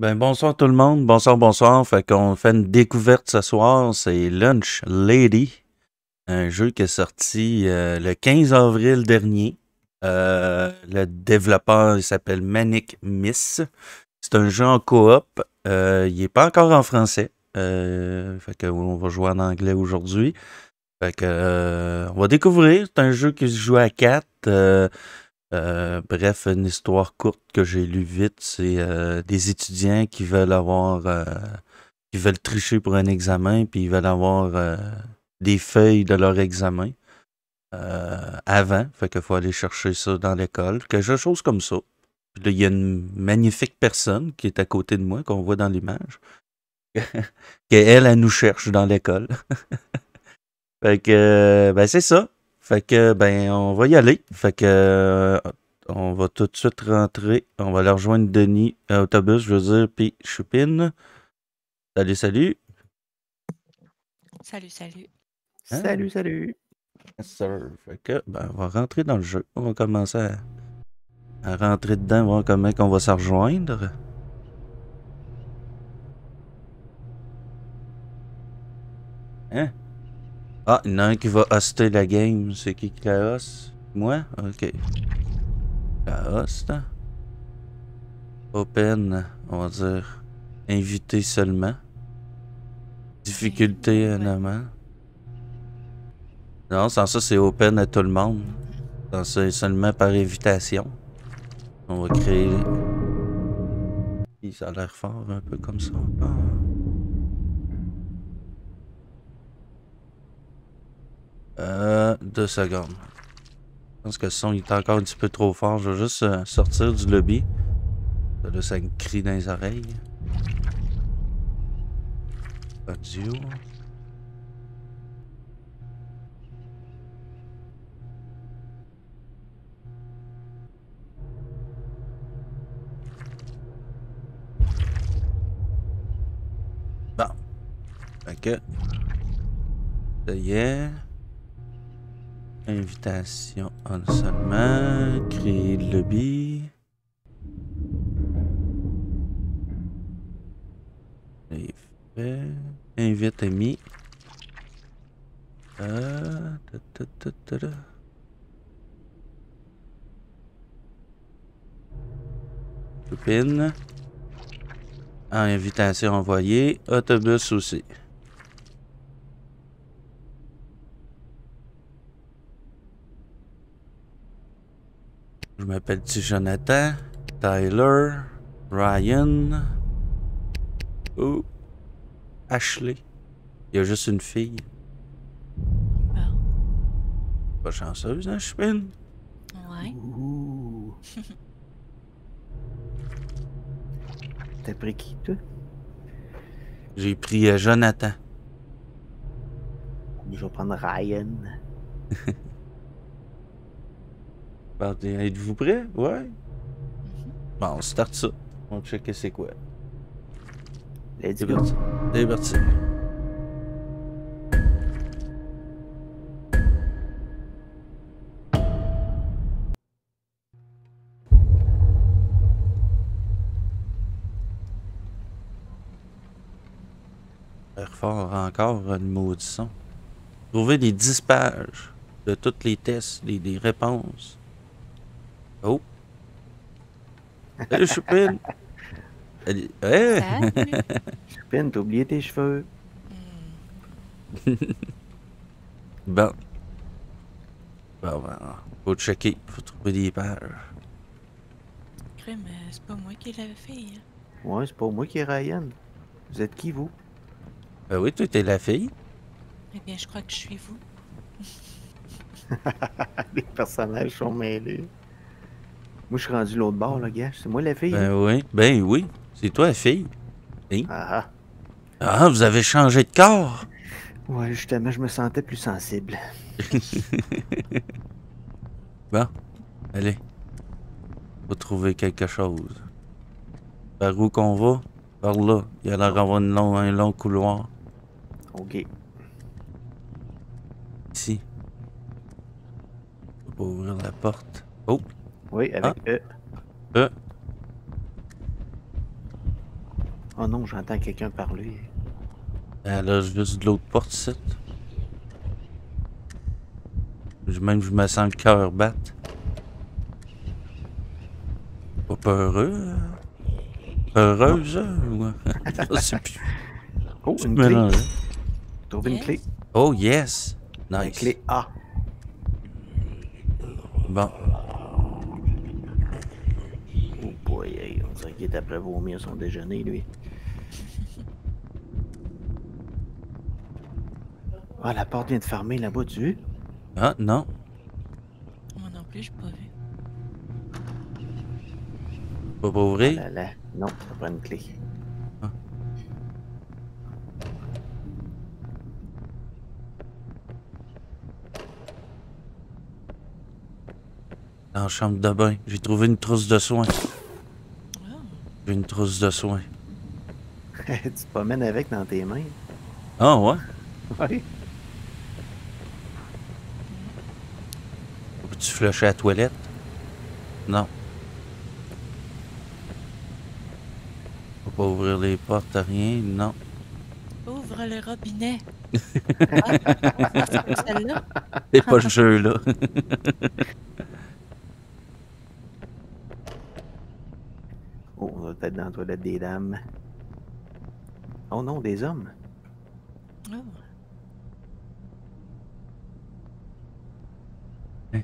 Ben bonsoir tout le monde, bonsoir, bonsoir. Fait qu'on fait une découverte ce soir, c'est Lunch Lady, un jeu qui est sorti le 15 avril dernier. Le développeur il s'appelle Manic Miss. C'est un jeu en coop. Il est pas encore en français. Fait que on va jouer en anglais aujourd'hui. Fait que on va découvrir. C'est un jeu qui se joue à 4. Bref, une histoire courte que j'ai lue vite, c'est des étudiants qui veulent tricher pour un examen, puis ils veulent avoir des feuilles de leur examen avant, fait qu'il faut aller chercher ça dans l'école, quelque chose comme ça. Puis là, il y a une magnifique personne qui est à côté de moi, qu'on voit dans l'image, qu'elle nous cherche dans l'école. Fait que, ben c'est ça. Fait que, ben, on va y aller. Fait que, on va tout de suite rentrer. On va aller rejoindre Denis à autobus, je veux dire, puis Choupine. Salut, salut. Salut, salut. Hein? Salut, salut. Yes, sir. Fait que, ben, on va rentrer dans le jeu. On va commencer à rentrer dedans, voir comment on va se rejoindre. Hein? Ah, il y en a un qui va hoster la game. C'est qui la host? Moi? Ok. La host. Open, on va dire. Invité seulement. Difficulté énormément. Non, sans ça, c'est open à tout le monde. Sans ça, c'est seulement par invitation. On va créer. Ça a l'air fort, un peu comme ça. Ah. 2 secondes. Je pense que le son est encore un petit peu trop fort. Je vais juste sortir du lobby. Là, ça me crie dans les oreilles. Audio. Bon. Ok. Ça y est. Invitation on seulement. Créer le lobby. C'est fait. Invite ami. Copine. Ah, invitation envoyée. Autobus aussi. Je m'appelle Jonathan, Tyler, Ryan, ou Ashley. Il y a juste une fille. Bon. Pas chanceuse, hein, Chupine? Ouais. Ouh. T'as pris qui, toi? J'ai pris Jonathan. Je vais prendre Ryan. Êtes-vous prêts? Ouais. Bon, on start ça. On va checker c'est quoi. Let's C'est go. parti. C'est parti. Faire fort encore le maudit son. Trouver les 10 pages de tous les tests, des réponses. Oh! Salut, Choupine! Hey! Salut. Chupin, t'as oublié tes cheveux. Bon. Bon, ben, faut checker. Faut trouver des pages. Crème, c'est pas moi qui l'avais fait. Hein. Ouais, c'est pas moi qui est Ryan. Vous êtes qui, vous? Ben oui, toi, t'es la fille. Eh bien, je crois que je suis vous. Les personnages sont mêlés. Moi, je suis rendu l'autre bord, là, gars. C'est moi la fille. Ben oui. Ben oui. C'est toi la fille. Hein? Ah Ah, vous avez changé de corps. ouais, justement, je me sentais plus sensible. Bon. Allez. Faut trouver quelque chose. Par où qu'on va? Par là. Il y a l'air d'avoir un long couloir. Ok. Ici. On peut ouvrir la porte. Oh! Oui, avec E. E. Oh non, j'entends quelqu'un parler. Elle a juste de l'autre porte, ici. Même je me sens le cœur battre. Pas peureux? Heureuse? Ouais. Je sais plus. Oh, Je une me clé. mélange. J'ai trouvé une Yes. clé. Oh, yes! La Nice. clé A. Bon. Oh boy, hey, on dirait qu'il est après vomir son déjeuner, lui. Ah, la porte vient de fermer là-bas, tu veux? Ah, non. Moi non plus, j'ai pas vu. Pas Ah ouvrir? là là. Non, ça prend une clé. Dans la chambre de bain. J'ai trouvé une trousse de soins. Oh, J'ai une trousse de soins. Tu te promènes avec dans tes mains. Ah, ouais? Oui. Peux-tu flusher à la toilette? Non. Faut pas ouvrir les portes, rien, non. ouvre le robinet. Ah, c'est pour celle-là. C'est pas le jeu, là. Oh, on va peut-être dans la toilette des dames. Oh non, des hommes. Oh. Hein?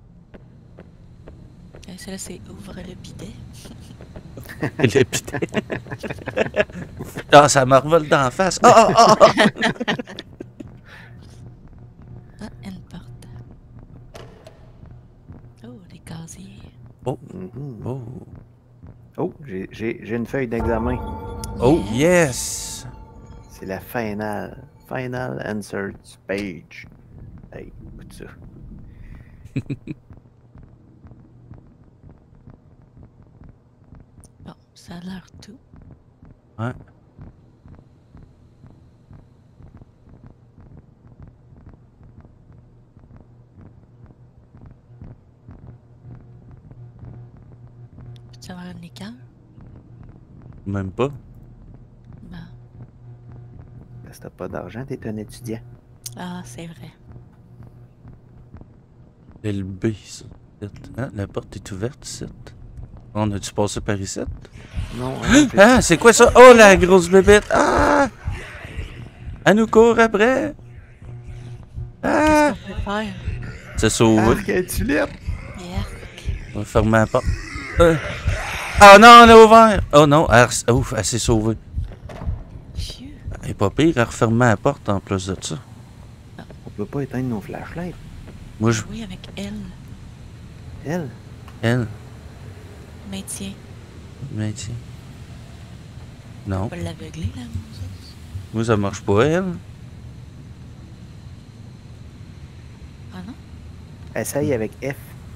Celle-là, c'est ouvre le bidet. Le putain. Ah, ça me revole d'en face. Ah, ah, ah, ah. Ah, une porte. Oh, des casiers. Mhm. Oh. Oh, j'ai une feuille d'examen. Oh, Yes. yes. C'est la Final Answers Page. Hey, écoute ça. Bon, ça a l'air tout. Ouais. Peux-tu avoir un écart? Même pas. Bon. Si t'as pas d'argent, t'es un étudiant. Ah, c'est vrai. C'est le B, ça. Hein, la porte est ouverte, ici. On a-tu passé par ici? Non, Ah, c'est quoi ça? Oh, la grosse bébête! Ah! Elle nous court après! Ah! Qu'est-ce qu'on peut faire? C'est sauvé. Ah, quelle tulipe! Yerk. On va fermer la porte. Ah non, on a ouvert! Oh non, ouf, elle s'est sauvée. Phew. Elle est pas pire, elle referme la porte en plus de ça. On peut pas éteindre nos flashlights. Moi, je. Oui, avec elle. Elle? Maintien. Mais tiens. Non. On va l'aveugler, la mouseuse. Moi, ça marche pas, elle. Ah non? Essaye avec F.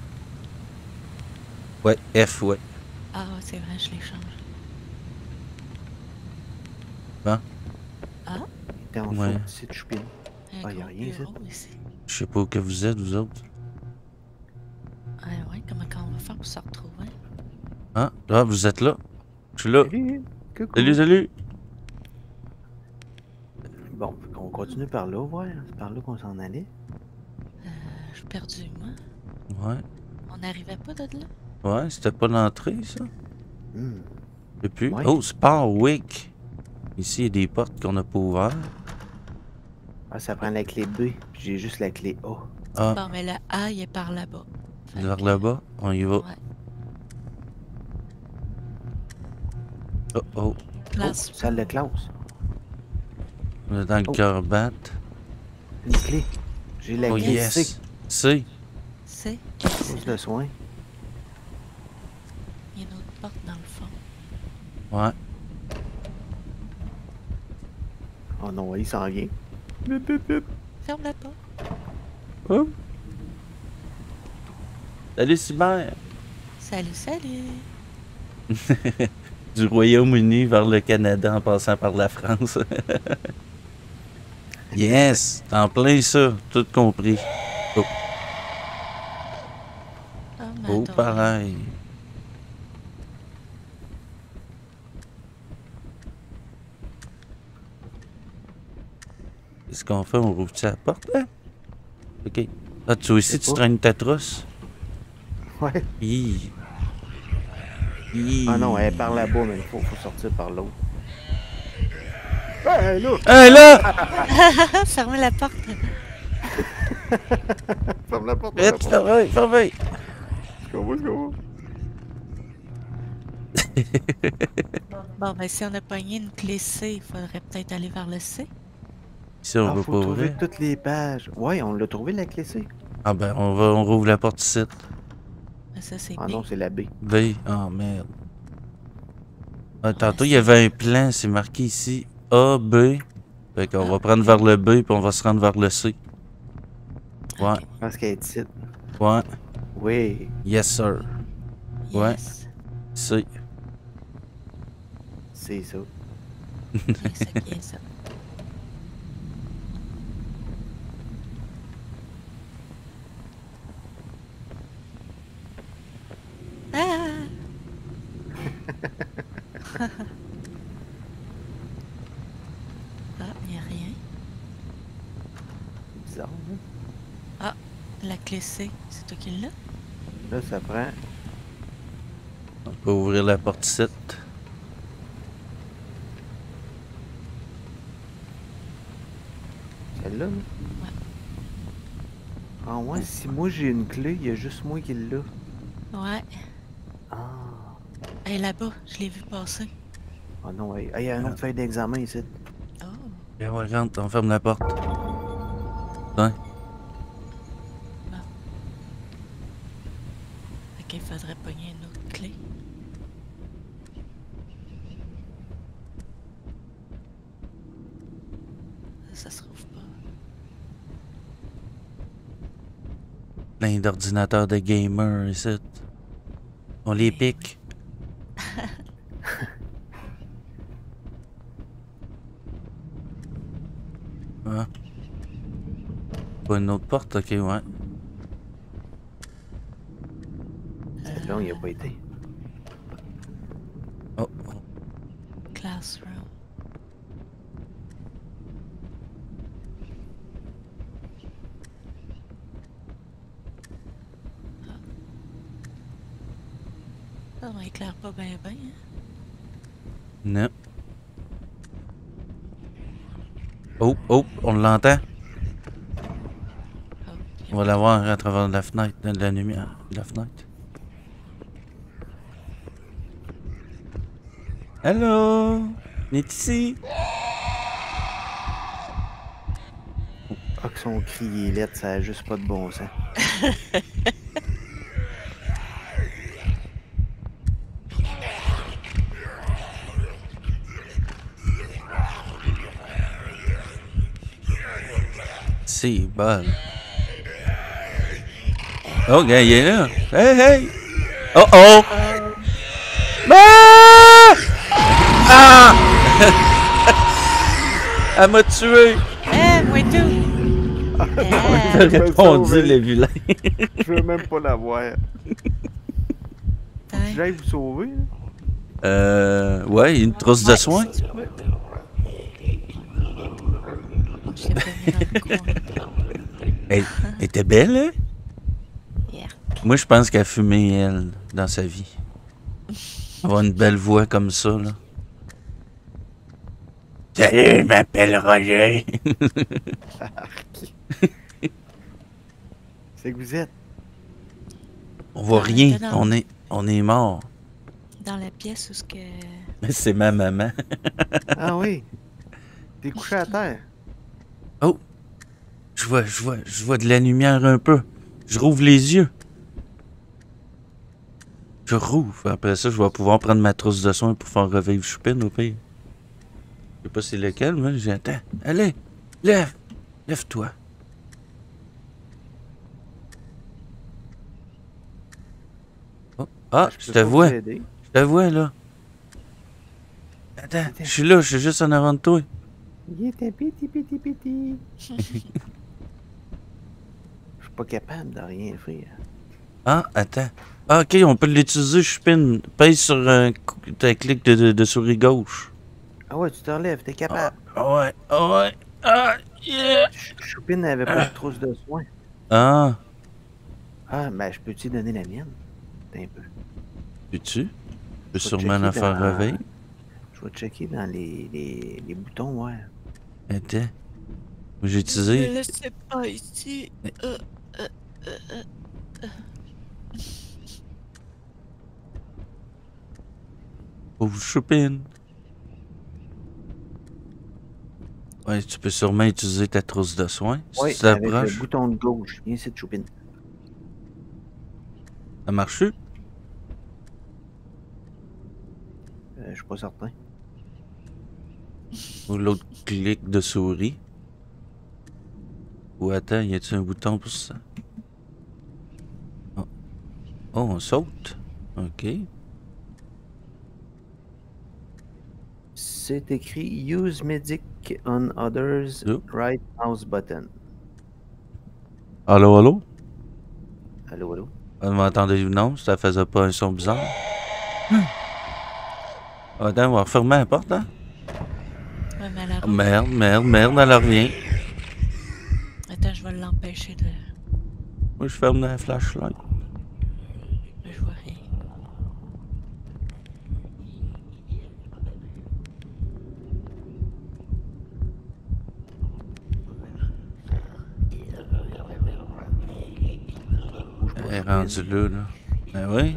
Ouais, F, ouais. Ah, c'est vrai, je l'échange. Bon. Ah, T'es en Ouais. faute, c'est de choupine. un Ah, y a gros rien, ça. bureau ici. Je sais pas où que vous êtes, vous autres. Ah ouais, comment on va faire pour se retrouver? Ah, là, vous êtes là. Je suis là. Salut! Coucou! Salut, salut. Bon, on continue par là, voir. C'est par là qu'on s'en allait. Je suis perdu, moi. Ouais. On n'arrivait pas de là? Ouais, c'était pas l'entrée, ça. Hmm. Je sais plus. Ouais. Oh, Spar Wick. Ici, il y a des portes qu'on n'a pas ouvertes. Ah, ça prend la clé B, puis j'ai juste la clé A. Ah, Bon, mais le A, il est par là-bas. Fait vers que- là-bas, on y va. Ouais. Oh, oh. Oh, Classe. salle de classe. On est dans le Oh. cœur bat. Une clé. J'ai la Oh, clé yes. C. C. C'est. Trousse de soins. Il y a une autre porte dans le fond. Ouais. Oh non, il s'en vient. Bip, bip, bip. Ferme la porte. Oh. Salut, Cyber. Salut, salut. Du Royaume-Uni vers le Canada en passant par la France. Yes, en plein ça, tout compris. Oh, Oh, madame. pareil. Qu'est-ce qu'on fait? On rouvre-tu la porte? Hein? Ok. Ah, tu aussi, tu pas. traînes ta trousse? Ouais. Hi. Ah non, elle est par là-bas, mais il faut sortir par l'autre. Hey, là! Hey, là! Fermez la porte. Ferme la porte. Vite, fermez, fermez! Comment? Bon, ben si on a pogné une clé C, il faudrait peut-être aller vers le C. Ici, on Ah, va faut pas trouver ouvrir. toutes les pages. Ouais, on l'a trouvé, la clé C. Ah ben, on rouvre la porte ici. Ben, ça, c'est Ah B. non, c'est la B. B. Oh merde. Ah, tantôt, il y avait un plan, c'est marqué ici A, B. Fait qu'on va prendre vers le B, puis on va se rendre vers le C. Ouais, Ok. Je pense qu'elle est ici. ouais. Oui. Yes, sir. Ouais. Yes. C. C'est ça. C'est bien ça. Ah! Ah, il n'y a rien. Bizarre, hein? La clé C, c'est toi qui l'as? Là, ça prend. On peut ouvrir la porte ici. Celle-là, là? Ah ouais, si moi j'ai une clé, il y a juste moi qui l'ai. Ouais. Ah. Elle est là-bas, je l'ai vu passer. Ah non, il y a une autre feuille d'examen ici. Oh. Viens, on rentre, on ferme la porte. Ouais. Ok, il faudrait pogner une autre clé. Ça se trouve pas. Plein d'ordinateurs de gamers ici. On les pique. Ah. Pas une autre porte, ok, ouais. Celle-là, il n'y a pas été. Oh, Classroom. Ça m'éclaire pas bien, bien. Hein? non. Oh, oh, on l'entend. Oh, On va la voir à travers la fenêtre, de la lumière, de la fenêtre. Allô? On est ici? Ah, que son cri il est laid, ça a juste pas de bon sens. C'est bon. Oh, gars, il est là. Hey, hey! Oh, oh! Ah! Ah! Elle m'a tué! Eh, moi tout! T'as Eh, répondu, le vilain. Je veux même pas la voir. putain. J'aille vous sauver. Là. Ouais, une trousse de Ouais, soins. si tu peux. Je l'ai pas mis dans le coin. Elle était belle, hein? Yeah. Moi, je pense qu'elle a fumé, elle, dans sa vie. Avoir une belle voix comme ça, là. Salut, je m'appelle Roger. C'est que vous êtes. On voit Ah, rien, étonnant. on est mort. Dans la pièce où ce que... Mais c'est ma maman. Ah oui. T'es couché à terre. Oh! Je vois de la lumière un peu. Je rouvre les yeux. Je rouvre. Après ça, je vais pouvoir prendre ma trousse de soins pour faire revivre Choupine au pire. Je sais pas c'est lequel, mais j'attends. Allez, lève-toi. Oh. Ah, je te vois. Je te vois, là. Attends, je suis là, je suis juste en avant de toi. Il était petit. Je suis pas capable de rien faire. Ah, attends. Ah, ok, on peut l'utiliser, Choupine. Pèse sur un clic de souris gauche. Ah ouais, tu te relèves, t'es capable. Ah ouais, ah ouais. Ah, yeah. Choupine n'avait pas de trousse de soins. Ah, Ah, ben, je peux-tu donner la mienne? Attends un peu. peux-tu? Je peux Je vais sûrement la checker faire dans- réveiller. Je vais checker dans les boutons, ouais. Attends. J'ai Ne utilisé. me laissez pas ici. Euh, Pauvre choupine. Ouais, tu peux sûrement utiliser ta trousse de soins. Si Oui, tu avec le t'approches, bouton de gauche. Viens ici, Choupine. ça marche-tu? Je suis pas certain. Ou l'autre clic de souris. Ou attends, y a-t-il un bouton pour ça? Oh, oh on saute. Ok. C'est écrit Use Medic on others, Oh. right mouse button. Allô, allô? Allô, allô? Vous m'entendez ou non? Ça faisait pas un son bizarre? Attends, on va refermer la porte, hein? ouais, mais la Oh, rouge. merde, merde, merde, elle revient. Attends, je vais l'empêcher de. Moi, je ferme la flashlight. Je vois rien. Bouge pas, Elle est Choupine. rendue là. Ben oui.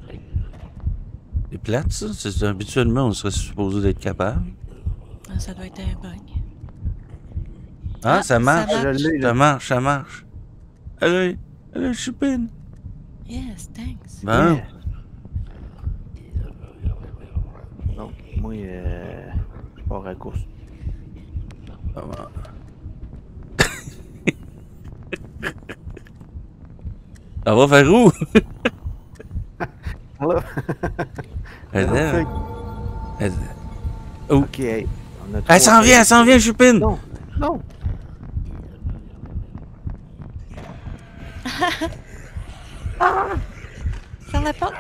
C'est plate, ça. Habituellement, on serait supposé d'être capable. Ah, ça doit être un bug. Ah, ça marche. Je l'ai, Ça là. marche, ça marche. Allez, allez, choupine. Yes, thanks. Bon. Yeah. Donc, moi, je pars à la course. Ça va. Ça va faire où? Alors, Attends. Oh. ok, hey, on a trois Elle s'en vient, choupine. Non, non. Ferme la porte.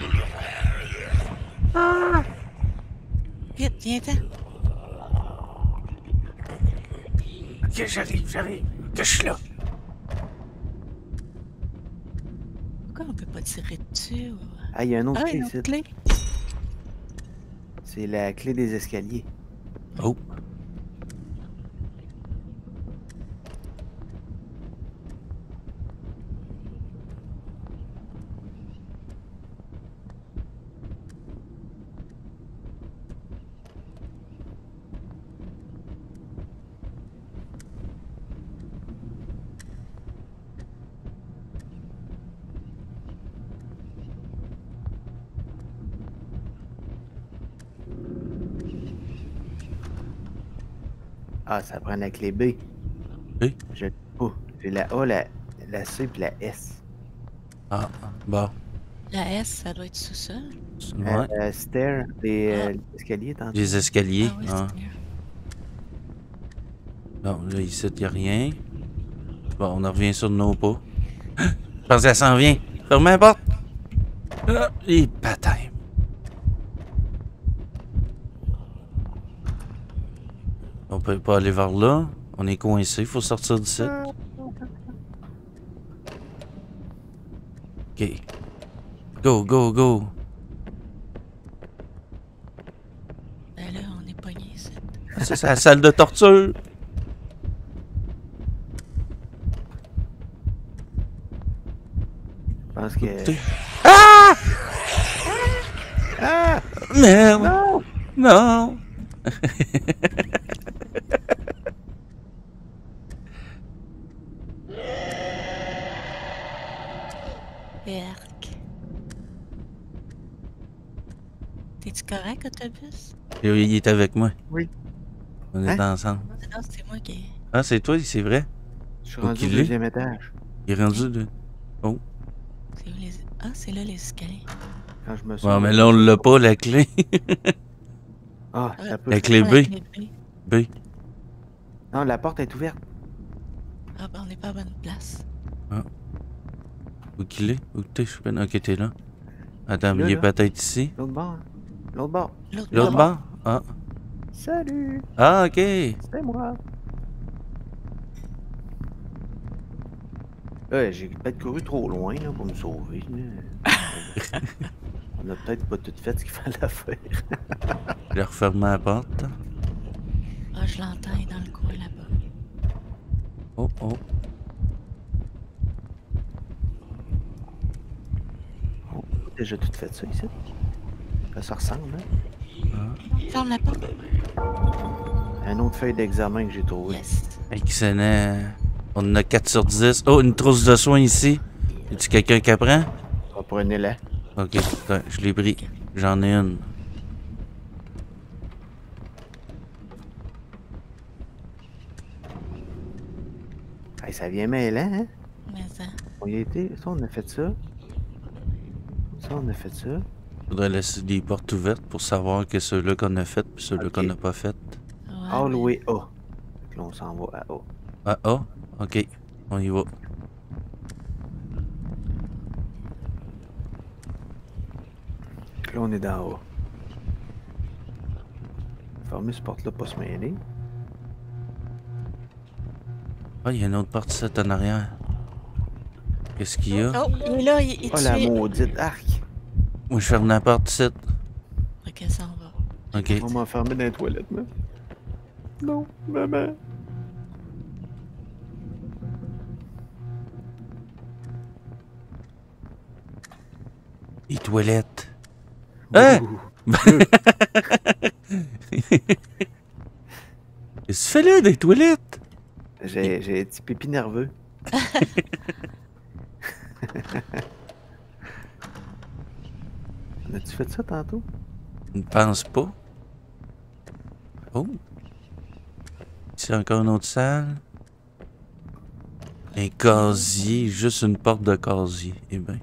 Vite, viens-t'en. Ok, j'arrive. Que je suis là. Pourquoi on peut pas tirer dessus? Ou... Ah, il y a un autre Ah, clé une ici. autre clé. C'est la clé des escaliers. Oh. Ah, ça prend la clé B. B? Je oh, j'ai la A, la C puis la S. Ah, bon. La S, ça doit être sous-sol. Ouais. Stair, les escaliers, tantôt. Les escaliers. Ah oui, Hein. c'est mieux. Non, là, ici, il n'y a rien. Bon, on en revient sur nos pas. Je pense qu'elle s'en vient. Ferme la porte. Ah, et baptême. On peut pas aller vers là. On est coincé. Il faut sortir d'ici. OK. Go, go, go. Ben là, on est pogné ici. Ça, c'est la salle de torture. Je pense que. Écoutez. Ah! Ah! Merde. Non! Non. Berk. T'es-tu correct, autobus? Il est avec moi. Oui. On est ensemble. Non, c'est moi qui. Ah, c'est toi, c'est vrai? Je suis Où rendu au qu'il est? deuxième étage. Il est rendu de... C'est où les. Ah, c'est là les escaliers. Quand je me suis. Ouais, mais là, on l'a pas, la clé. Ah, ça peut. La clé Ah, B. la clé B. B. Non, la porte est ouverte. Ah, ben, on n'est pas à bonne place. Où qu'il est? Où t'es, Choupine? Ok, t'es là. Attends, Là, il est là. peut-être ici. L'autre bord. Hein. L'autre bord. L'autre bord? Ah. Salut! Ah, ok. C'est moi. Là, j'ai peut-être couru trop loin là, pour me sauver. Là. On a peut-être pas tout fait ce qu'il fallait faire. J'ai refermé la porte. Ah, je l'entends, il est dans le coin là-bas. Oh, oh. On a déjà tout fait ça ici. Ça ressemble, hein? Ferme la porte. Un autre feuille d'examen que j'ai trouvé. Yes. Excellent. On en a 4 sur 10. Oh, une trousse de soins ici. Y a-tu quelqu'un qui apprend? Prenez-la. Ok, attends, je l'ai pris. J'en ai une. Hey, ça vient mêlant, hein? Mais ça. On y a été. Ça, on a fait ça. Ça, on a fait ça. Faudrait laisser des portes ouvertes pour savoir que ceux-là qu'on a fait puis ceux-là Ok. qu'on n'a pas fait. Ouais, All the mais- way A. Fait que là, on s'en va à A. Ah, oh, ok. On y va. Fait que là, on est dans A. Fermer cette porte-là, pas se mêler. Ah, il y a une autre porte ici en arrière. Qu'est-ce qu'il y a? Oh, il est là, il Oh, la tue. maudite arc! Moi, je ferme la porte ici. Ok, ça en va. Ok. On va m'enfermer dans les toilettes, là. Non, maman. Les toilettes. Hein? Ouh. Qu'est-ce que tu fais là, des toilettes? J'ai un petit pipi nerveux. On a-tu fait ça tantôt? Je ne pense pas. Oh. Ici, encore une autre salle. Un casier, juste une porte de casier. Eh bien.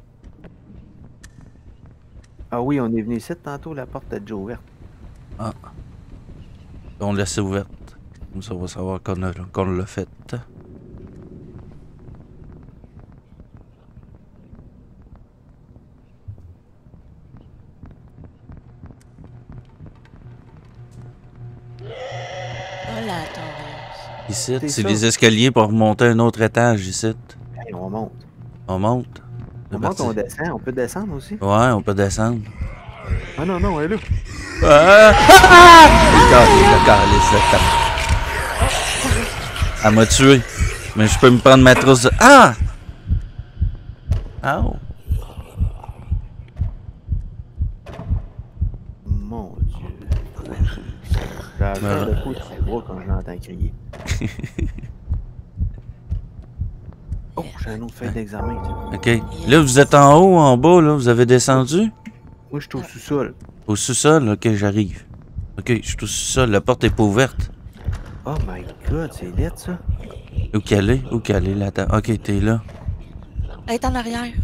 Ah oui, on est venu ici tantôt, la porte est déjà ouverte. Ah. On laisse ouverte. Comme ça, on va savoir qu'on l'a fait. Oh la torreuse. Ici, C'est c'est ça. les escaliers pour remonter un autre étage ici. Hey, on monte. On monte. C'est On monte, parti. on descend. On peut descendre aussi? Ouais, on peut descendre. Ah non, non, elle est là. Elle m'a tué. Mais je peux me prendre ma trousse de... Ah! Ow! Mon Dieu. J'ai la chair de peau sur le bras quand je l'entends crier. Oh, j'ai un autre feuille d'examen. tiens. Ok. Là, vous êtes en haut ou en bas, là? Vous avez descendu? Moi, je suis au sous-sol. Au sous-sol? Ok, j'arrive. Ok, je suis au sous-sol. La porte est pas ouverte. Oh my god, c'est laid ça. Où qu'elle est? Où qu'elle est, la table? Ok, t'es là. Elle est en arrière.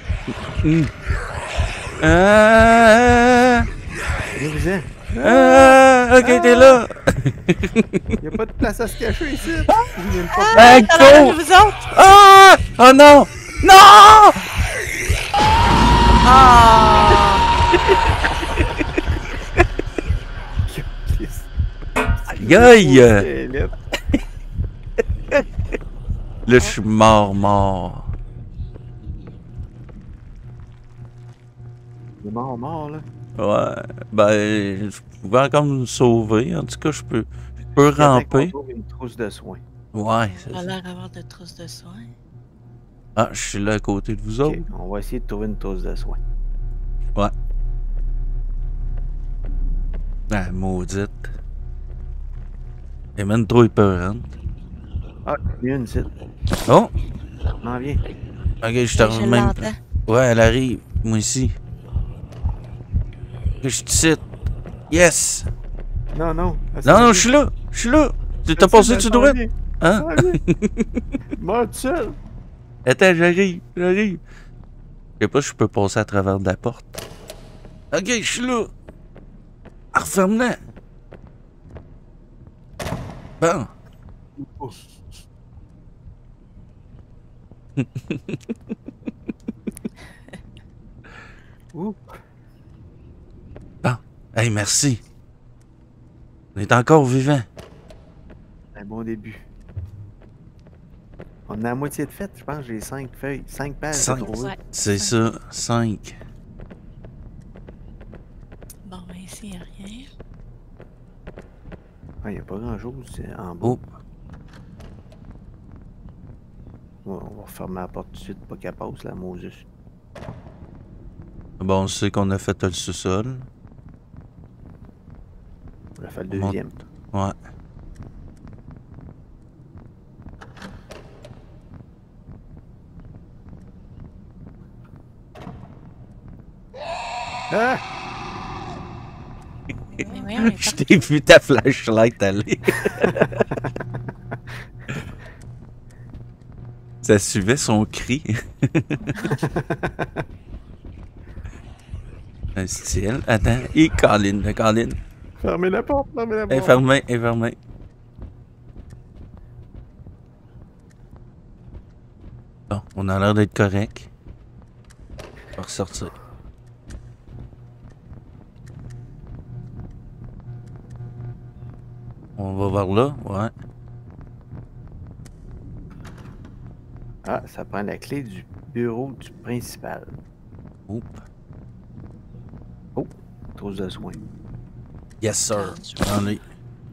Viens-vous-en. Ok, t'es là. Y'a pas de place à se cacher ici. Je viens pas. Ah, Elle est en arrière de go! vous autres. Ah! Oh non! Non! Ah! Aïe! C'est laid. Là, je suis mort. Il est mort, là. Ouais. Ben, je pouvais encore me sauver. En tout cas, je peux Attends qu'on ramper. trouve une trousse de soins. Ouais, c'est Elle a ça. l'air d'avoir de trousses de soins. Ah, je suis là à côté de vous Ok, autres. on va essayer de trouver une trousse de soins. Ouais. Ah, maudite. Elle est même trop épeurante. Ah, il y a une ici. Oh! M'en viens. Ok, je Je te même. l'entends. Ouais, elle arrive. Moi aussi. Ok, je te cite. Yes! Non, non. Non, je suis là. T'as passé, tu dois être. Hein? Meurs tout seul. Attends, j'arrive. Je sais pas si je peux passer à travers de la porte. Ok, je suis là. Ah, referme-la. Bon. Ouh. Bon. Hey, merci. On est encore vivant. Un bon début. On est à moitié de fête, je pense. J'ai 5 feuilles. 5 pages à 5. trouver. Ouais. C'est ça, 5. Bon, ben ici, il n'y a rien. Ah, il n'y a pas grand-chose en bas. Oh, Ouais, on va refermer la porte tout de suite, pas qu'elle passe, la Moses. bon, on sait qu'on a fait le sous-sol. On a fait le On monte. deuxième. Ouais. Ah! Mais voyons, il est Je parti. t'ai vu ta flashlight aller. Ça suivait son cri. Un style. Attends. Et Colin. Fermez la porte, fermez la Elle est porte. fermée, elle est fermée. Bon, on a l'air d'être correct. On va ressortir. On va voir là, ouais. Ah, ça prend la clé du bureau du principal. Oups. Trousse de soins. Yes, sir. J'en ai.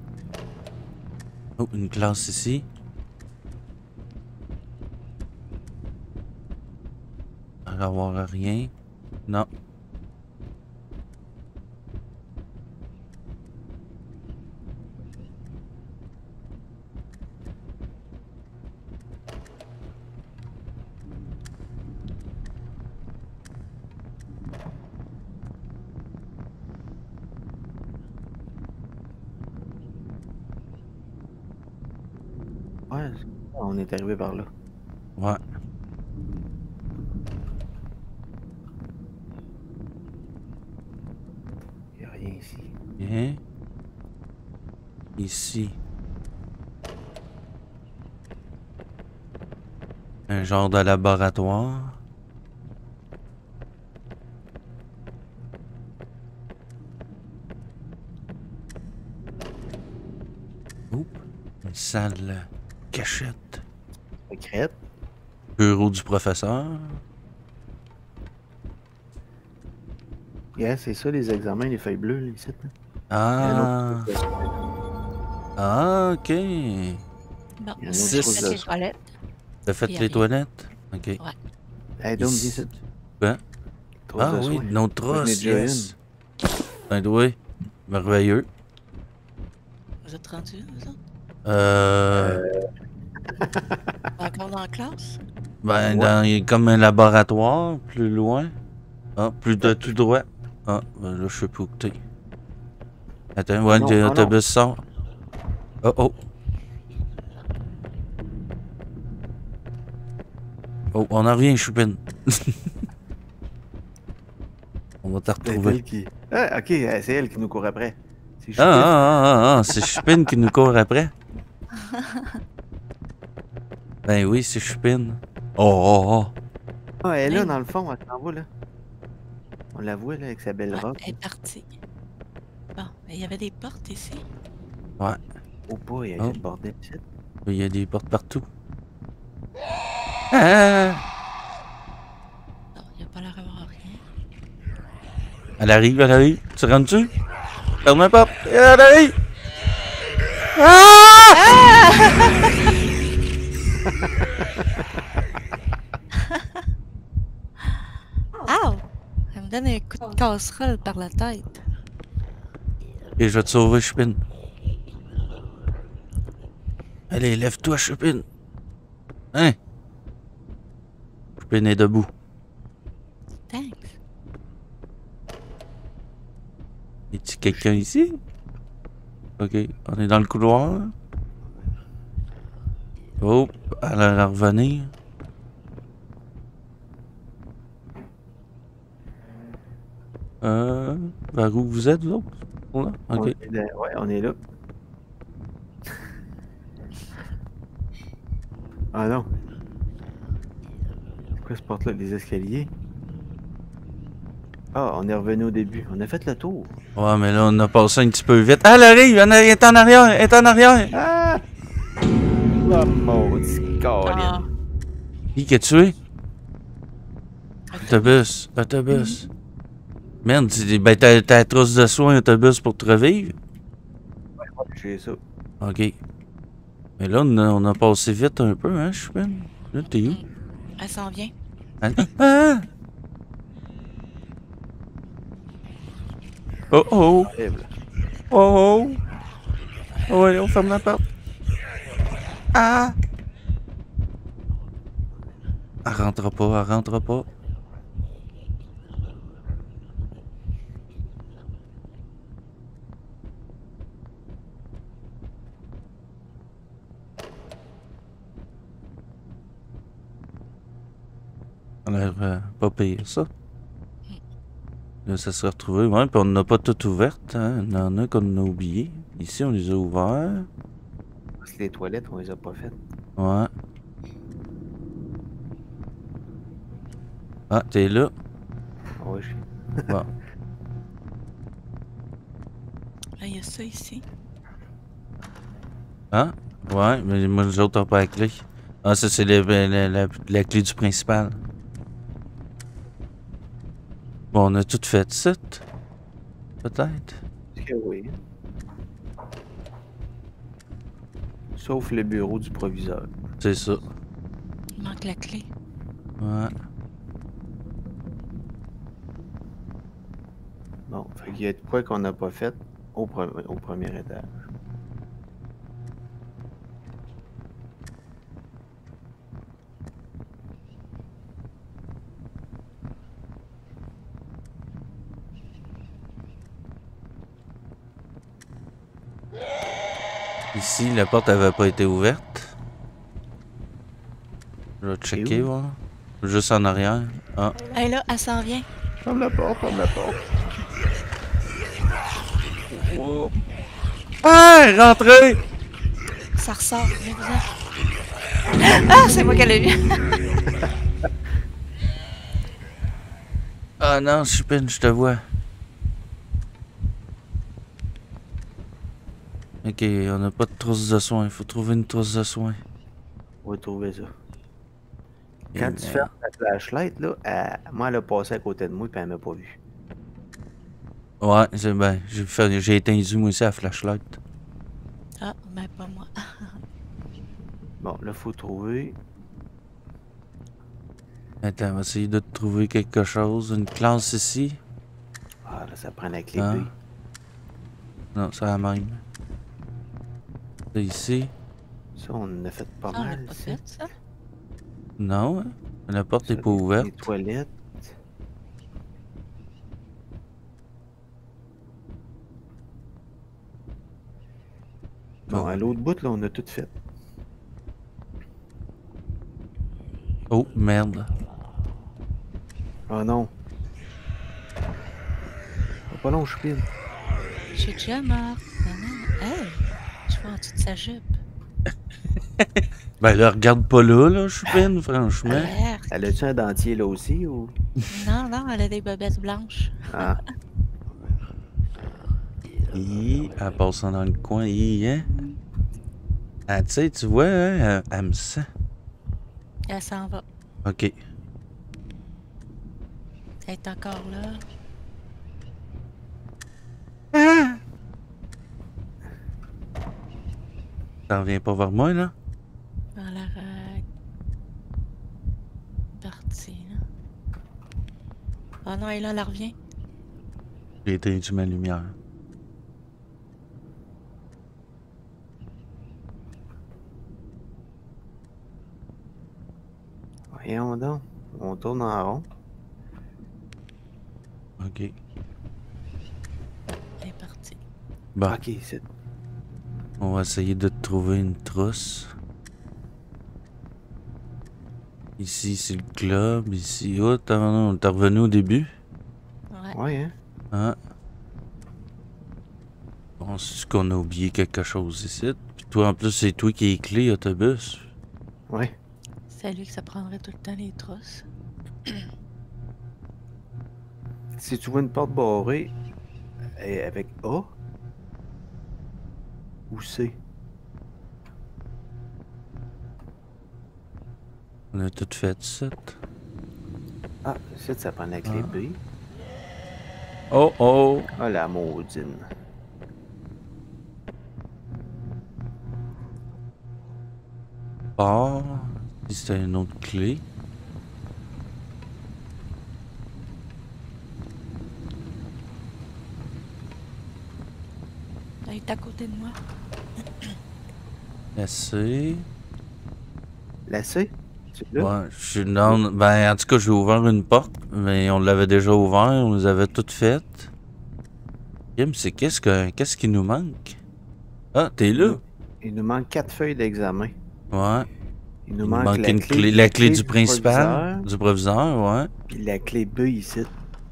Oh, une classe ici. On va avoir rien. Non. Ouais, on est arrivé par là. Ouais. Il n'y a rien ici. Bien. Ici. Un genre de laboratoire. Oups. Une salle cachette. Secrète. Bureau du professeur. Yeah, c'est ça les examens, les feuilles bleues, là, ici. Là. Il y a Ah. un autre- Ah, ok. Bon, Il y a un autre Six. chose j'ai de- fait les toilettes. T'as fait Il y a les rien. toilettes? Ok. Hey, Dom, Ici. dis ça. Quoi? Trousse Ah de oui, soins. notre J'en ai trosse, déjà yes. Ben oui, merveilleux. Vous êtes rendus, vous autres? Encore dans la classe? Ben, Ouais. il y a comme un laboratoire, plus loin. Ah, plus de tout droit. Ah, ben là, je sais pas où t'es. Attends, ouais, Non, non, l'autobus sort. Oh, oh. Oh, on en revient, Choupine. On va te C'est retrouver. elle qui... Ah, ok, c'est elle qui nous court après. C'est Ah, Choupine. c'est Choupine qui nous court après. Ben oui, c'est Choupine. Oh, oh, oh. Ah, elle est là, Hey. dans le fond, elle s'en va, là. On la voit, là, avec sa belle Ouais, robe. elle est partie. Bon, mais il y avait des portes ici. Oh boy, il y a Oh. du bordel ici. Il y a des portes partout. Ah! Non, il n'y a pas l'air d'avoir rien. Elle arrive, elle arrive. Tu rentres-tu? Ferme la porte. Elle arrive! Ah! Ow! Elle me donne un coup de casserole par la tête. Et je vais te sauver, Choupine. Allez, lève-toi, Choupine. Hein? Choupine est debout. Thanks. Y a-t-il quelqu'un ici? Ok, on est dans le couloir. Oh, elle a l'air de revenir. Vers où vous êtes, vous autres? Là? Ok. Ouais, on est là. Ah non. C'est quoi ce porte-là? Les escaliers? Ah, on est revenu au début. On a fait le tour. Ouais, mais là, on a passé un petit peu vite. Ah, elle arrive! Elle est en arrière! Elle est en arrière! Ah! Oh, maudit Colin. Qui a tué? Autobus. Autobus. Merde, ben t'as la trousse de soins autobus pour te revivre? J'ai ça. Ok. Mais là, on a passé vite un peu, hein, Chupin? Là, t'es où? Elle s'en vient. Ah! Oh oh! Horrible. Oh oh! Oh, allez, on ferme la porte. Ah! Elle rentrera pas, elle rentrera pas. Ça a l'air pas pire, ça. Là, ça s'est retrouvé. Ouais, puis on n'a pas tout ouverte, hein. Il y en a qu'on a oublié. Ici, on les a ouverts. Parce que les toilettes, on les a pas faites. Ouais. Ah, t'es là? Ah ouais, Bon. Là, il y a ça ici. Ah? Ouais, mais moi, nous autres, on pas la clé. Ah, ça, c'est la clé du principal. Bon, on a tout fait, ça? Peut-être? Est-ce que oui? Sauf le bureau du proviseur. C'est ça. Il manque la clé. Ouais. Bon, fait qu'il y a de quoi qu'on n'a pas fait au premier étage. Ici, la porte avait pas été ouverte. Je vais checker, où? voir. Juste en arrière. Ah. Hey, là, elle s'en vient. Ferme la porte, ferme la porte. Oh. Ah, rentrez! Ça ressort. Viens-vous-en. Ah, c'est moi qui l'ai vu. Ah non, Chupin, je te vois. Ok, on n'a pas de trousse de soins. Il faut trouver une trousse de soins. On va trouver ça. Et Quand tu merde. fermes la flashlight, là, moi, elle a passé à côté de moi et elle m'a pas vu. Ouais, c'est ben, j'ai éteint moi aussi à la flashlight. Ah, ben pas moi. Bon, là, faut trouver. Attends, on va essayer de trouver quelque chose. Une classe ici. Ah, là, ça prend la clé Ah. B. Non, c'est la même. C'est ici. Ça, on en a fait pas Ah, on l'a mal. pas ça. fait, ça. Non, hein? La porte Ça, n'est pas les ouverte. toilettes. Bon, à l'autre bout, là, on a tout fait. Oh, merde. Oh non. Pas long, je suis pile. Je suis déjà morte. Non, non. Hey, je vois en dessous de sa jupe. Ben là, regarde pas là, Chupin, franchement. Alerte. Elle a-tu un dentier là aussi ou. Non, non, elle a des bobettes blanches. Ah, Elle passe dans le coin, hein? Ah, tu sais, tu vois, hein, elle me sent. Elle s'en va. Ok. Elle est encore là. T'en reviens pas vers moi, là? Elle a l'air partie, là. Ah non, elle là, elle revient. J'ai éteint ma lumière. voyons donc. On tourne en rond. Ok. Elle est partie. Bon, Ok, c'est. on va essayer de trouver une trousse. Ici, c'est le club. Ici, oh, t'es revenu au début? Ouais. Ouais, hein? Ah. Bon, c'est qu'on a oublié quelque chose ici. Puis toi, en plus, c'est toi qui es clé autobus. Ouais. C'est lui que ça prendrait tout le temps les trousses. Si tu vois une porte barrée avec A ou C. On a tout fait ça. Ah, ça prend la clé B. Oh oh! Ah, la maudine. Ah, si c'était une autre clé. Elle est à côté de moi. Assez. La C? C'est là? Ouais, je suis dans. Ben, en tout cas, j'ai ouvert une porte, mais on l'avait déjà ouvert, on les avait toutes faites. Kim, c'est qu'est-ce qui nous manque? Ah, t'es là? Il nous manque 4 feuilles d'examen. Ouais. Il nous Il nous manque manque la une clé, la clé du principal, proviseur, du proviseur, ouais. puis la clé B ici.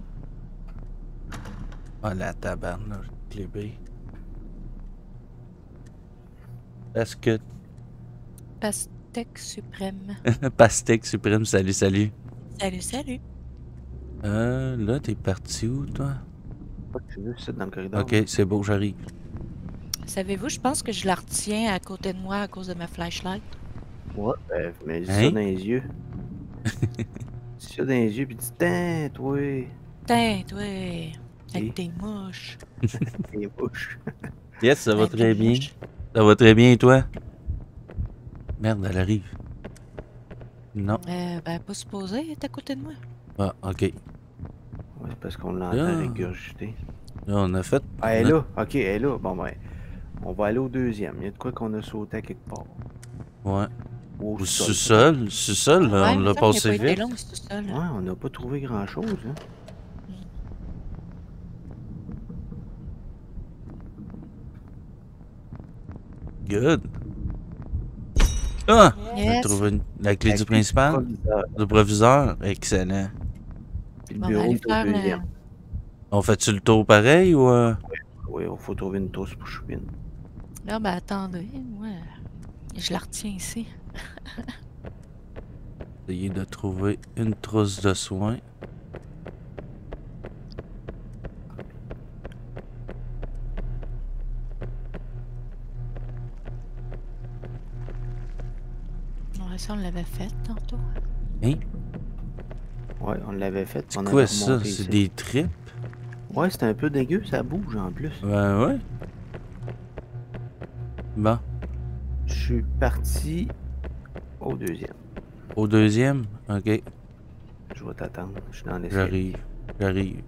Ah, la tabarnak, clé B. Est-ce que. Pastèque suprême. Pastèque suprême, salut, salut. Salut, salut. Là, t'es parti où, toi? C'est juste ça dans le corridor. Ok, c'est beau, j'arrive. Savez-vous, je pense que je la retiens à côté de moi à cause de ma flashlight. Ouais, mais dis Hein? ça dans les yeux. Dis ça dans les yeux, puis dis, tain, toi, Tiens, toi, Et? avec tes mouches. les bouches. Yes, ça va Avec très tes bien. mouches. Ça va très bien, et toi? Merde, elle arrive. Non. Ben, pas supposé, elle est à côté de moi. Ah, ok. Ouais, parce qu'on l'entend Ah. régurgiter. Là, on a fait. Ah, elle est là. Ok, elle est là. Bon, ben, on va aller au deuxième. Il y a de quoi qu'on a sauté à quelque part. Ouais. Ou Au au sol. sous-sol. Sous-sol, là, Ouais, on il l'a me semble qu'il a passé pas été vite. long, c'est tout ça, là. Ouais, on n'a pas trouvé grand-chose. Hein. Good. Ah! On a Yes. trouvé la clé La du clé principal, proviseur, du proviseur. Excellent. puis le Bon, on va bureau aller est au faire... deuxième. On fait-tu le tour pareil ou. Oui, il faut trouver une tousse pour chouine. Là, ben, attendez, moi, je la retiens ici. Essayer de trouver une trousse de soins. Ouais, ça, on l'avait fait tantôt. Hein? Ouais, on l'avait fait. C'est on quoi avait ça? remonté C'est ici. des tripes? Ouais, c'est un peu dégueu, ça bouge en plus. Ben ouais. Bon. Je suis parti au deuxième. Au deuxième? Ok. Je vais t'attendre. Je suis dans l'escalier. J'arrive. J'arrive.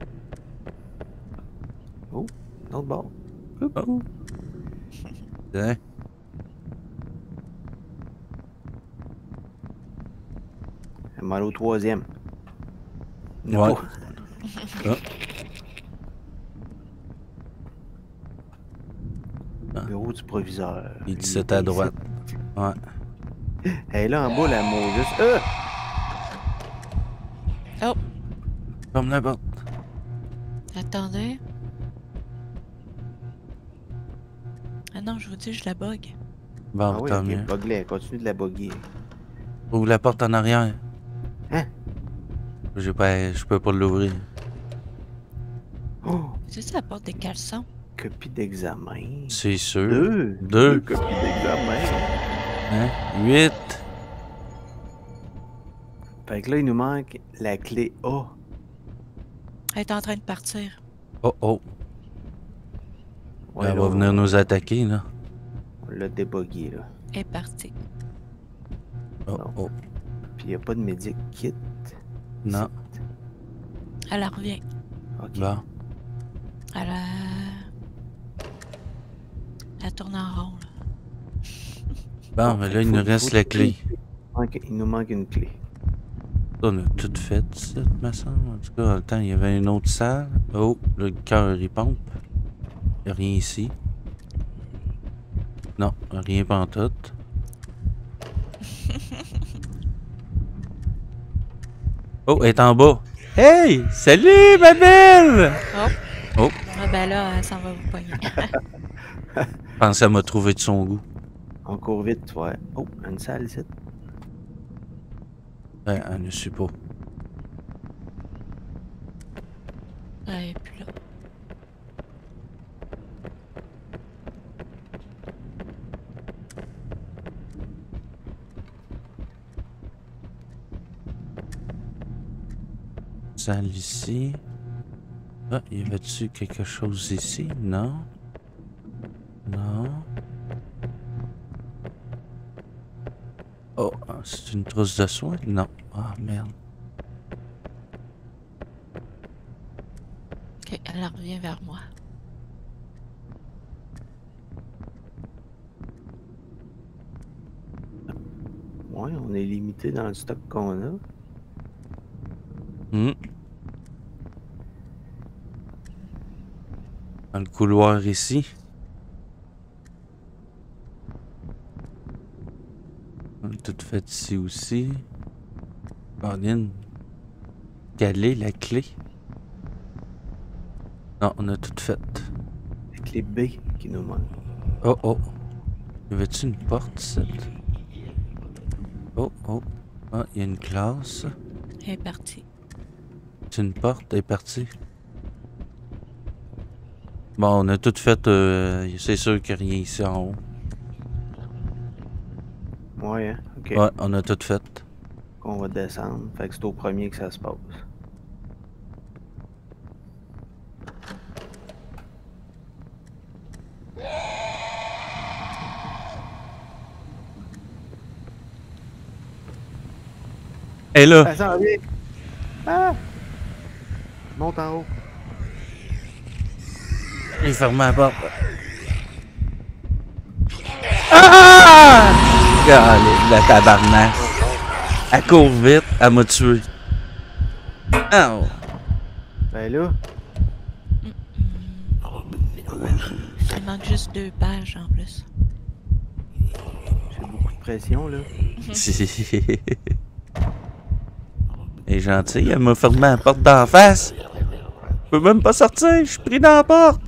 Oh, l'autre bord. Oh. Hein? Elle m'a allé au troisième. Ouais. Ah. Bureau du proviseur. Il dit Il c'est à est droite. Ouais. ici. Elle est là en bas, la Moses. Oh, Comme la porte. attendez. Ah non, je vous dis, je la bug. Bon, Ah oui, tant ok, mieux. bug-les, continue de la bugger. Ouvre la porte en arrière. Hein? Je peux pas l'ouvrir. Oh, C'est ça la porte des caleçons. copie d'examen. C'est sûr. Deux. Deux. copies d'examen. Hein? 8. Fait que là, il nous manque la clé A. Elle est en train de partir. Oh oh. Ouais, Elle là, va venir nous attaquer, là. On l'a débugué, là. Elle est partie. Oh Non. oh. Puis il n'y a pas de medic kit. Non. Elle revient. Ok. Bon. Elle tourne en rond, là. Bon, mais là, il nous reste la clé. Il nous manque une clé. On a tout fait, ça, me semble. En tout cas, dans le temps, il y avait une autre salle. Oh, le cœur, il pompe. Il n'y a rien ici. Non, rien pantoute. Oh, elle est en bas. Hey! Salut, ma belle! Oh. Oh. Ah ben là, elle s'en va vous pogner. Je pense qu'elle m'a trouvé de son goût. On court vite, ouais. Oh, une salle ici. Ouais, elle ne suit pas. Elle est plus là. Salle ici. Ah, y avait-tu quelque chose ici? Non. Non. Oh, c'est une trousse de soins? Non. Ah, merde. Ok, elle revient vers moi. Ouais, on est limité dans le stock qu'on a. Dans le couloir ici. On a tout fait ici aussi. Caroline. Quelle est la clé? Non, on a tout fait. La clé B qui nous manque. Oh, oh. Y avait-tu une porte, ici? Oh, oh. Ah, il y a une classe. Elle est partie. C'est une porte, elle est partie. Bon, on a tout fait. C'est sûr qu'il n'y a rien ici en haut. Ouais, hein? Ok. Ouais, on a tout fait. On va descendre. Fait que c'est au premier que ça se passe. Et là, Ça s'en vient! Ah! Monte en haut. il ferme la porte. Ah! Regardez, la tabarnak. Elle court vite, elle m'a tué. Oh. Ben là, Il manque juste 2 pages en plus. j'ai beaucoup de pression, là. Elle est gentille, elle m'a fermé la porte d'en face. Je peux même pas sortir, je suis pris dans la porte.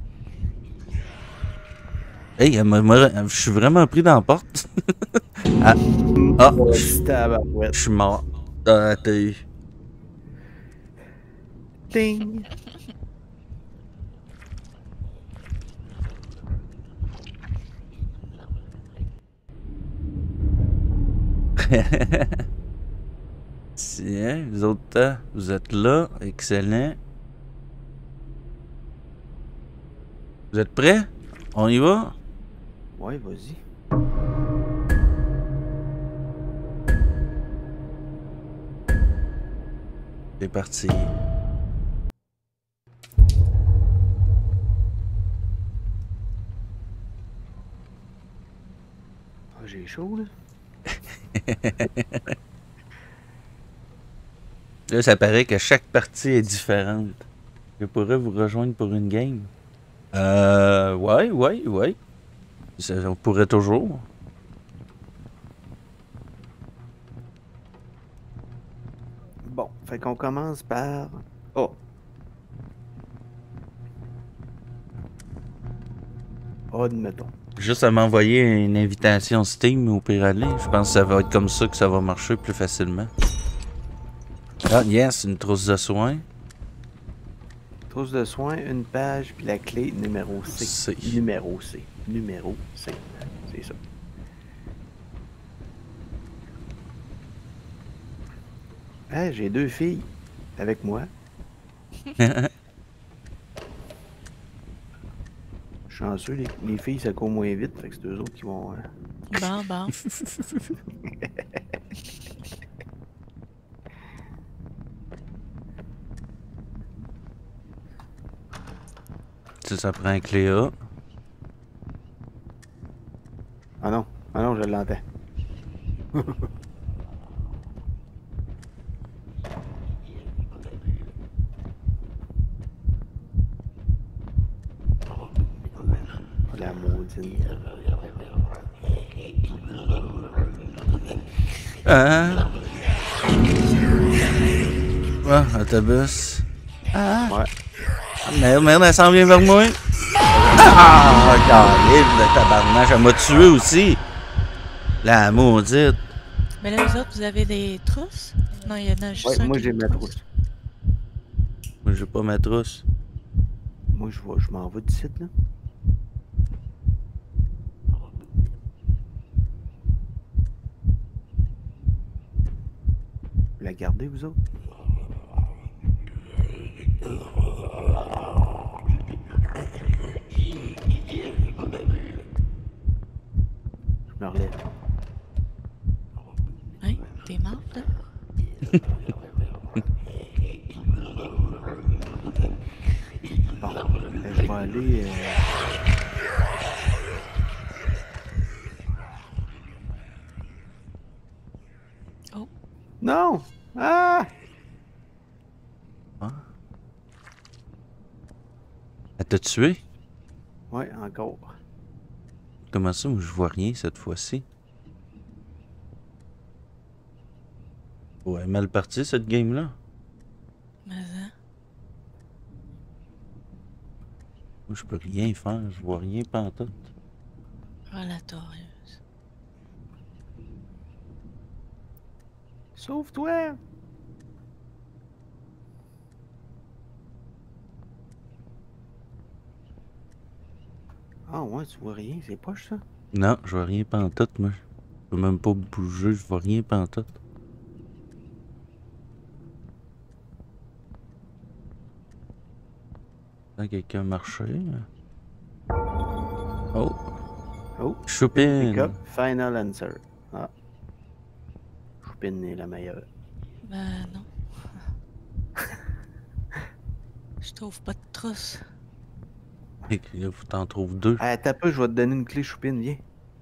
Hey, je suis vraiment pris dans la porte. Ah, je suis mort. Ah, t'as eu. Ding! Tiens, vous autres, vous êtes là. Excellent. Vous êtes prêts? On y va? Ouais, vas-y. C'est parti. Ah, j'ai chaud, là. Là, ça paraît que chaque partie est différente. Je pourrais vous rejoindre pour une game. Ouais. On pourrait toujours. Bon, fait qu'on commence par... Oh! Admettons. Juste à m'envoyer une invitation Steam au pire aller. Je pense que ça va être comme ça que ça va marcher plus facilement. Ah, yes, une trousse de soins. Trousse de soins, une page, puis la clé numéro C. C. Numéro C. Numéro C. C'est ça. Ah, j'ai 2 filles avec moi. Chanceux, les filles, ça court moins vite, fait que c'est eux autres qui vont... Bon. Ça prend un clé A. Ah non, je l'entends. La maudine. Ah! Ah, autobus. Ah! Ouais. Merde, elle s'en vient vers moi. Ah! Calme de tabarnak, elle m'a tué aussi. La maudite. Mais là, vous autres, vous avez des trousses? Non, il y en a juste Ouais, un moi qui j'ai a une ma trousse. Moi, j'ai pas ma trousse. Moi je m'en vais d'ici, là. Vous la gardez, vous autres? parlait. Hein? T'es mort, là? Bon, je vais aller... Oh. Non! Ah! Ah. Elle t'a tué? Ouais, encore. Comment ça, moi, je vois rien cette fois-ci? Ouais, mal partie cette game-là. Mais hein? Moi, je peux rien faire, je vois rien pantoute. Relatorieuse. Sauve-toi! Ah ouais, tu vois rien, c'est poche ça? Non, je vois rien pantoute, moi. Je peux même pas bouger, je vois rien pantoute. Là, quelqu'un marchait. Oh, Oh! Choupine! Pick up, final answer. Ah. Choupine est la meilleure. Ben non. Je trouve pas de trousse. Et là, faut t'en trouver deux. Ah, t'as peu, je vais te donner une clé, Choupine, viens.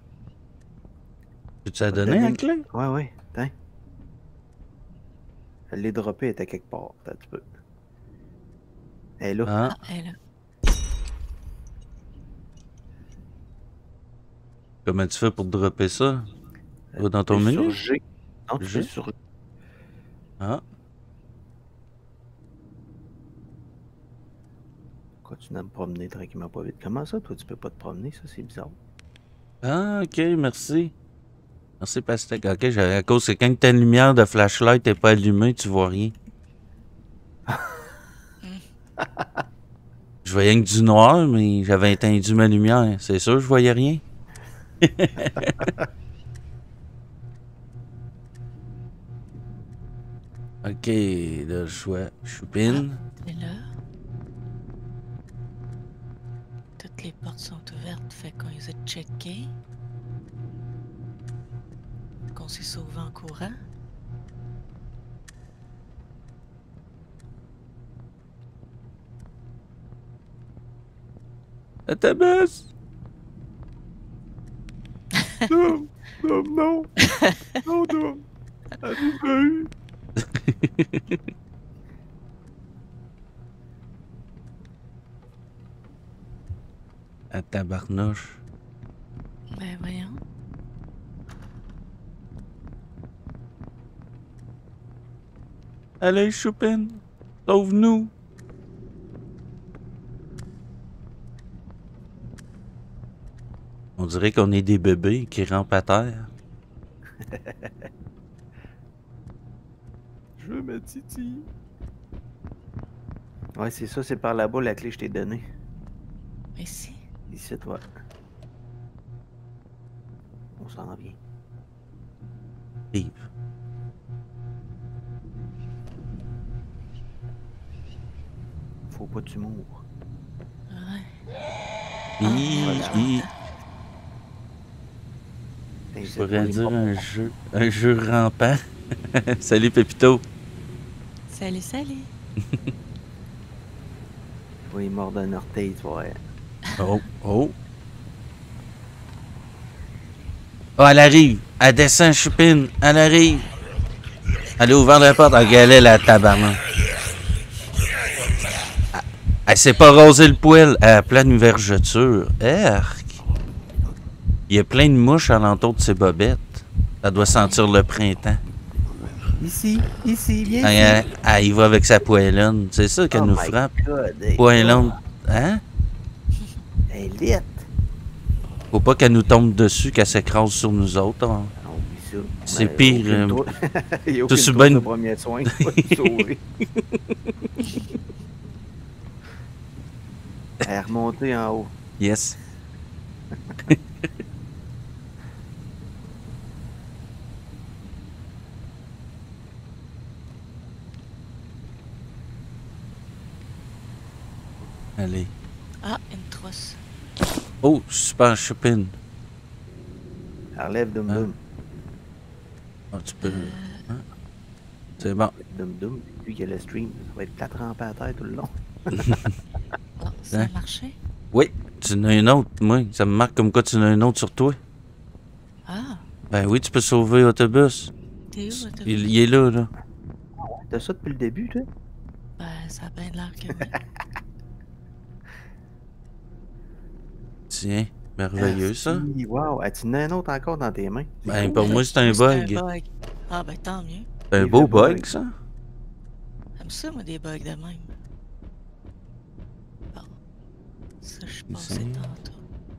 Tu as Je vais te donné la une- clé? Ouais, ouais, tiens. Je l'ai droppé, elle était quelque part. Attends un petit peu. Elle est là. Ah, Ah, elle est là. comment tu fais pour dropper ça? Va dans ton T'es sur menu? G. Non, tu fais G? sur... Ah, Pourquoi tu n'aimes pas promener tranquillement pas vite? Comment ça, toi, tu peux pas te promener? Ça, c'est bizarre. ah, ok, merci. Merci, Pastèque. Ok, à cause que quand ta lumière de flashlight n'est pas allumée, tu vois rien. Je voyais que du noir, mais j'avais éteint ma lumière. C'est sûr, je voyais rien. Ok, là, je vois Choupine. T'es là. Toutes les portes sont ouvertes, fait qu'on les a checkées. Qu'on s'est sauvé en courant. À ta baisse! Non, non, non. Non, non. Allez, À tabarnouche. Ben voyons. Allez, Choupine, sauve-nous! On dirait qu'on est des bébés qui rampent à terre. Je veux ma titi. Ouais, c'est ça, c'est par là-bas la clé que je t'ai donnée. Ici. Ici, toi. On s'en vient. Yves. Faut pas que tu mourres. Ouais. Je pourrais dire un jeu rampant. Salut, Pépito. Salut, salut. Oui, il mord d'un orteil, tu vois. Oh, oh. Oh, elle arrive. Elle descend, Choupine. Elle arrive. Elle a ouvert la porte. Elle est la tabarnak. Elle s'est pas rasé le poil. Elle a plein de vergetures. Erk. Il y a plein de mouches alentour de ses bobettes. Elle doit sentir le printemps. Ici, viens Elle, elle y va avec sa poêlonne. C'est ça qu'elle nous frappe. Poêlonne. Hein? Elle est lite. Faut pas qu'elle nous tombe dessus, qu'elle s'écrase sur nous autres. Hein. Non, oublie ça. C'est Ben, pire. Il y a Tout aucune sur trousse ben- de premier soin qui va te sauver. Elle est remontée en haut. Yes. Allez. Ah, une trousse. Oh, super Choupine. Relève Dum Hein? Dum. Ah, tu peux. Hein? C'est bon. Dum Dum, lui qui a le stream, ça va être plate rampé à terre tout le long. Oh, ça Hein? a marché? Oui, tu en as une autre, moi. Ça me marque comme quoi tu en as une autre sur toi. Ah, Ben oui, tu peux sauver l'autobus. t'es où, toi? Il est là, là. T'as ça depuis le début, toi? Ben, ça a bien l'air que oui. Tiens, merveilleux, ça. Merci. Wow, tu en as un autre encore dans tes mains. C'est Ben, cool, pour ça. moi, c'est un bug. Ah, ben, tant mieux. C'est un Vive beau le bug. bug, ça. J'aime ça, moi, des bugs de même. Bon. Ça, je pensais Ici. tantôt.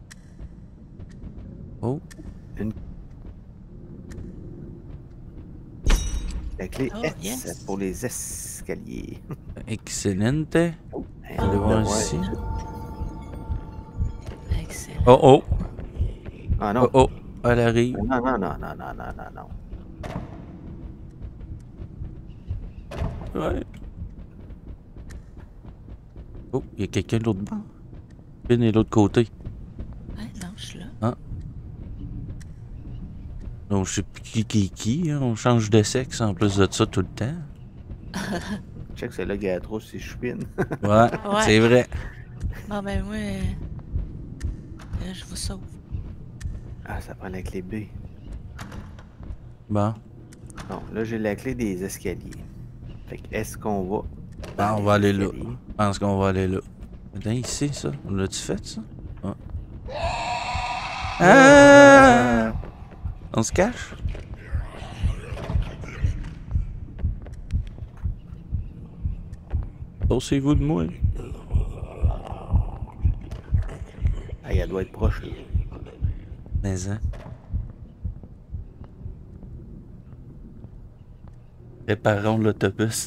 Oh, La clé Oh, S yes. pour les escaliers. excellente. Oh, Allez voir ouais. ici. Excellent. Oh, oh, Ah non. oh, oh, elle arrive. Non, non, non, non, non, non, non, non. Ouais. Oh, il y a quelqu'un de l'autre bord. Pin est de l'autre côté. Hein, non, je suis là. Donc, je sais plus qui, hein. On change de sexe en plus de ça tout le temps. Check, c'est là qu'il y a trop si je chupine. Ouais, Ouais. c'est vrai. Bon, ben, moi, je vous sauve. Ah, ça prend la clé B. Bon, Bon, là, j'ai la clé des escaliers. Fait que, est-ce qu'on va... ben, on les va aller là. escaliers? Je pense qu'on va aller là. Attends, ici, ça. On l'a-tu fait, ça? Ah. Ah! On se cache? Pensez-vous de moi? Ah, elle doit être proche, là. Mais hein. Réparons l'autobus.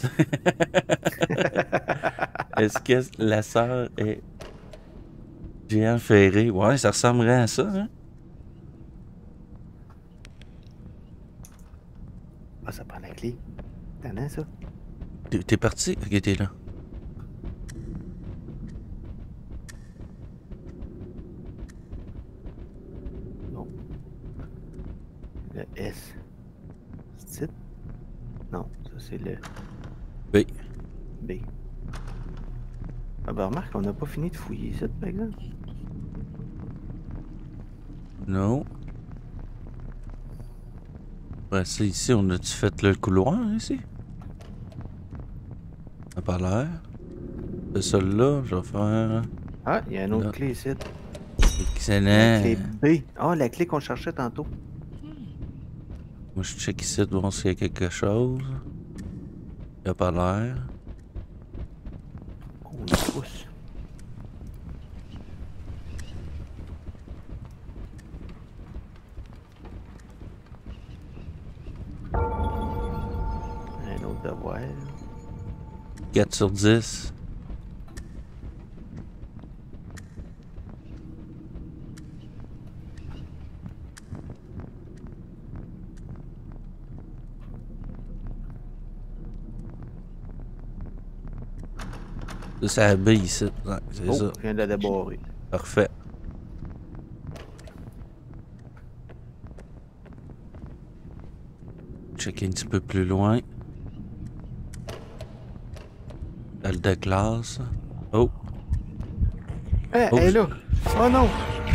Est-ce que la sœur est géant ferré? Ouais, ça ressemblerait à ça, hein? Ah, ça prend la clé. T'en as, ça? T'es parti? Ok, t'es là. Non. Le S. C'est... Non, ça, c'est le B. B. Ah, ben, remarque, on n'a pas fini de fouiller ça, par exemple. Non. Ouais, ça ici, on a-tu fait le couloir, ici? Ça n'a pas l'air. C'est celle-là, je vais faire... Ah, il y a une autre Là. clé ici. La Excellent. clé B. Ah, la clé qu'on cherchait tantôt. Moi, je check ici de voir s'il y a quelque chose. Il n'y a pas l'air. Oh, on le pousse. Un autre devoir. 4 sur 10. Ça, c'est la B ici. Ouais, c'est Oh, ça. je viens de la débarrer. Parfait. Checker un petit peu plus loin. Salle de classe. Oh. Eh, Oh. elle est là! Oh non!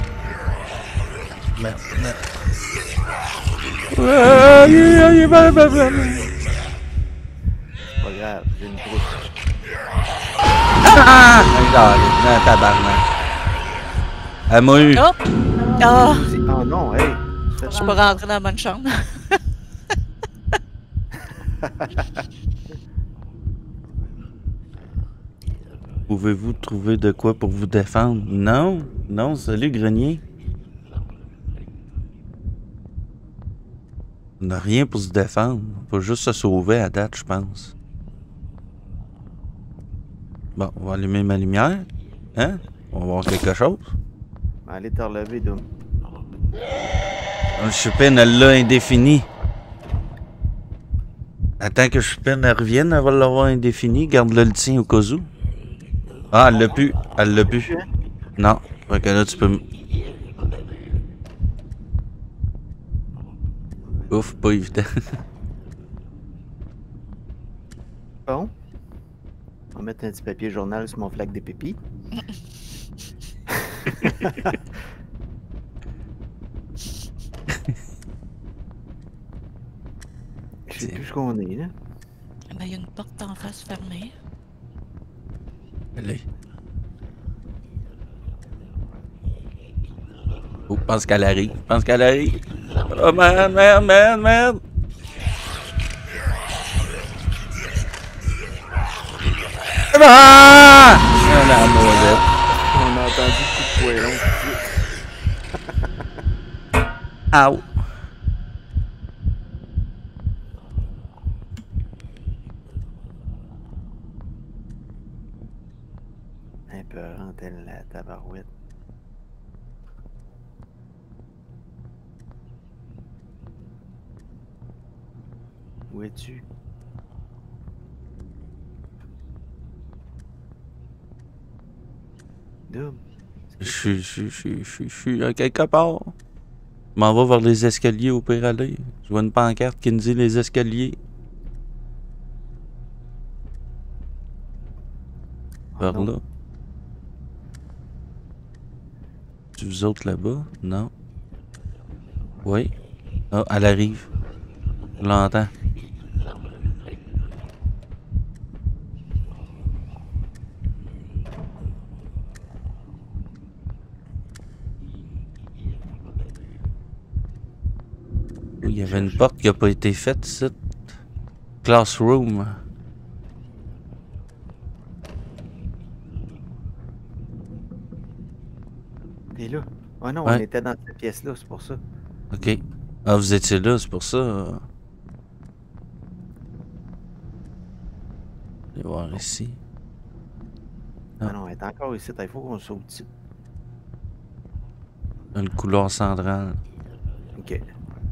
C'est pas grave, j'ai une trousse. Ah! Non, tabarnak. Elle m'a eu. Oh! Ah! Oh non, hey! Je suis pas rentré dans la bonne chambre. Pouvez-vous trouver de quoi pour vous défendre? Non. Non, salut, grenier. On n'a rien pour se défendre. On va juste se sauver à date, je pense. Bon, on va allumer ma lumière. Hein? On va voir quelque chose. Allez te relever, Doom. Chupin, elle l'a indéfini. Attends que Chupin elle revienne, elle va l'avoir indéfini. Garde-le le tien au cas où. Ah, elle l'a pu. Elle l'a pu. Non. Fait que là, tu peux... Ouf, pas évident. Bon. On va mettre un petit papier journal sur mon flac des pépis. Je sais plus ce qu'on est, là. Ben, il y a une porte en face fermée. Allez. Oh, je pense qu'elle arrive. Je pense qu'elle arrive. Oh, man, man, man, man. Ah! Oh, la molette. On a entendu tout de poêlon. Ow. Un peu telle la tabarouette. Où es-tu? Dum. Je suis à quelque part. Je m'en vais vers les escaliers au pire aller. Je vois une pancarte qui me dit les escaliers. Vers non. là. Tu vous autres là-bas? Non. Oui. Ah, elle arrive. Je l'entends. Il y avait une porte qui n'a pas été faite, ici. Classroom. T'es là? Oh non, Ouais. on était dans cette pièce-là, c'est pour ça. Ok. Ah, vous étiez là, c'est pour ça. Je vais voir ici. Ah non, elle est encore ici, il faut qu'on saute dessus. Une couloir centrale. Ok.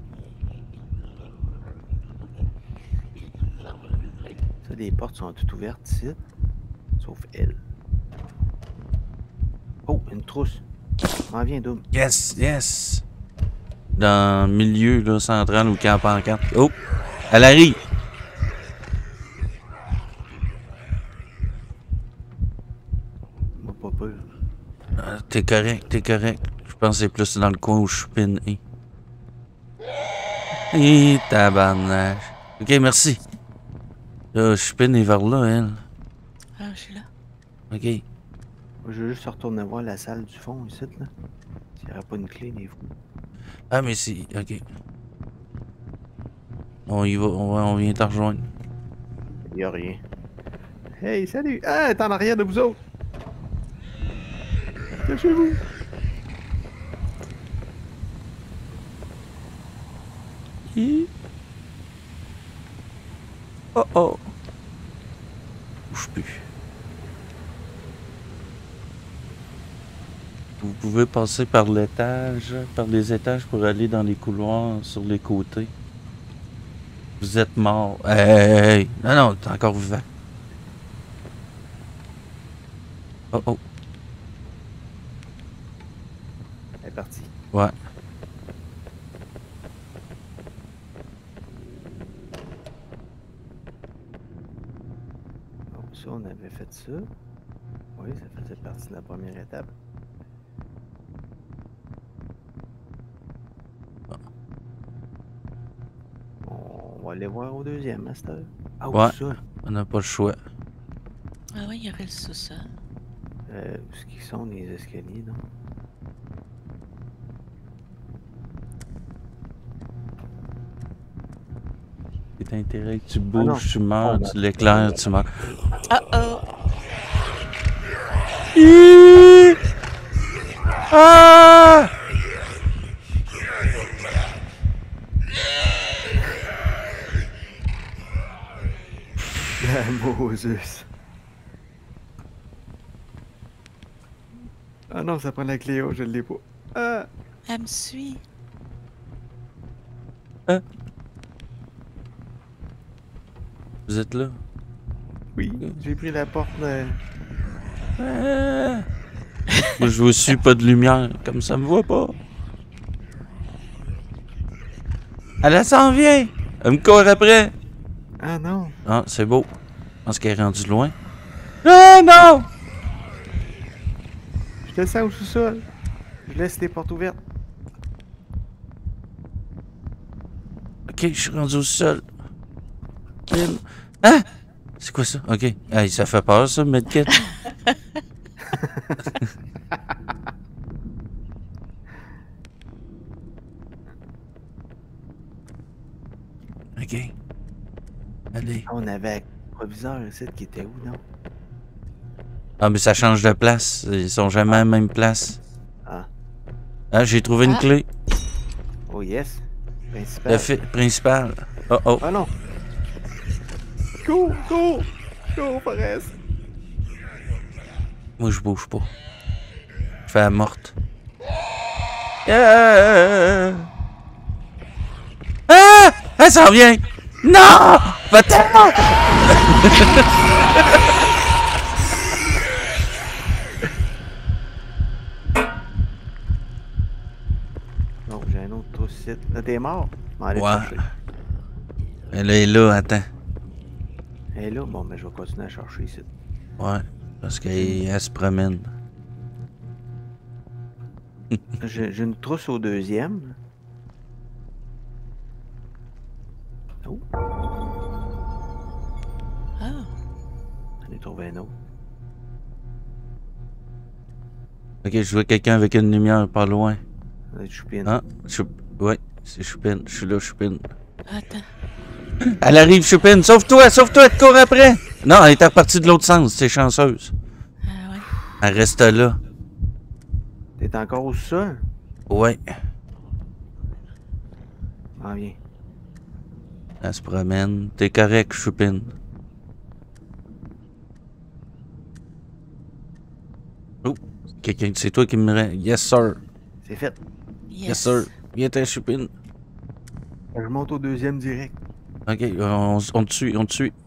Ça, les portes sont toutes ouvertes ici. Sauf elle. Oh, une trousse. M'en viens, Doom. Yes, yes. Dans le milieu là, central ou camp en carte. Oh! Elle arrive! Moi, pas peur. Ah, t'es correct, t'es correct. Je pense que c'est plus dans le coin où je suis piné. Et tabarnage. Ok, merci. Là, je suis piné vers là, elle. Ah, je suis là. Ok. Moi, je veux juste retourner voir la salle du fond ici, là. S'il n'y aurait pas une clé, les fous. Ah, mais si. Ok. On y va, on vient te rejoindre. Il n'y a rien. Hey, salut! Ah, elle est en arrière de vous autres! Cachez-vous! Oh oh. Bouge plus. Vous pouvez passer par l'étage, par les étages pour aller dans les couloirs sur les côtés. Vous êtes mort. Hey! Non, non, t'es encore vivant. Oh oh. Elle est partie. Ouais. Bon, ça, on avait fait ça. Oui, ça faisait partie de la première étape. On va aller voir au deuxième, Master. Ah, Ouais. où ça? On n'a pas le choix. Ah oui, il y aurait le sous-sol. Où est-ce qu'ils sont, les escaliers, non? C'est intérêt que tu bouges, non. tu meurs, Oh, tu l'éclaires, tu meurs. Oh! Ah! La Moses. Ah non, ça prend la clé, oh, je l'ai pas. Ah! Elle me suit. Vous êtes là? Oui, j'ai pris la porte. Ah! Moi, je vous suis pas de lumière, comme ça me voit pas. Elle s'en vient! Elle me court après! Ah non! Ah, c'est beau. Je pense qu'elle est rendue loin. Ah non! Je descends au sous-sol. Je laisse les portes ouvertes. Ok, je suis rendu au sol. Ah! C'est quoi ça? Ok. Hey, ça fait peur, ça, Medkit. Ok. Allez. On avait un proviseur ici qui était où, non? Ah, mais ça change de place. Ils sont jamais à la même place. Ah. Ah, j'ai trouvé une Ah. clé. Oh yes. Principal. Le principal. Oh oh. Ah non! Cours! Cours! Cours, Forrest! Moi, je bouge pas. Je fais la morte. Ah! Elle s'en vient! Non! Va-t'en! Non, j'ai un autre trou site. Là, t'es mort? Je vais aller Ouais. te chercher. Elle est là, attends. Elle est là? Bon, mais je vais continuer à chercher ici. Ouais. Parce qu'elle se promène. J'ai une trousse au deuxième. Oh, Ah. j'en ai trouvé un autre. Ok, je vois quelqu'un avec une lumière pas loin. Là, je suis Ah, ouais, c'est Choupine. Je suis là, Choupine. Attends. Elle arrive, Choupine. Sauve-toi, elle te court après. Non, elle est repartie de l'autre sens, t'es chanceuse. Ah ouais. Elle reste là. T'es encore au sol? Ouais. Ah, viens. Elle se promène. T'es correct, Choupine. Oh, quelqu'un, c'est toi qui me rend. Yes, sir. C'est fait. Yes, sir. Viens, t'es Choupine. Je monte au deuxième direct. Ok, on te suit, on te suit.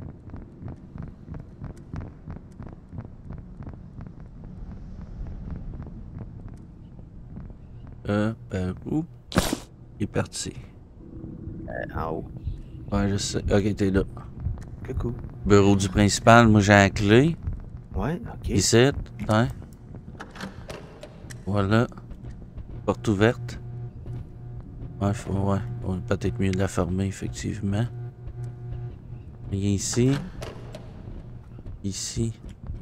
Où? Il est parti. En haut. Ouais, je sais. Ok, t'es là. Coucou. Bureau du principal, moi j'ai la clé. Ouais, ok. Ici, hein? Voilà. Porte ouverte. Ouais, ouais. On est peut-être mieux de la fermer, effectivement. Rien ici. Ici.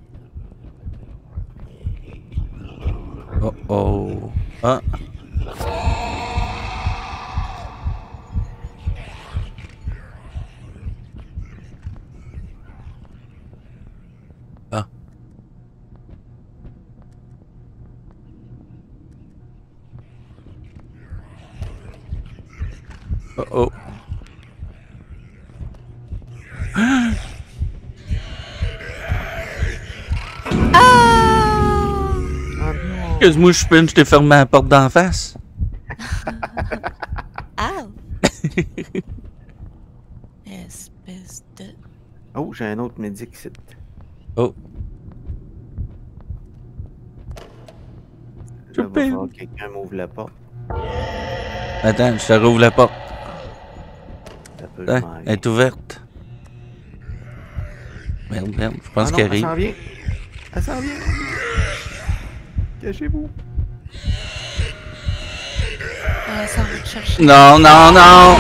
Oh oh. Ah. Ah. Oh oh. Ah! Ah non! Excuse-moi, je t'ai fermé la porte d'en face. Ah! Espèce de... Oh, j'ai un autre médic ici. Oh. Là, Je va pile. falloir que quelqu'un m'ouvre la porte. Attends, je te rouvre la porte. Ça peut Hein, m'en elle est ouverte. Merde, merde, je pense qu'elle Elle arrive. s'en vient. Elle s'en vient. Cachez-vous. ça va te chercher. Non, non, non!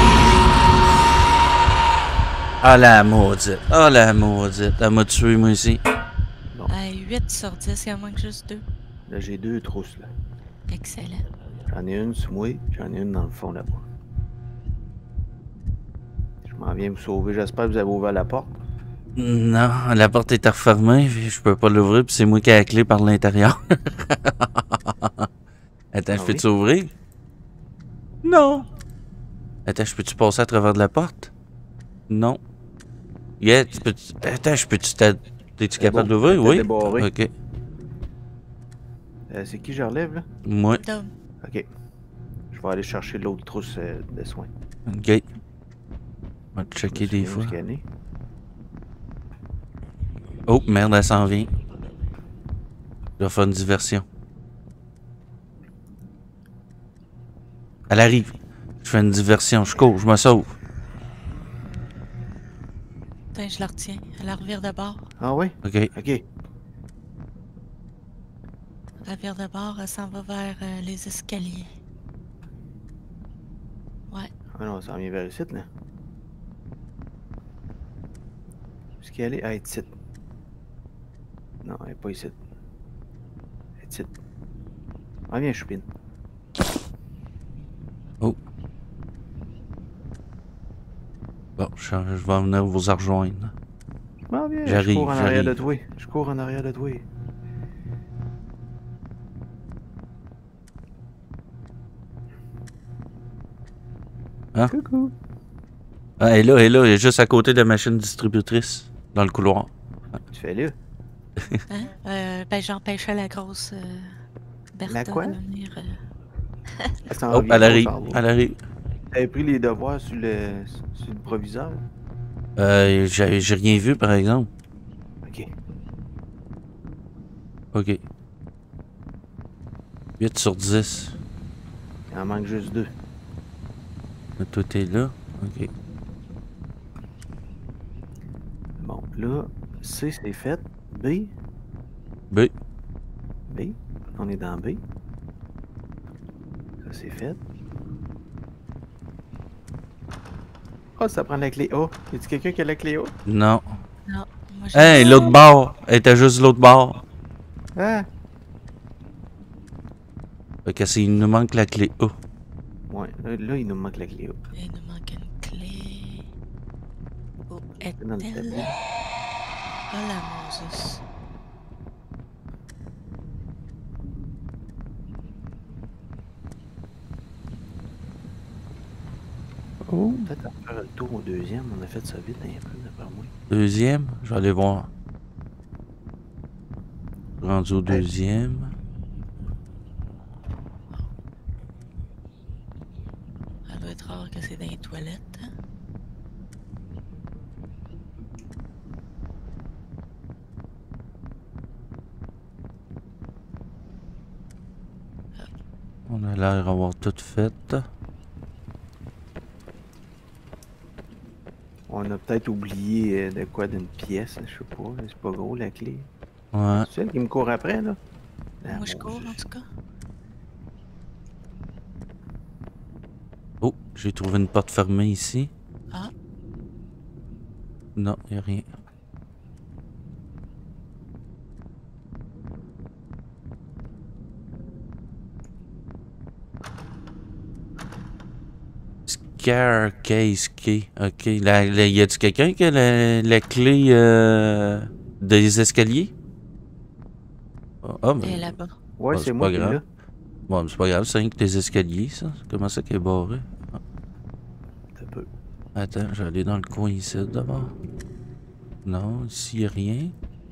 Ah la maudite. Ah la maudite. Elle m'a tué moi aussi. À 8 sur 10, il en manque juste 2. Là, j'ai deux trousses, là. Excellent. J'en ai une sous moi, j'en ai une dans le fond, là-bas. Je m'en viens vous sauver. J'espère que vous avez ouvert la porte. Non, la porte est refermée, puis je peux pas l'ouvrir, puis c'est moi qui ai la clé par l'intérieur. Attends, je Ah peux-tu ouvrir? Non. Attends, je peux-tu passer à travers de la porte? Non. Yeah, tu peux. Attends, je peux-tu t'aider? T'es-tu capable bon, d'ouvrir? t'es Oui. débarré. Ok. C'est qui je relève, là? Moi. Tom. Ok. Je vais aller chercher l'autre trousse de soins. Ok. On va te checker Je me des souviens fois. scanner. Oh, merde, elle s'en vient. Je vais faire une diversion. Elle arrive. Je fais une diversion, je cours, je me sauve. Attends, je la retiens. Elle la revire de bord. Ah oui? Ok. Ok. Elle revire de bord, elle s'en va vers les escaliers. Ouais. Ah non, ça vient vers ici, là. Où est-ce qu'elle est? Ah, elle est ici. Non, elle est pas ici. Elle est ici. Ah, viens, Choupine. Oh. Bon, je vais venir vous rejoindre. Ah, viens, J'arrive, je cours en arrière de j'arrive. toi. Je cours en arrière de toi. Hein? Coucou. Ah, elle est là, elle est juste à côté de la machine distributrice, dans le couloir. Tu fais là? Hein? Ben, j'empêchais la grosse Bertha La quoi? de venir. Elle s'en Oh, vient, elle arrive, s'en va. elle arrive. T'avais pris les devoirs sur le proviseur? J'ai rien vu, par exemple. Ok. Ok. 8 sur 10. Il en manque juste 2. Tout est là. Ok. Bon, là, C, c'est fait. B, B. B. On est dans B. Ça, c'est fait. Oh, ça prend la clé A. Y a-t-il quelqu'un qui a la clé A? Non. Non, moi j'ai. Hey, l'autre bord. Elle était juste l'autre bord. Ah! Fait que il nous manque la clé A. Ouais, là, il nous manque la clé A. Il nous manque une clé. Où Dans le est-elle? tapis. Oh la Moses. Oh. Peut-être à faire le tour au deuxième. On a fait ça vite un peu, d'après moi. Deuxième. Je vais aller voir. Rendu au deuxième. Elle doit être rare que c'est dans les toilettes. Hein? On a l'air d'avoir tout fait. On a peut-être oublié de quoi d'une pièce, je sais pas. C'est pas gros la clé. Ouais. C'est elle qui me court après, là? Ah, Moi je mon cours Dieu. en tout cas. Oh, j'ai trouvé une porte fermée ici. Ah, Non, y a rien. Staircase key. Ok. Y a-tu quelqu'un qui a la clé des escaliers? Ah, elle est mais. là-bas. Ouais, Bon, c'est c'est moi pas qui grave. l'ai. Bon, mais c'est pas grave, c'est rien que des escaliers, ça. Comment ça qui est barré? Un peu. Attends, je vais aller dans le coin ici d'abord. Non, ici y a rien.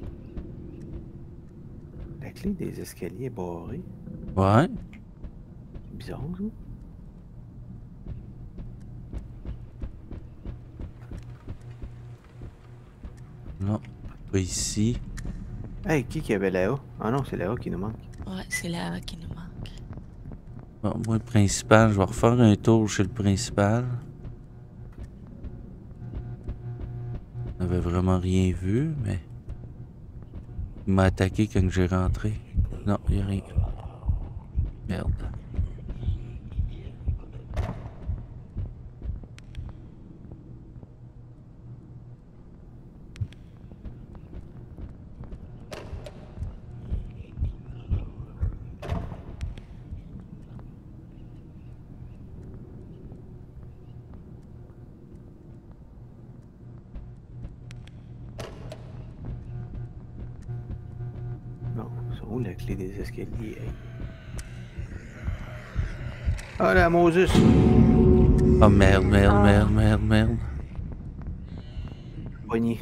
La clé des escaliers est barrée. Ouais. C'est bizarre, ça. Non, pas ici. Hey, qui avait la A? Ah non, c'est la A qui nous manque. Ouais, c'est là qui nous manque. Bon, moi, le principal, je vais refaire un tour chez le principal. On n'avait vraiment rien vu, mais... Il m'a attaqué quand j'ai rentré. Non, il n'y a rien. Merde. Non, c'est où la clé des escaliers? Hey? Ah, la Moses! Oh merde, merde, Ah. merde, merde, merde. Poignée.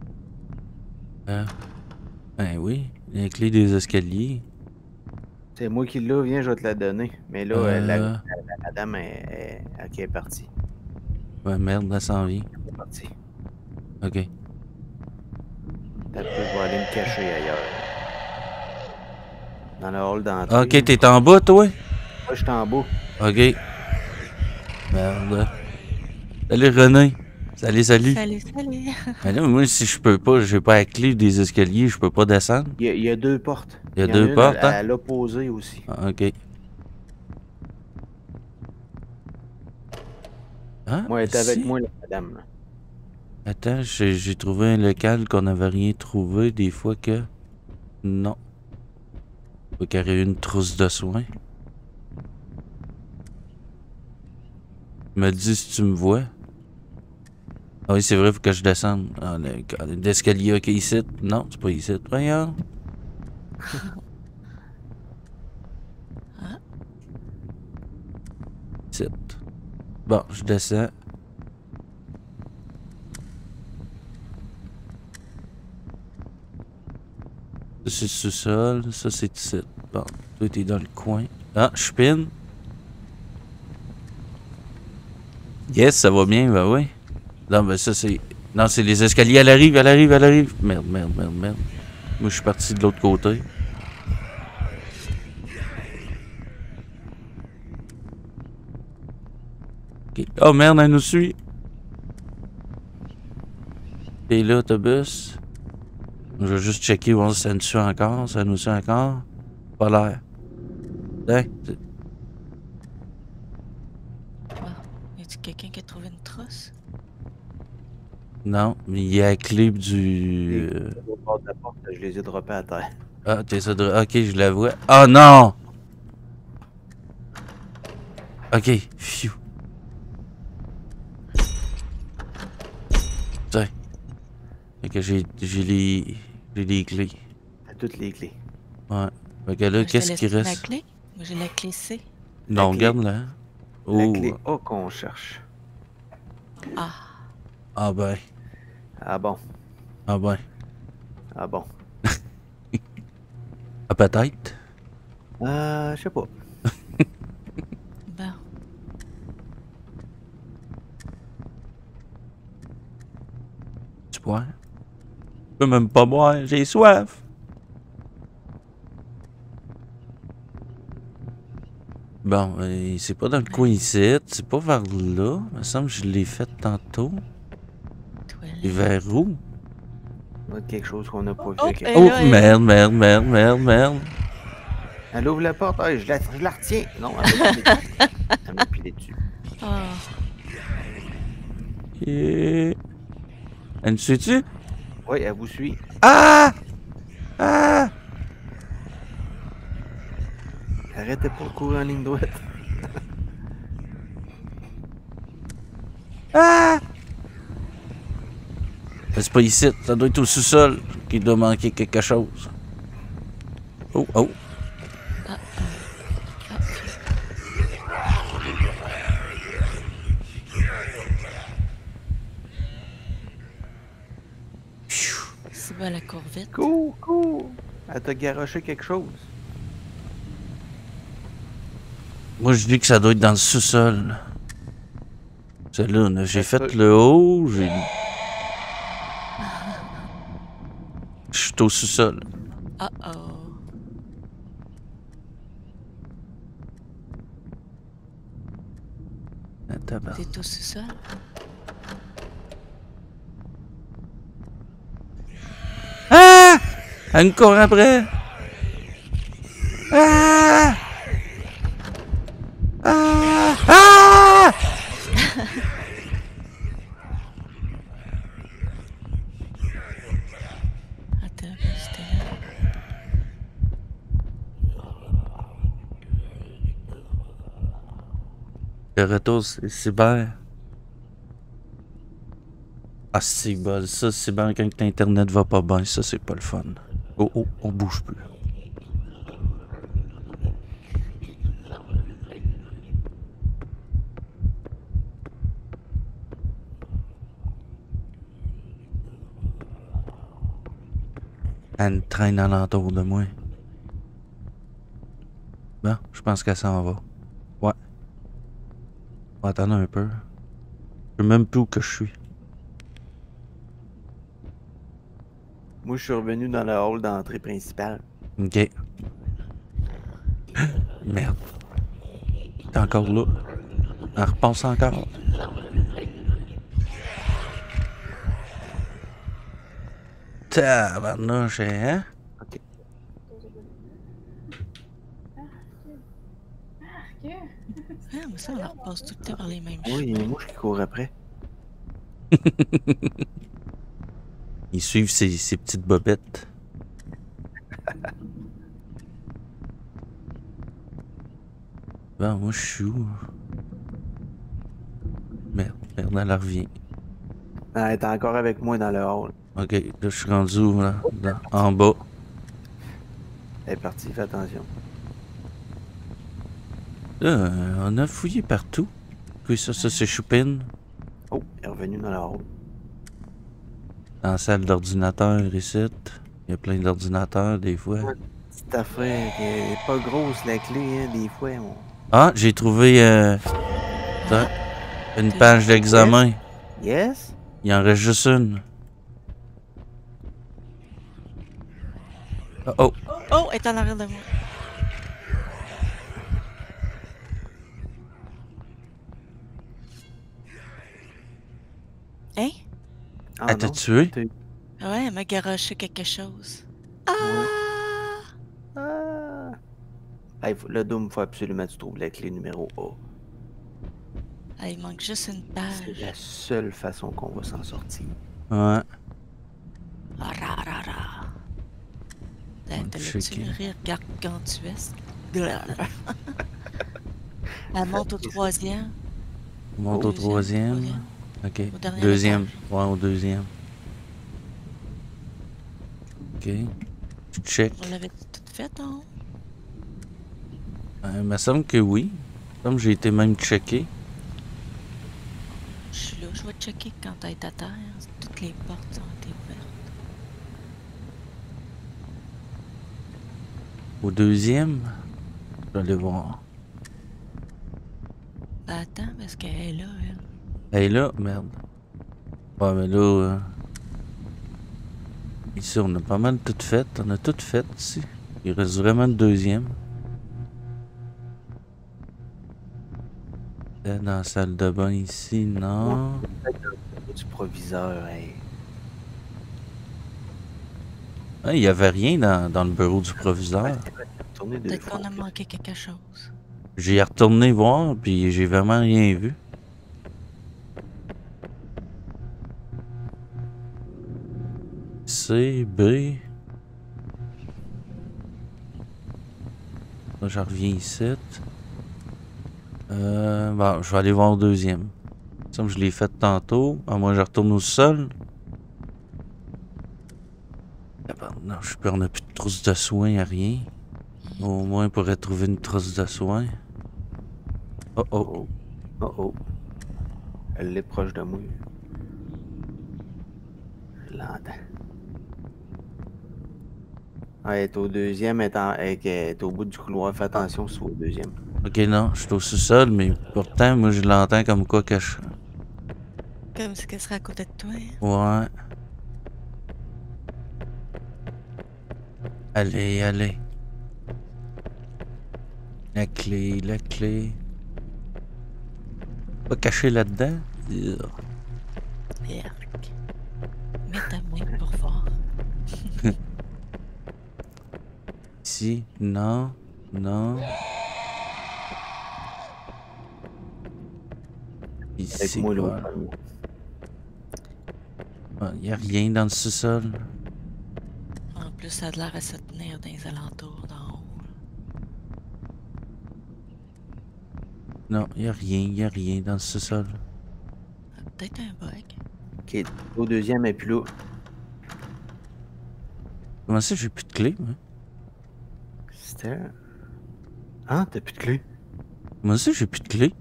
Ben oui, la clé des escaliers. C'est moi qui l'ai, viens, je vais te la donner. Mais là, la dame, elle est partie. Ouais, merde, elle s'en vient. Elle est partie. Ok. T'as peu, je vais aller me cacher ailleurs. Dans le hall d'entrée. Ok, t'es en bas, toi? Moi, je suis en bas. Ok. Merde. Salut René. Salut. Salut. Mais là, moi, si je peux pas, j'ai pas la clé des escaliers, je peux pas descendre. Il y a 2 portes. Il y a en 2 une portes, à hein? l'opposé aussi. Ah, ok. Ah, Moi, elle était avec ici? moi, la madame. Là. Attends, j'ai trouvé un local qu'on n'avait rien trouvé des fois que... Non. Faut qu'il y aurait eu une trousse de soins. Tu me dis si tu me vois. Ah oui, c'est vrai, faut que je descende. Ah, l'escalier, ok, ici. Non, c'est pas ici. Voyons. Ici. Bon, je descends. Ça, c'est le sous-sol. Ça, c'est ici. Bon, toi, t'es dans le coin. Ah, je spin. Yes, ça va bien, bah oui. Non, ben ça, c'est... Non, c'est les escaliers. Elle arrive. Merde. Moi, je suis parti de l'autre côté. Ok. Oh merde, elle nous suit. Et là, autobus. Je vais juste checker voir si ça nous suit encore. Ça nous suit encore. Pas l'air. Hein? Y a-t-il quelqu'un qui a trouvé une trousse? Non, mais il y a la clé du... Au bord de la porte, je les ai droppés à terre. Ah, t'es ça de... Ok, je la vois. Oh non! Ok, phew. Tiens. Fait que j'ai les clés. T'as toutes les clés. Ouais. Fait que là, qu'est-ce qui La reste? clé? Moi, j'ai la clé C. Non, clé. regarde là. La Oh. clé A qu'on cherche. Ah. Ah ben. Ah bon. Ah ben. Ah bon. Ah peut-être. Je sais pas. Bon. Tu bois? Je peux même pas boire, j'ai soif. Bon, c'est pas dans le coin ici, c'est pas vers là. Il me semble que je l'ai fait tantôt. Toilette. Et vers où? Quelque chose qu'on n'a pas Oh, vu. Oh, merde. Elle ouvre la porte. Ah, je la retiens. Non, elle m'a pilé dessus. Ah. Et... Elle me suit-tu? Oui, elle vous suit. Ah! Arrêtez pas de courir en ligne droite. C'est pas ici, ça doit être au sous-sol qu'il doit manquer quelque chose. Oh. C'est bien la cour vite. Cours. Elle t'a garoché quelque chose. Moi, je dis que ça doit être dans le sous-sol. Celle-là, j'ai fait le haut, j'ai... Je suis au sous-sol. Oh. Attends, T'es au sous-sol? Ah! Elle me court après! Ah! Attends, c'était là. Le retour, c'est cyber. Ah, c'est bon. Ça, c'est bien quand l'internet va pas bien. Ça, c'est pas le fun. Oh, on bouge plus. Elle traîne alentour de moi. Bon, je pense qu'elle s'en va. Ouais. On va attendre un peu. Je sais même plus où que je suis. Moi, je suis revenu dans le hall d'entrée principale. Ok. Merde. T'es encore là? Elle repasse encore. Tabarnouche, hein? Ok. Ah, mais ça, on la repasse tout le temps par les mêmes Oui, il y a chemins. une mouche qui court après. Ils suivent ces petites bobettes. Bon, moi, je suis où? Merde, elle revient. Elle est encore avec moi dans le hall. Ok, là, je suis rendu où, là? En bas. Elle est partie, fais attention. Là, on a fouillé partout. Puis ça, c'est Choupine. Oh, elle est revenue dans le hall. Dans la salle d'ordinateur, ici. Il y a plein d'ordinateurs, des fois. Petite affaire, elle est pas grosse la clé, hein, des fois. Ah, j'ai trouvé une page d'examen. Yes? Il en reste juste une. Oh, Oh, elle est en arrière de moi. Hein? Ah, elle t'a non. tué? Ouais, elle m'a garoché quelque chose. Ah! Ah! Hey, le Doom, faut absolument que tu trouves la clé numéro A. Ah, il manque juste une C'est la page. seule façon qu'on va s'en sortir. Ouais. Ah, ra, ra, ra. On va T'as le checker. petit rire gargantuesque. Elle monte au troisième. On monte au troisième. Ok. Deuxième. Ouais, au deuxième. Ok. Tu check. On l'avait tout fait, hein? Il me semble que oui. Comme j'ai été même checké. Je suis là, je vais checker quand elle est à terre. Toutes les portes ont été ouvertes. Au deuxième. Je vais aller voir. Ben attends, parce qu'elle est là, elle. Elle est là, merde. Ouais, mais là. Ici, on a pas mal tout fait. On a tout fait ici. Il reste vraiment le deuxième. Là, dans la salle de bain ici, non. Du proviseur, hey. Il n'y avait rien dans le bureau du proviseur. Peut-être qu'on a manqué quelque chose. J'ai retourné voir, puis j'ai vraiment rien vu. C, B. Là, je reviens ici. Bon, je vais aller voir le deuxième. Comme je l'ai fait tantôt. Ah, moi, je retourne au sol. Non, je peux, on n'a plus de trousse de soins, rien. Au moins, on pourrait trouver une trousse de soins. Oh oh. Oh oh. Elle est proche de moi. Je l'entends. Elle est au deuxième, elle est au bout du couloir. Fais attention, c'est au deuxième. Ok, non, je suis au sous-sol, mais pourtant, moi, je l'entends comme quoi que je... Comme si qu'elle serait à côté de toi. Ouais. Allez, allez. La clé, la clé. Pas caché là-dedans? Yerk. Mets ta main pour voir. Ici, non, non. Ici, Avec moi, quoi? Il n'y a rien dans le sous-sol. En plus, ça a l'air à se tenir dans les alentours d'en haut. Non, il n'y a rien dans le sous-sol. Peut-être un bug. Ok, au deuxième, et puis là. Comment ça, j'ai plus de clé, moi? C'était. Ah, t'as plus de clé? Comment ça, j'ai plus de clé?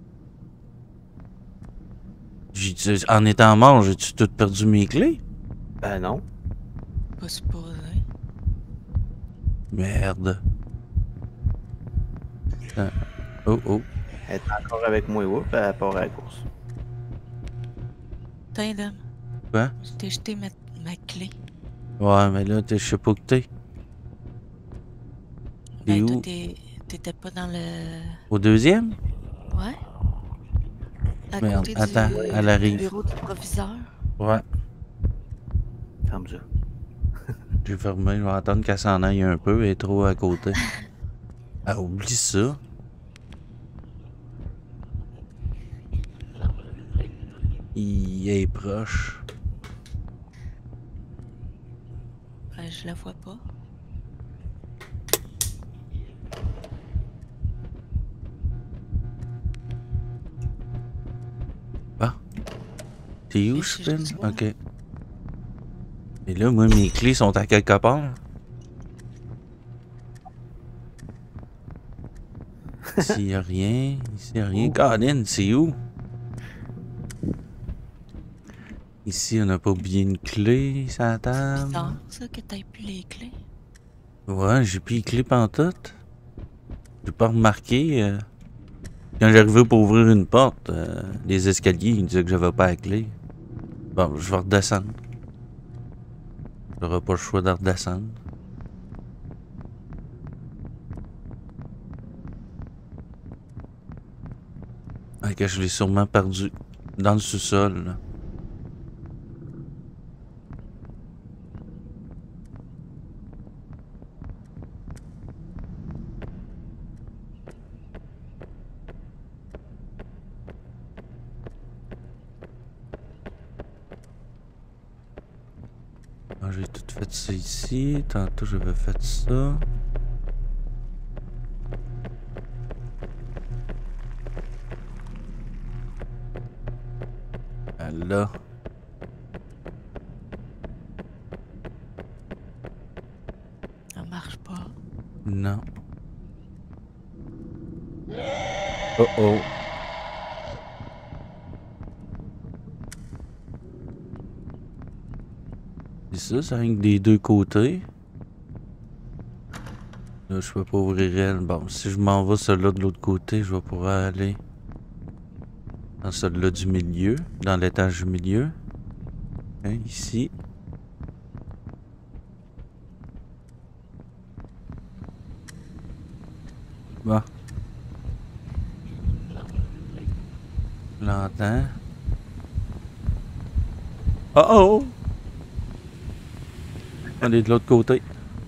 En étant mort, j'ai-tu tout perdu mes clés? Ben non. Pas supposé. Merde. Oh oh. Elle est encore avec moi, oups, elle part à la course. Tiens, Dom. Quoi? Je t'ai jeté ma clé. Ouais, mais là, je sais pas où t'es. Ben, où? toi, t'étais pas dans le... Au deuxième? Ouais? À Merde, côté attends, du elle arrive. bureau du proviseur. Ouais, Ferme ça. j'ai fermé, je vais attendre qu'elle s'en aille un peu, elle est trop à côté. Ah, oublie ça. Il est proche. Je la vois pas. Ah. T'es où, Mais je suis Spin? juste là. Ok. Et là, moi, mes clés sont à quelque part. Ici, y a rien. Ici, y a rien. Colin, c'est où? Ici, on n'a pas oublié une clé sur la C'est table. bizarre, ça, que t'aies plus les clés. Ouais, j'ai plus les clés pantoute. J'ai pas remarqué. Quand j'arrivais pour ouvrir une porte, les escaliers, ils disaient que j'avais pas la clé. Bon, je vais redescendre. J'aurai pas le choix de redescendre. Ok, je l'ai sûrement perdu dans le sous-sol. Là. Ah, j'ai tout fait ça ici. Tantôt, j'avais fait ça. Ah, là. Ça marche pas. Non. Oh oh. C'est ça rien que des deux côtés. Là, je peux pas ouvrir elle. Bon, si je m'en vais celui-là de l'autre côté, je vais pouvoir aller dans celui-là du milieu, dans l'étage du milieu. Hein, ici. Bon. Je l'entends. Oh oh! On est de l'autre côté.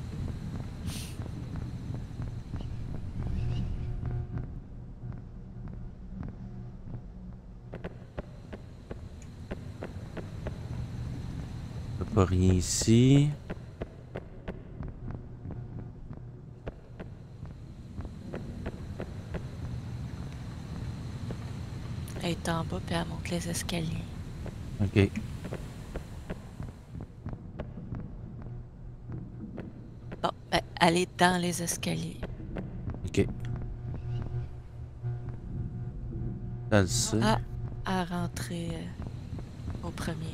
Pas rien ici. Elle est en bas, puis elle monte les escaliers. Ok. Bon, ben, elle est dans les escaliers. Ok. Ça le sait. Ah, à rentrer au premier.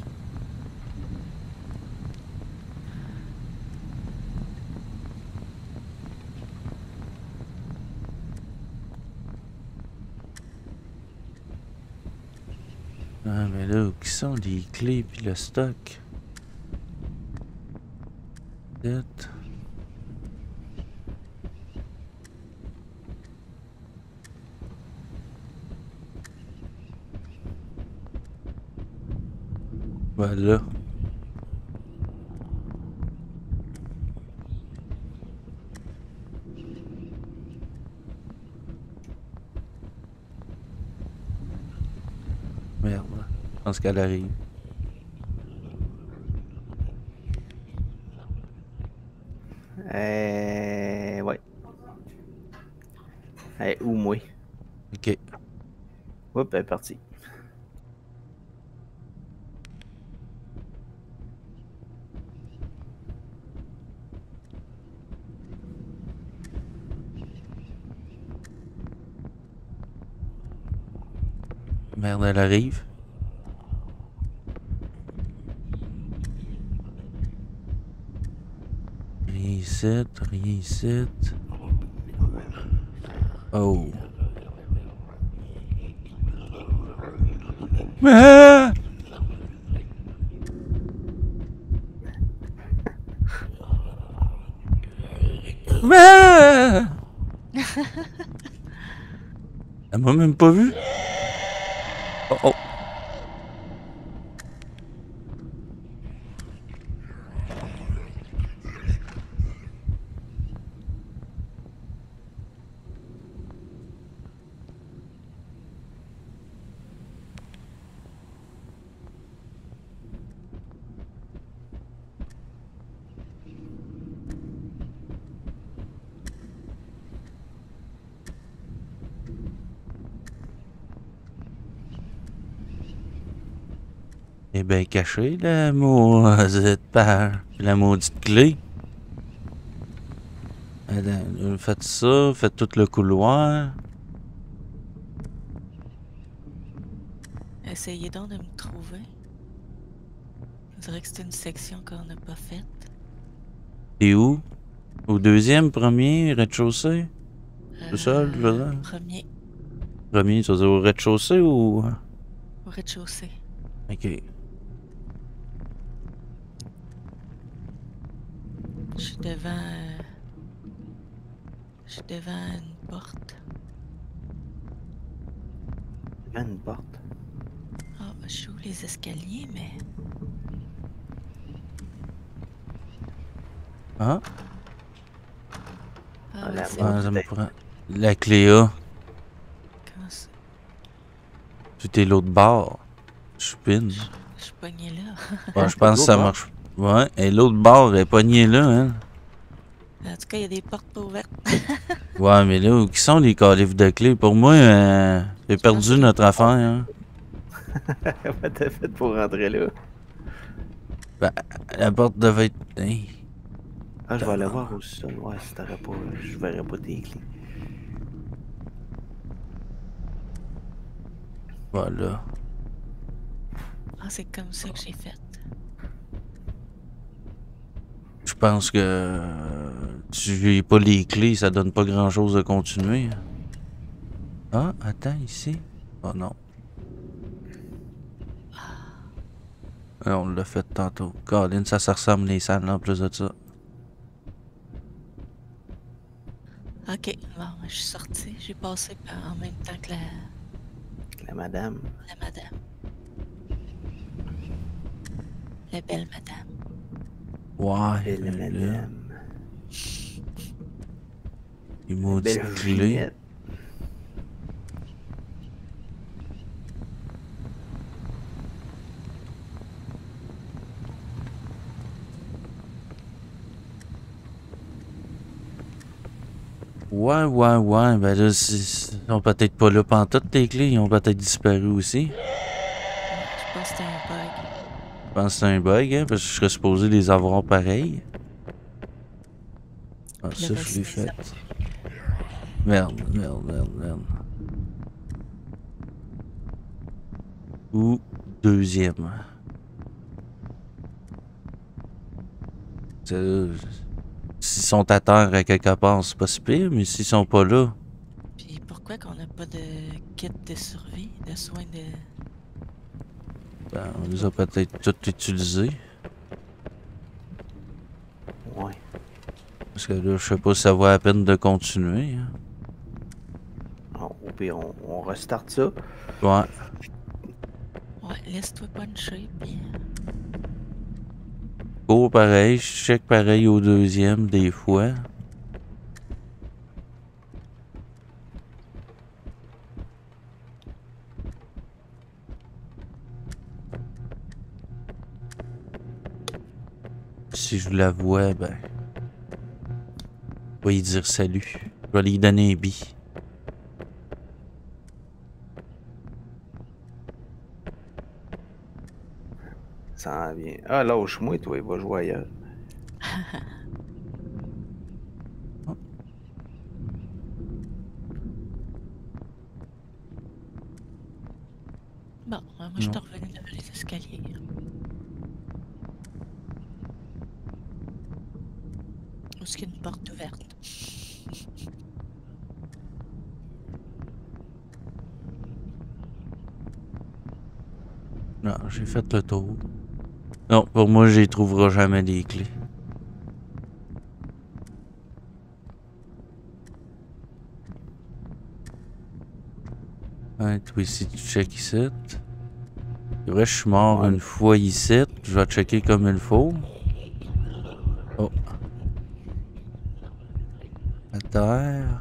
Ah, mais là, où sont les clés puis le stock? Peut-être. Voilà. Merde. Je pense qu'elle arrive. Ouais. Où, moi? Ok. Oups, elle est partie. Merde, elle arrive. Rien ici, rien ici. Oh. Ah! Ah! Elle m'a même pas vu. Oh oh! Elle est bien cachée, la maudite page. La maudite clé. Faites ça, faites tout le couloir. Essayez donc de me trouver. On dirait que c'est une section qu'on n'a pas faite. Et où? Au deuxième, premier, rez-de-chaussée? Tout seul, je veux dire? Premier, Premier, tu veux dire au rez-de-chaussée ou... au rez-de-chaussée. Ok. Je suis devant... je suis devant une porte. Devant une porte. Ah, je suis où les escaliers, mais... Ah? Ah, la ouais, c'est porte. bon. Ah, ça me prend... La clé A. Comment ça? Tout est l'autre bord. Je suis pine. Je suis pognée là. Ouais, je pense que ça marche. Ouais, et l'autre bord est poignée là, hein. En tout cas, il y a des portes pas ouvertes. Ouais, mais là, où qui sont les califs de clés? Pour moi, j'ai perdu que- notre affaire, hein. Comment t'as fait pour rentrer là? Ben, la porte devait être... Hey. Ah, je vais aller voir au sol. Ouais, si t'aurais pas... Je verrais pas tes clés. Voilà. Ah, c'est comme ça que j'ai fait. Je pense que si j'ai pas les clés, ça donne pas grand chose de continuer. Ah, attends, ici. Oh non. Ah, on l'a fait tantôt. Colin, ça ressemble les salles en plus de ça. Ok, bon, je suis sortie. J'ai passé en même temps que La madame. la madame. La belle madame. Ouais, Belle mais là, madame. les maudites Belle clés. Ginette. Ouais, ben là, ils sont peut-être pas là pantoute, tes clés. Ils ont peut-être disparu aussi. Je pense que c'était un bug. Je pense que c'est un bug, hein, parce que je serais supposé les avoir pareil. Ah, Puis là, ça, ben, je l'ai c'était fait. ça. Merde. Ou deuxième. S'ils sont à terre à quelque part, c'est pas si pire, mais s'ils sont pas là, Puis pourquoi qu'on n'a pas de kit de survie, de soins de... ben, on les a peut-être tous utilisés. Ouais. Parce que là, je sais pas si ça vaut la peine de continuer. Hein. Ah, au pire, on restart ça. Ouais. Ouais, laisse-toi puncher, puis... Cours pareil, je check pareil au deuxième des fois. Si je la vois, ben... Je vais lui dire salut. Je vais lui donner un bi. Ça en vient. Ah, lâche-moi, toi, il va jouer ailleurs. Bon, moi, je suis revenue devant les escaliers. Où est-ce qu'il y a une porte ouverte? Non, j'ai fait le tour. Non, pour moi, j'y trouverai jamais les clés. Ouais, toi ici, tu check ici. C'est vrai, je suis mort une fois ici. Je vais checker comme il faut. Oh. À terre.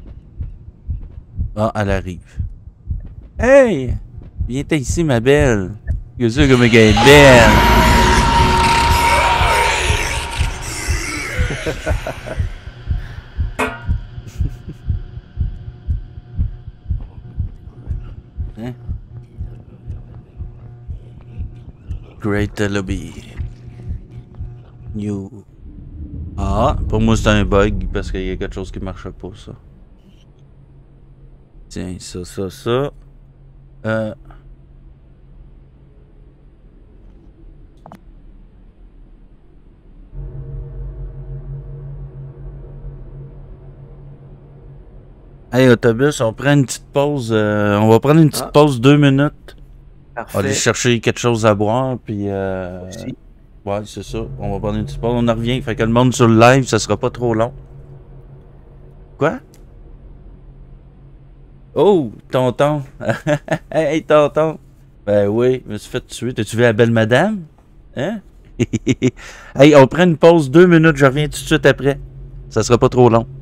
Ah, elle arrive. Hey! Viens ici, ma belle. Qu'est-ce que comme qu'elle est belle? Hein? Great Lobby. New. Ah, pour moi c'est un bug parce qu'il y a quelque chose qui marche pas, ça. Tiens, ça. Hey, autobus, on prend une petite pause. On va prendre une petite pause 2 minutes. Parfait. On va aller chercher quelque chose à boire, puis Aussi. ouais, c'est ça. On va prendre une petite pause. On en revient. Fait que le monde sur le live, ça sera pas trop long. Quoi? Oh, tonton. Hey, tonton. Ben oui, je me suis fait tuer. T'as-tu vu la belle madame? Hein? Hey, on prend une pause 2 minutes. Je reviens tout de suite après. Ça sera pas trop long.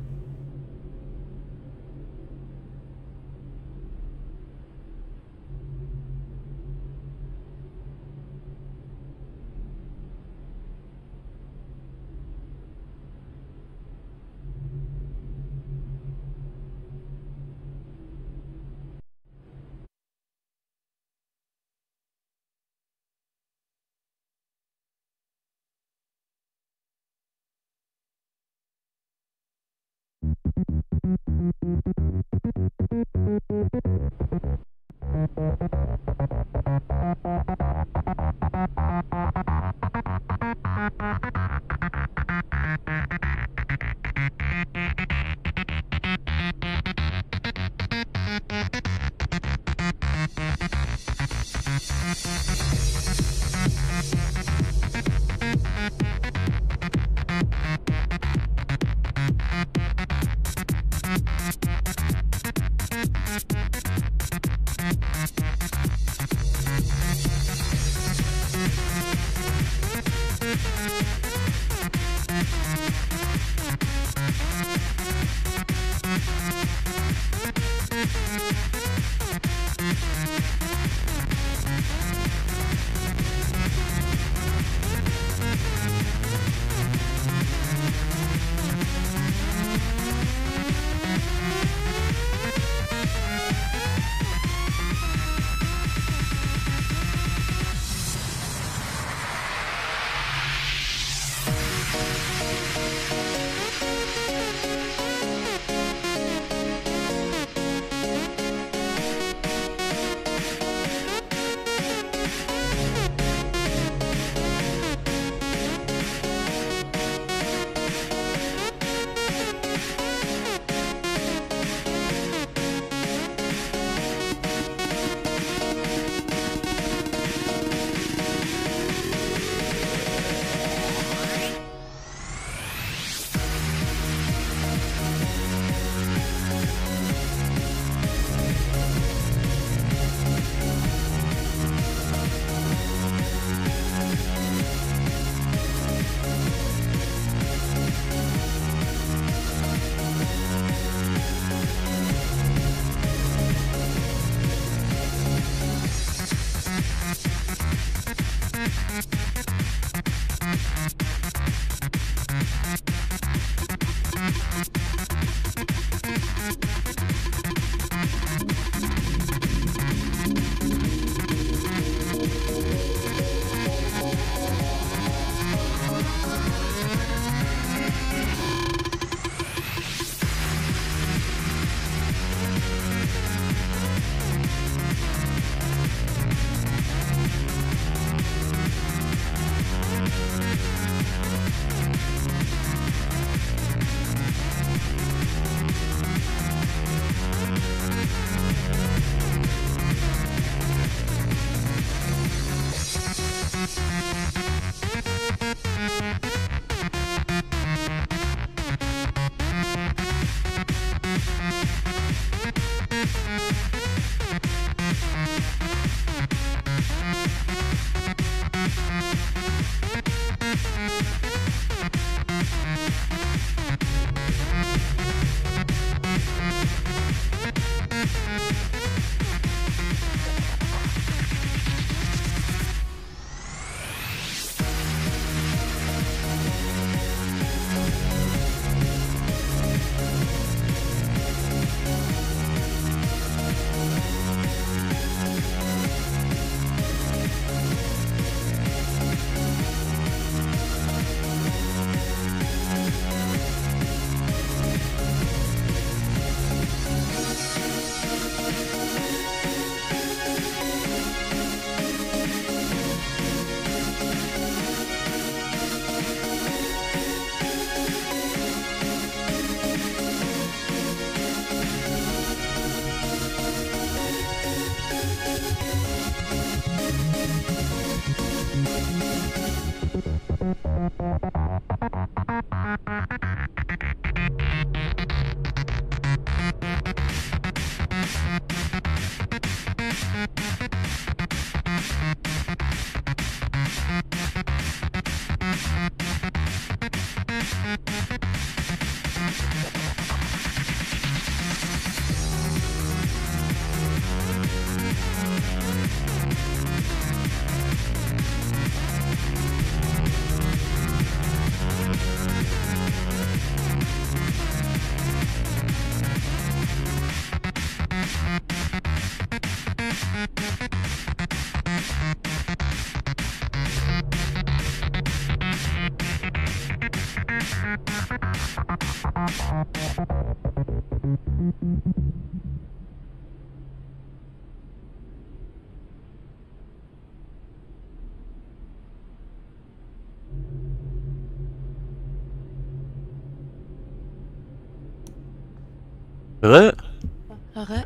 Re. Re.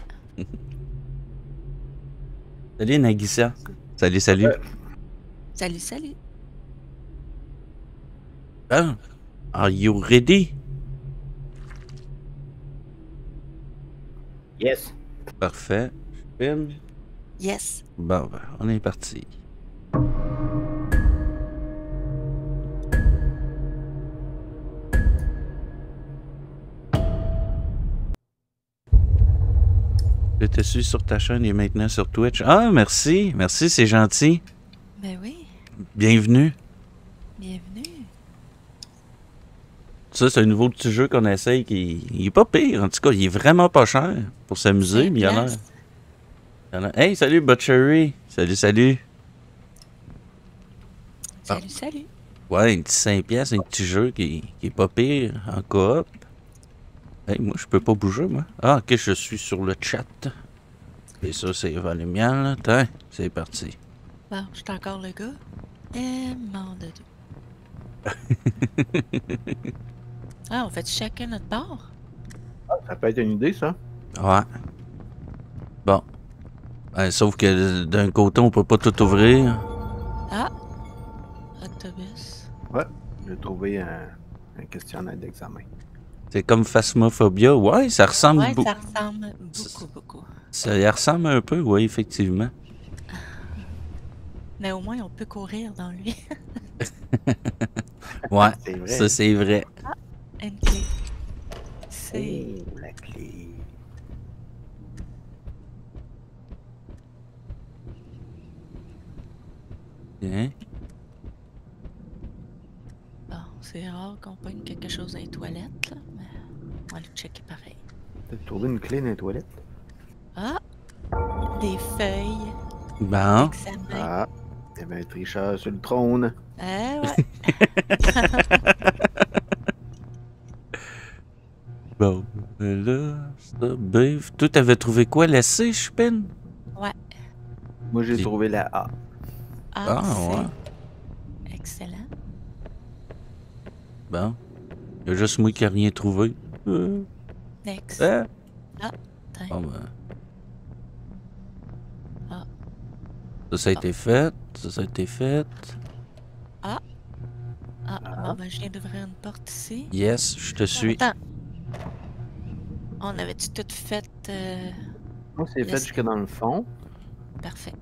Salut Nagisa. Salut, salut. Salut, salut. Ah, are you ready? Yes. Parfait. Je filme. Yes. Bon, ben, on est parti. Je te suis sur ta chaîne et maintenant sur Twitch. Ah, merci. Merci, c'est gentil. Ben oui. Bienvenue. Bienvenue. Ça, c'est un nouveau petit jeu qu'on essaye qui il est pas pire. En tout cas, il est vraiment pas cher pour s'amuser, mais il y en a. Hey, salut Butchery. Salut, salut. Salut, salut. Ouais, un petit 5$, un petit jeu qui est pas pire en coop. Hey, moi, je peux pas bouger, moi. Ah, ok, je suis sur le chat. Et ça, c'est volumial, là. Tiens, c'est parti. Bon, je suis encore le gars. Et mort de deux. Ah, on fait chacun notre part? Ah, ça peut être une idée, ça. Ouais. Bon. Sauf que d'un côté, on peut pas tout ouvrir. Ah! Autobus. Ouais, j'ai trouvé un questionnaire d'examen. C'est comme Phasmophobia. Ouais, ça ressemble Ouais, beaucoup. ça ressemble beaucoup. Ça y ressemble un peu, oui, effectivement. Mais au moins, on peut courir dans lui. Ouais, C'est vrai. ça c'est vrai. Une clé. C'est... Oh, la clé. Bien. Bon, c'est rare qu'on pogne quelque chose dans les toilettes, là, mais on va le checker pareil. T'as trouvé une clé dans les toilettes? Ah! Des feuilles. Bon. Examen. Ah, il y avait un tricheur sur le trône. Ah ouais. Bon. Là, ça, Beef. Toi, t'avais trouvé quoi? La C, Chupin? Ouais. Moi, j'ai Et- trouvé la A. Ah, ouais. c'est excellent. Bon. Il y a juste moi qui n'ai rien trouvé. Next. Hein? Tiens. Bon, ben. Ah. Ça a été fait. Ça a été fait. Ah, bon, ben, je viens d'ouvrir une porte ici. Yes, je te suis. Attends. On avait-tu tout fait? Moi, c'est fait Laisse- jusque dans le fond. Parfait.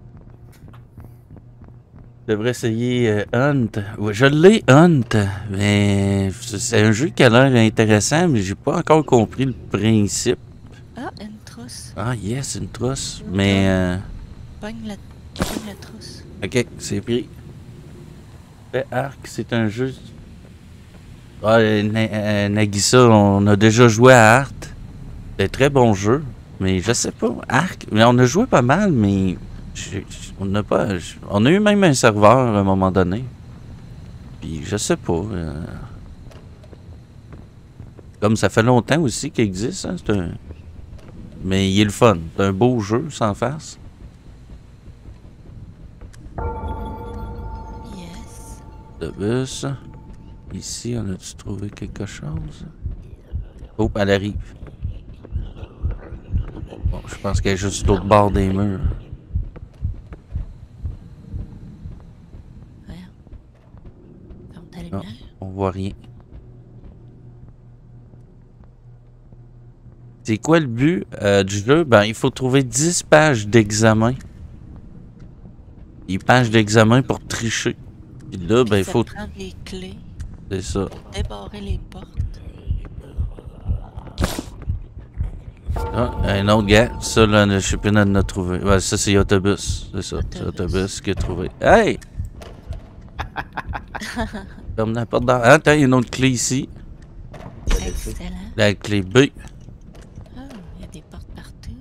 Je devrais essayer Hunt. Ouais, je l'ai, Hunt. Mais c'est un jeu qui a l'air intéressant, mais j'ai pas encore compris le principe. Ah, une trousse. Ah, yes, une trousse. Mais. Pogne la trousse. Ok, c'est pris. Fait Arc, c'est un jeu. Ah, Nagisa, on a déjà joué à Art. C'est un très bon jeu. Mais je sais pas. Arc. Mais on a joué pas mal, mais. On n'a pas. On a eu même un serveur à un moment donné. Puis je sais pas. Comme ça fait longtemps aussi qu'il existe, hein, c'est un. Mais il est le fun. C'est un beau jeu, sans farce. Yes. De bus. Ici, on a-tu trouvé quelque chose? Oh, elle arrive. Bon, je pense qu'elle est juste au bord des murs. lumière. On voit rien. C'est quoi le but du jeu? Ben, il faut trouver 10 pages d'examen. Des pages d'examen pour tricher. Puis là, ben, il Ça faut... prend des clés C'est ça. pour débarrer les portes. Ah, un autre gars. Ça, là, je sais plus, on en a trouvé. Ouais, ça, c'est Autobus. C'est ça. C'est Autobus qui a trouvé. Hey! Ferme la porte dans... Attends, il y a une autre clé ici. Excellent. La clé B. Ah, il y a des portes partout.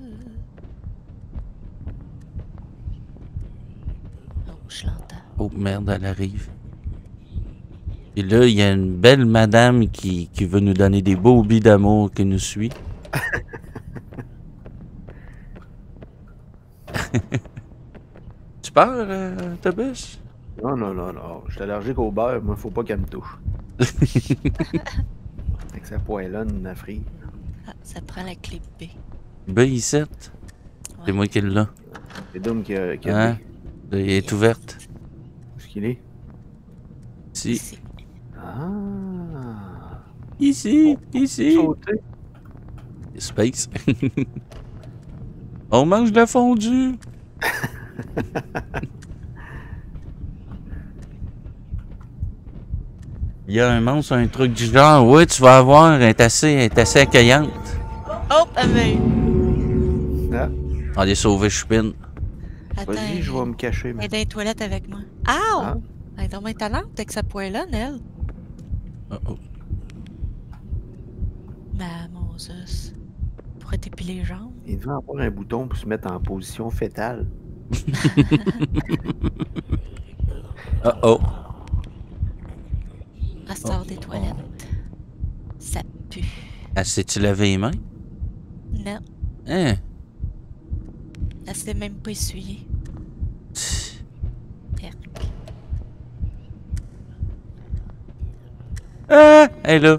Oh, je l'entends. Oh merde, elle arrive. Et là, il y a une belle madame qui veut nous donner des beaux billes d'amour qui nous suit. Tu pars, Autobus? Non, non, non, non. Je suis allergique au beurre. Moi, faut pas qu'elle me touche. Avec sa poêlonne, la frise. Ah, ça prend la clé B. B ici. C'est moi qui l'ai. C'est Doom qui a Hein? dit. Elle est ouverte. Où est-ce qu'il est? Ici. Ici. Ah. Ici. Ici. Sauter. Space. On mange de la fondue. Il y a un monstre, un truc du genre. Oui, tu vas avoir, elle est assez accueillante. Oh, mais... Ah. On est sauvé, Chupine. Attends, Vas-y, je vais me cacher. elle Mais... est dans les toilettes avec moi. Ow! Ah. Elle est dans mes talents avec sa poêlonne, elle. Oh, oh. Ma Moses. Pourrait t'épiler les jambes? Il devait avoir un bouton pour se mettre en position fétale. Oh oh. Elle sort des toilettes. Ça pue. Elle s'est-tu lavé les mains? Non, Hein? elle s'est même pas essuyée. Perk. Ah! Elle est là.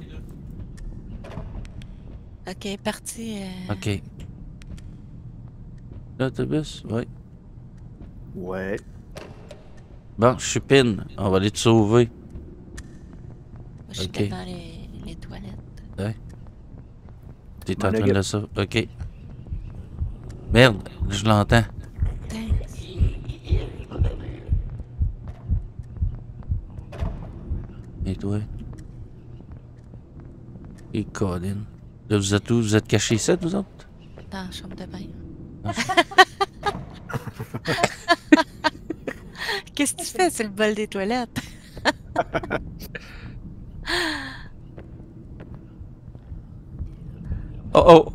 Ok, parti. OK. L'autobus? Oui. Ouais. Bon, Chupine, on va aller te sauver. Je suis ok. devant les toilettes. Ouais. T'es M'en en train occupe. de ça? OK. Merde, je l'entends. Thanks. Et toi? Et Colin. Là, vous êtes où? Vous êtes cachés ici, vous autres? Dans la chambre de bain. Ah. Qu'est-ce que tu fais? C'est le bol des toilettes. Oh oh!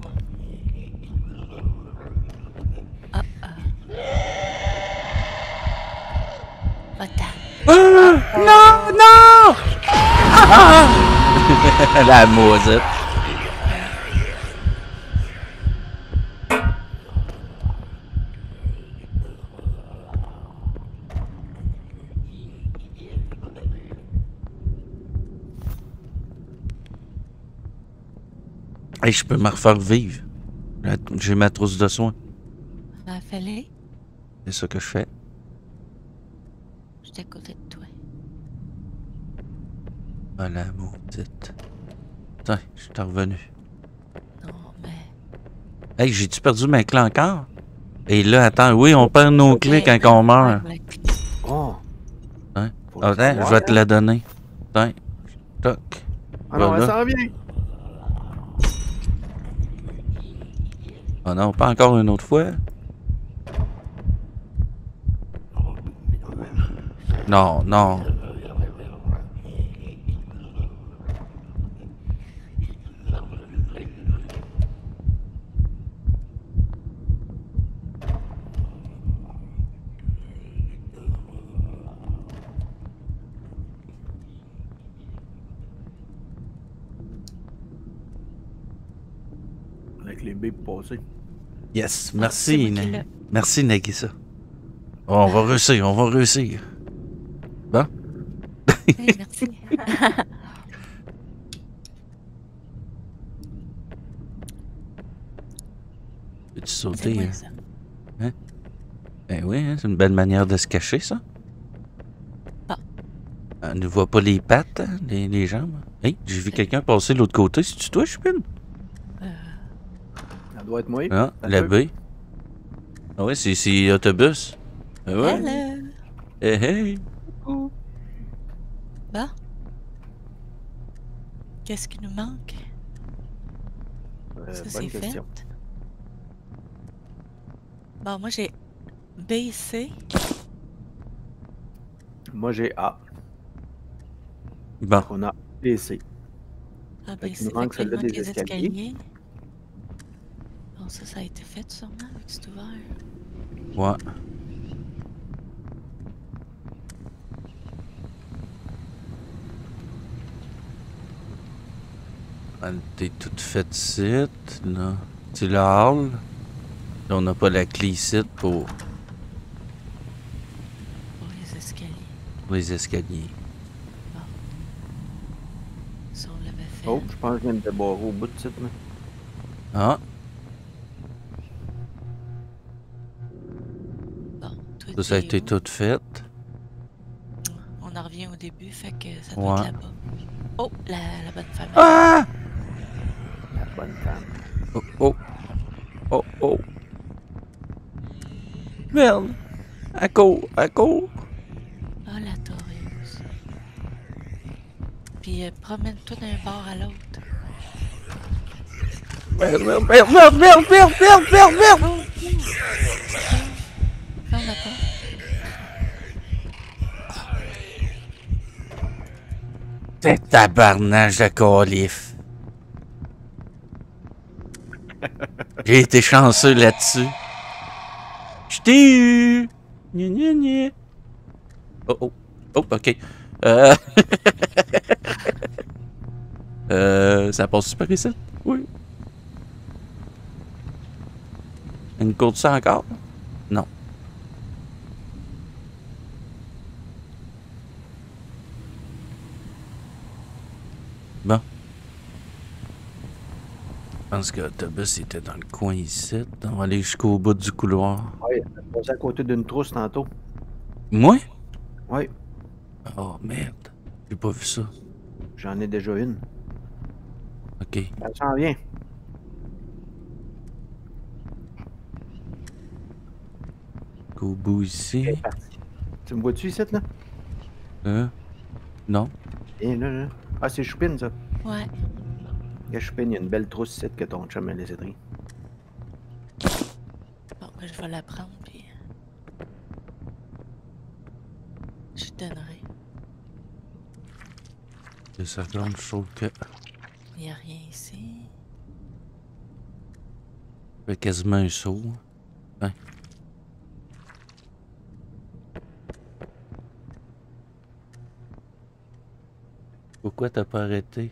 Va-t'en. Non! Non! Ah! La maudite. Hey, je peux me refaire vivre. J'ai ma trousse de soins. Fallait. C'est ça que je fais. Je suis à côté de toi. Ah, la maudite. Tiens, je suis revenu. Non, mais. Hey, j'ai-tu perdu ma clé encore? Et là, attends, oui, on perd nos clés quand on meurt. Oh. Hein? Faut que Attends, tu je vais te vois, la donner. Tiens. Toc. Ah non, elle Voilà. s'en vient. Oh non, pas encore une autre fois. Non, non. Avec les B pour passer. Yes, c'est merci. moi qui l'ai. Merci, Nagisa. Oh, on va réussir, on va réussir. Bon? Hey, merci. Peux-tu C'est sauter? moi, Hein? ça. Ben oui, hein, c'est une belle manière de se cacher, ça. Ah. On ne voit pas les pattes, hein, les jambes. Hey, j'ai vu quelqu'un passer de l'autre côté. C'est-tu toi, Chupine? Ça doit être moi. Ah, Ça la peut. baie. Ah ouais, c'est autobus. Ah ouais. Hello! Hey, hey. Bon. Qu'est-ce qui nous manque? Ça, Bonne c'est fait. question. Bon, moi, j'ai B, C. Moi, j'ai A. Bon. On a B et C. A, Fait B, qu'il C. nous manque Fait qu'il celle-là manque des les escaliers. escaliers. Bon, ça a été fait sûrement, vu que c'est ouvert. Ouais. Elle était toute faite ici, là. C'est le hall. Là, on n'a pas la clé ici pour Pour les escaliers. les escaliers. Ça, on l'avait fait. Oh, je pense que je viens de débarrer au bout de site. Mais... Ah, Bon, ça, toi, ça a t'es été où? tout fait. On en revient au début, fait que ça Ouais. doit être là-bas. Oh, la bonne femme. Ah! La bonne femme. Oh, oh. Oh, oh. Merde. À court, à court. Ah, la toreuse. Puis promène-toi d'un bord à l'autre. Merde, merde, merde, merde, merde, merde, merde, merde, merde. Oh, ferme la porte. C'est tabarnage de calife. J'ai été chanceux là-dessus. Je t'ai eu. Gna gna gna. Oh oh. Oh, ok. Ça passe super ici? Oui. Une courte ça encore? Non. Bon. Je pense que l'autobus était dans le coin ici. On va aller jusqu'au bout du couloir. Oui, elle est passée à côté d'une trousse tantôt. Moi? Oui, Oh merde. J'ai pas vu ça. j'en ai déjà une. Ok. Elle s'en vient. Au bout ici. Elle est partie. Tu me vois-tu ici, là? Non. Viens là, là. Ah, c'est Choupine, ça. Ouais. Regarde, Choupine, il y a une belle trousse ici que ton chum a laissé trier. Bon, ben, je vais la prendre, puis je te donnerai. 2 secondes, je trouve que. Il n'y a rien ici. Fait quasiment un saut. Hein. Pourquoi t'as pas arrêté?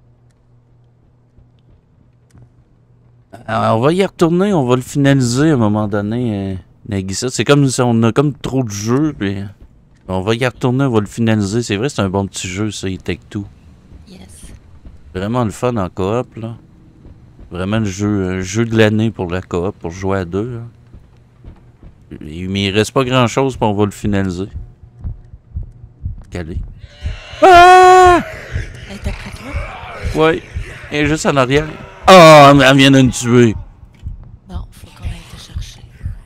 Alors, on va y retourner, on va le finaliser à un moment donné, Nagisa. C'est comme si on a comme trop de jeux, puis on va y retourner, on va le finaliser. C'est vrai, c'est un bon petit jeu, ça, il Take Two. Yes. Vraiment le fun en coop, là. Vraiment le jeu de l'année pour la coop, pour jouer à deux. Là. Mais il reste pas grand chose, puis on va le finaliser. Calé. Ah! Elle est après toi? Ouais. Elle est juste en arrière. Ah! Elle vient de me tuer. Bon, faut qu'on aille te chercher.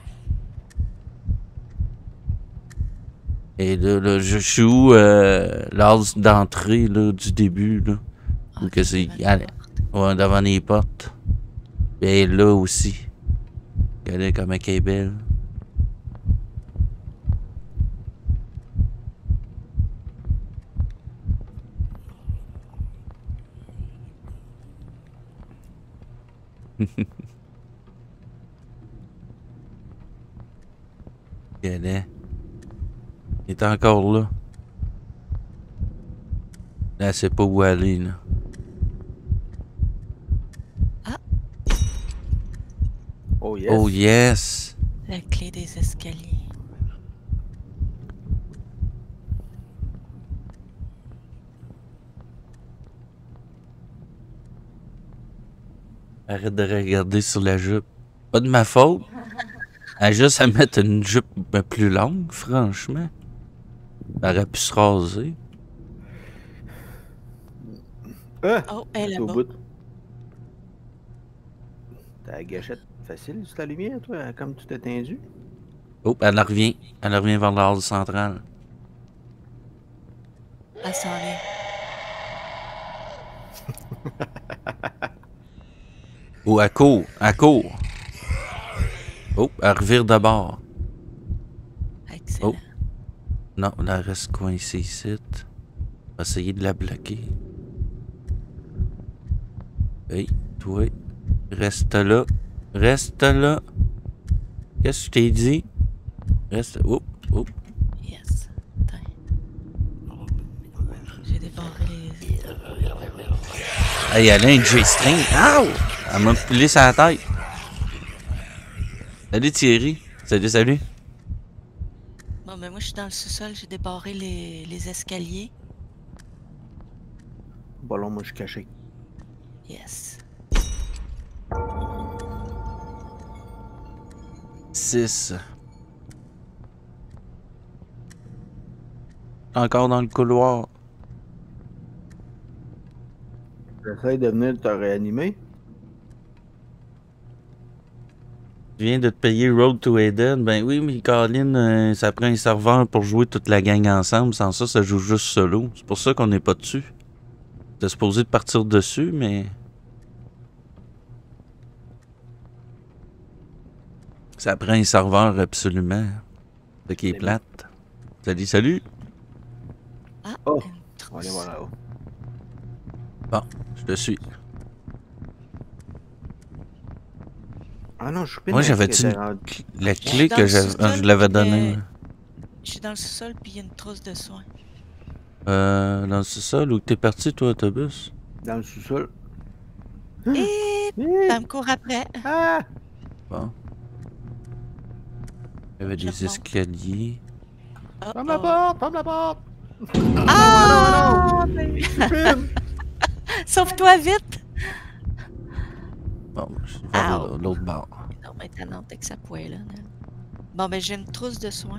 Et là, je suis où l'as d'entrée là, du début, là. Ou que c'est. Allez. Ouais, devant les portes. Et là aussi. Regardez comme elle est belle. Regardez. Il est encore là. Là, elle sait pas où aller, là. Oh yes. Oh yes! La clé des escaliers. Arrête de regarder sur la jupe. Pas de ma faute. Elle a juste à mettre une jupe plus longue, franchement. Elle aurait pu se raser. Ah! Oh, elle est Au là-bas. bout. T'as la gâchette facile sur ta lumière, toi, comme tu t'es tendu? Oh, elle revient. Elle revient vers la hall centrale. Elle s'en vient. Oh, elle court. Elle court. Oh, elle revire de bord. Excellent. Oh. Non, elle reste coincée ici. On va essayer de la bloquer. Hey, toi. Reste là. Reste là. Qu'est-ce que je t'ai dit? Reste. Oh, oh. Yes. Attends. J'ai débarré les... Hey, elle a un J-string. Ow! Elle m'a pilé sur la tête. Salut Thierry. Salut, salut. Bon, mais moi, je suis dans le sous-sol. J'ai débarré les escaliers. Bon, là, moi, je suis caché. Yes. 6. Encore dans le couloir. J'essaie de venir te réanimer. Tu viens de te payer Road to Eden. Ben oui, mais Colin, ça prend un serveur pour jouer toute la gang ensemble. Sans ça, ça joue juste solo. C'est pour ça qu'on n'est pas dessus. T'es supposé de partir dessus, mais... Ça prend un serveur absolument. Ce qui est C'est plate. Salut, salut. Ah, Oh. une On va aller trousse. voir là-haut. Bon, je te suis. Ah non, je suis Moi, j'avais-tu la clé que je l'avais donnée? Je suis dans le sous-sol, puis il y a une trousse de soins. Dans le sous-sol, où t'es parti, toi, autobus? Dans le sous-sol. Et ça me court après. Ah! Bon. Il y avait Je des remonte. escaliers. Oh, Ferme la oh. porte! Ferme la porte! Ah! Stupide! Sauve-toi vite! Bon, je vais vers Ow. l'autre bord. Non, mais t'as avec sa poêle, là. Bon, ben, j'ai une trousse de soins.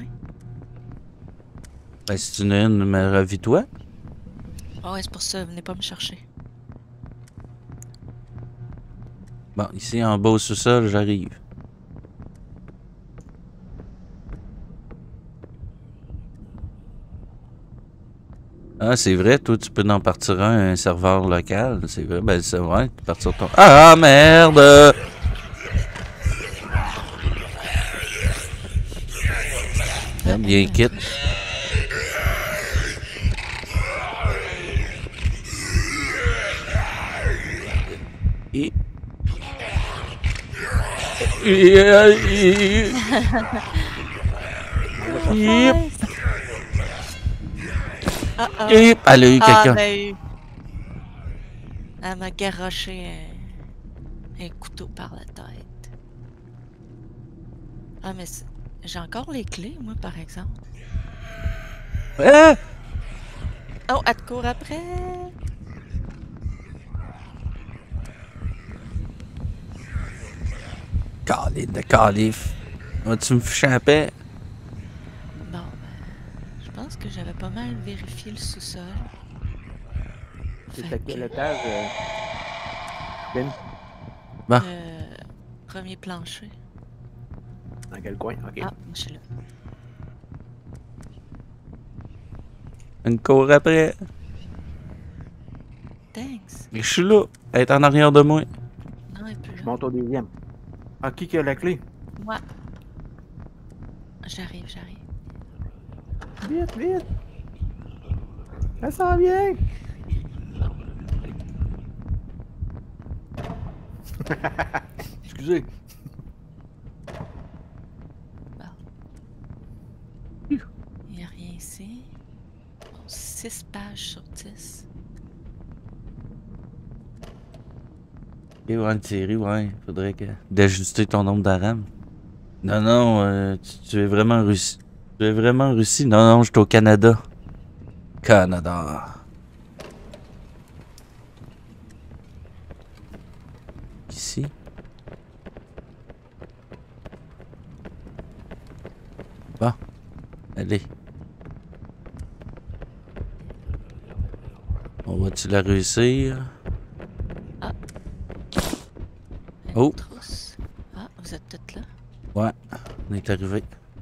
Ben, si tu en as une, mais ravis-toi. Ah ouais, c'est pour ça, venez pas me chercher. Bon, ici, en bas au sous-sol, j'arrive. Ah, c'est vrai, toi, tu peux en partir un serveur local. C'est vrai, ben, c'est vrai, tu peux partir ton... Ah, merde! Bien quitte. Et... Elle a eu quelqu'un. Elle m'a garoché un couteau par la tête. Ah, mais j'ai encore les clés, moi, par exemple. Ah! Oh, elle te court après! Calife de calife. Vas-tu me ficher la paix? Bon, ben, je pense que j'avais pas mal vérifié le sous-sol. C'est Fait à quel que, étage? Ben, Bon. premier plancher. dans quel coin? Ok. Ah, moi, je suis là. Une cour après. Thanks. Je suis là. Elle est en arrière de moi. Non, elle est plus Je là. monte au deuxième. Ah, qui a la clé? Moi. J'arrive. Vite, vite! Elle s'en vient! Excusez. Il n'y a rien ici. Bon, 6 pages sur 10. Et ouais, Thierry, ouais. Faudrait que... d'ajuster ton nombre d'ARAM. Non, tu es vraiment en Russie. Tu es vraiment en Russie? Non, je suis au Canada. Canada. Ici. Bon. Allez. On va-tu la réussir? Oh. Trousse. Ah, vous êtes toutes là? Ouais, on est arrivé.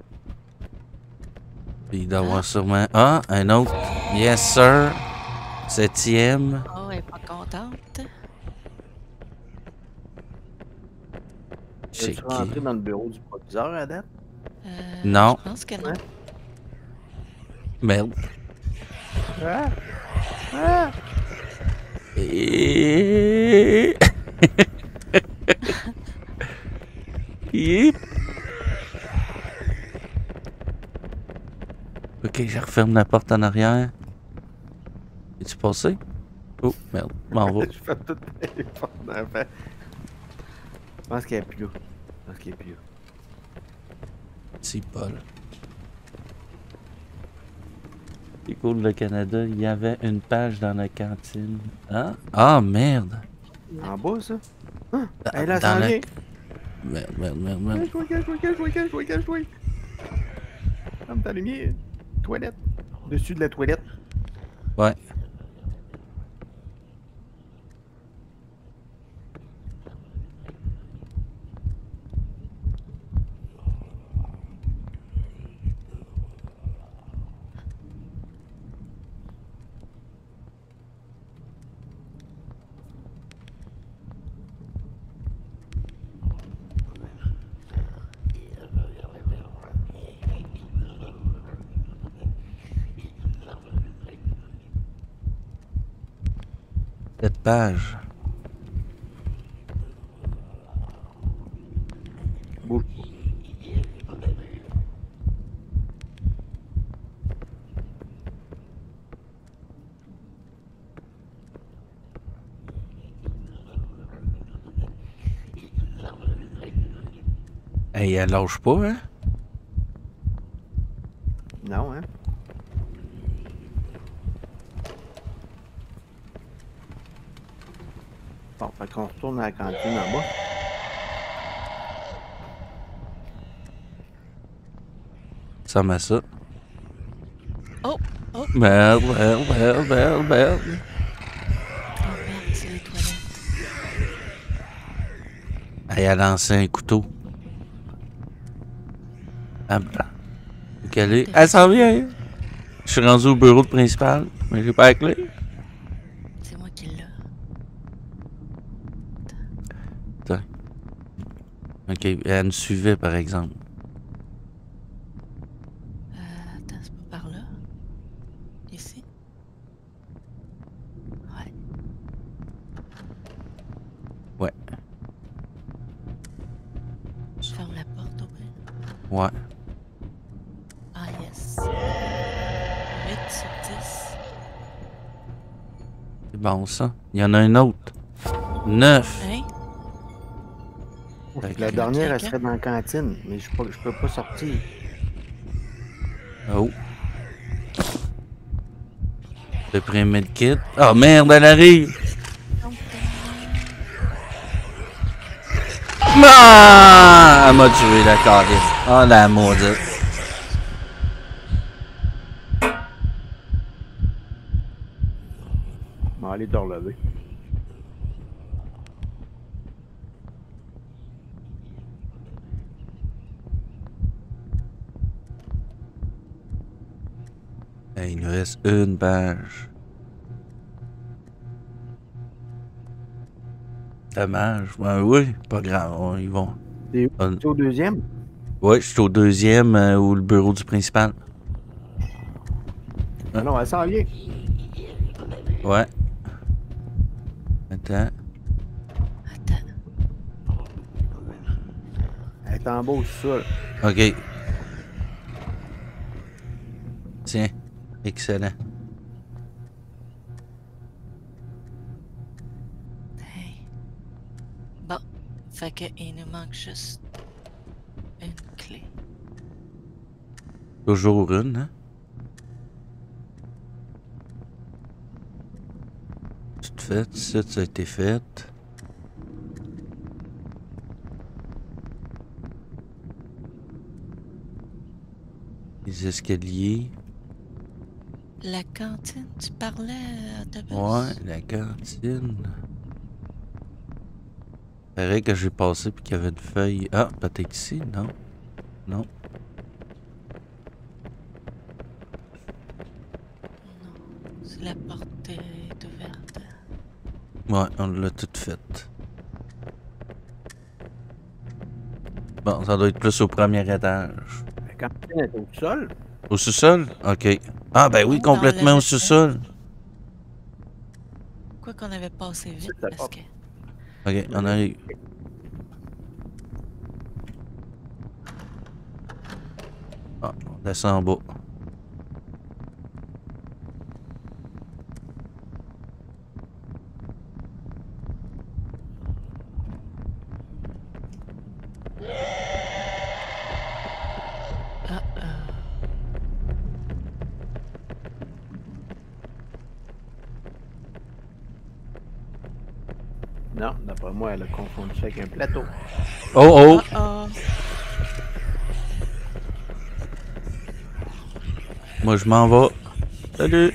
Puis il doit y avoir sûrement... Ah, un autre. Yes, sir. 7e. Oh, elle est pas contente. C'est Es-tu qui? rentré dans le bureau du proviseur à date? Non. Je pense que non. Ouais. Merde. Ah! Ah! Et... Yep. Ok, je referme la porte en arrière. Es-tu passé? Oh, merde, m'en va. Je fais toutes les portes d'en face. Je pense qu'il n'y a plus là. Je pense qu'il n'y a plus là. C'est Paul. C'est cool, le Canada. Il y avait une page dans la cantine. Hein? Ah, merde. En bas, ça? Ah! Dans- Elle a dans s'en la- vient! Merde. Cache-toi! Ferme ta lumière. Toilette. Dessus de la toilette. Ouais. Cette page. Bouge. Hey, elle lâche pas, hein? Non, hein? Bon, fait qu'on retourne à la cantine en bas. Ça met ça. Oh! Oh! Merde. Oh merde, c'est les toilettes. Elle a lancé un couteau. Ah, ok, elle s'en vient. Je suis rendu au bureau principal, mais j'ai pas la clé. C'est moi qui l'ai. Ok, elle me suivait par exemple. Attends, c'est pas par là? Ici? Ouais. Ouais. Ferme la porte au pire. Ouais. Ah yes. 8 sur 10. C'est bon ça. Il y en a un autre. 9. Hein? Fait que La la dernière, elle quelqu'un? serait dans la cantine, mais je peux pas sortir. Oh. J'ai pris un medkit. Oh merde, elle arrive. Ah! Elle m'a tué la carrière. Oh la maudite. On va aller te relever. Hey, il nous reste une page. Dommage. Ben oui, pas grave. Ils vont. T'es au deuxième? Ouais, je suis au deuxième ou le bureau du principal. Ah non, elle s'en vient. Ouais. Attends. Attends. Elle est en bas au sol. Ok. Tiens. Excellent. Hey. Bon. Fait que il nous manque juste une clé. Toujours une, hein? Tout fait, ça a été fait. Les escaliers. La cantine, tu parlais à ta bus? Ouais, la cantine. Pareil que j'ai passé puis qu'il y avait une feuille. Ah, peut-être ici, non? Non. Non, c'est la porte est ouverte. Ouais, on l'a tout fait. Bon, ça doit être plus au premier étage. Mais quand on est au sol, Au sous-sol? Ok. Ah, ben oui, Non, ben, on complètement l'avait au fait. sous-sol. Quoi qu'on avait passé vite la parce porte. que. Ok, on arrive. Ah, on descend en bas. Ah, non, d'après moi, elle a confondu ça avec un plateau. Oh, oh! oh. Moi, je m'en vais. Salut!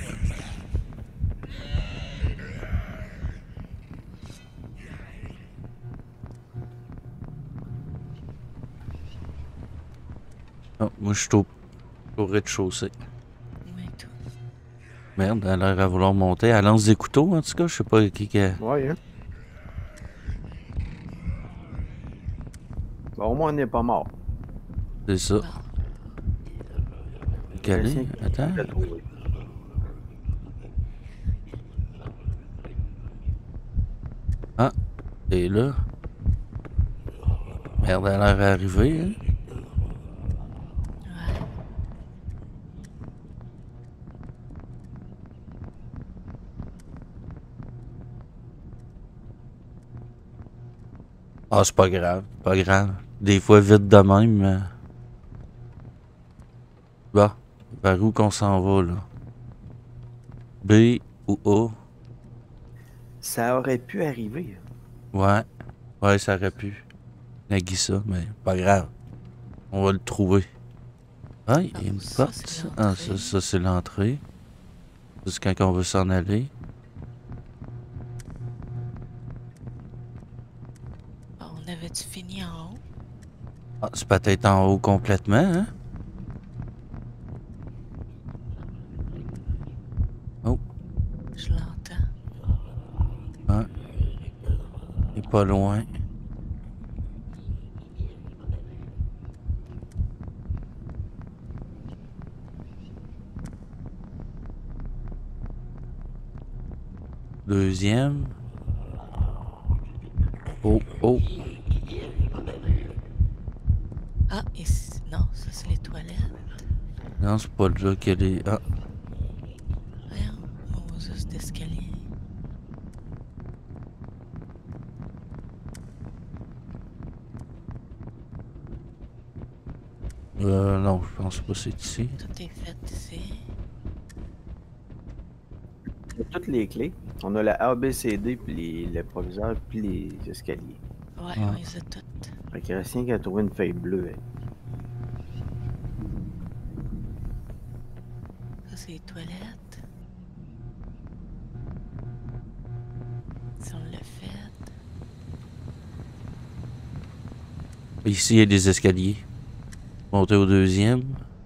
Oh, moi, je suis au rez-de-chaussée. Mais tout. Merde, elle a l'air à vouloir monter. Elle lance des couteaux, en tout cas. Je sais pas qui que... Ouais, hein. Bon, au moins, on n'est pas mort. C'est ça. Non. Quelle est? Attends. l'a trouvé. Ah, t'es là. Merde, elle a l'air arrivée, hein? Ouais. Ah, c'est pas grave. Pas grave. Des fois, vite de même. Bon, vers où qu'on s'en va, là? B ou A? Ça aurait pu arriver. Ouais. Ouais, ça aurait pu. Nagisa, mais pas grave. On va le trouver. Ah, il y a une Ça, porte, c'est ça. Ah, l'entrée. ça c'est l'entrée. Ça, c'est quand on veut s'en aller. Bon, on avait-tu fini en haut? Ah, c'est peut-être en haut complètement, hein? Oh, Je l'entends. ouais. Il est pas loin. Deuxième. Oh, oh. Ah, ici. Non, ça, c'est les toilettes. Non, c'est pas là qu'elle est. Ah, Voyons, Moses d'escalier. non, je pense pas que c'est ici. Tout est fait ici. On a toutes les clés. On a la ABCD, puis le proviseur, puis les escaliers. Ouais, Ah. on les a toutes. Fait qu'il reste rien qu'à trouver une feuille bleue. Hein. Ça, c'est les toilettes. Si on l'a fait. Ici, il y a des escaliers. Monter au deuxième.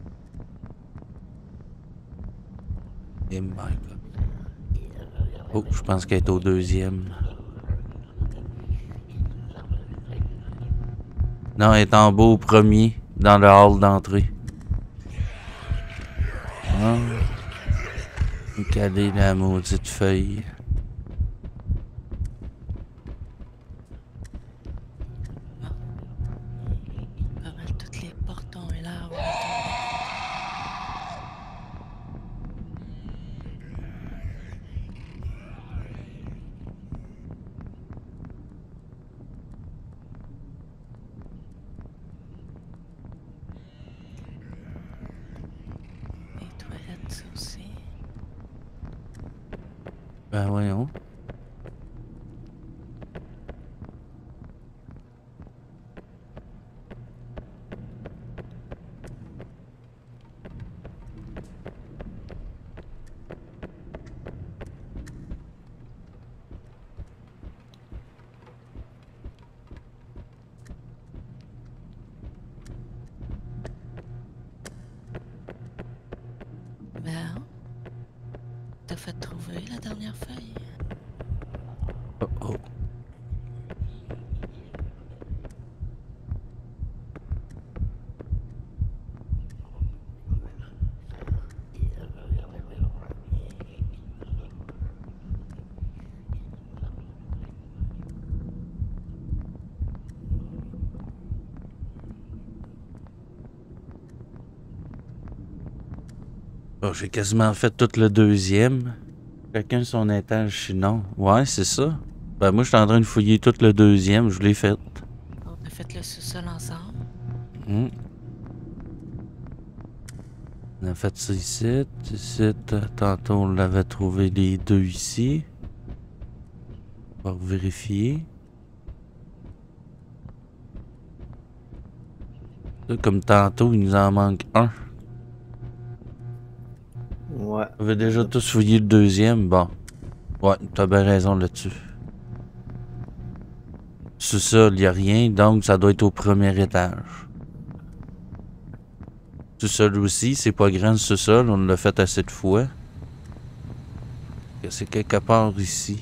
Et my God. Oh, je pense qu'elle est au deuxième. Non, elle est en bas au premier, dans le hall d'entrée. Ah. Quelle est la maudite feuille? Pas mal toutes les portes ont l'air ouvertes. Les toilettes, ça aussi. Ben voyons. t'a fait trouver la dernière feuille? Oh oh. Oh, j'ai quasiment fait tout le deuxième. Chacun son étage sinon. Ouais, c'est ça. Ben moi, je suis en train de fouiller tout le deuxième. Je l'ai fait. On a fait le sous-sol ensemble. On a fait ça ici. Ici, tantôt, on l'avait trouvé les deux ici. On va vérifier. Là, comme tantôt, il nous en manque un. Ouais. On avait déjà tous fouillé le deuxième. Bon. Ouais, t'as bien raison là-dessus. Sous-sol, y a rien, donc ça doit être au premier étage. Sous-sol aussi, c'est pas grand le sous-sol, on l'a fait assez de fois. C'est quelque part ici.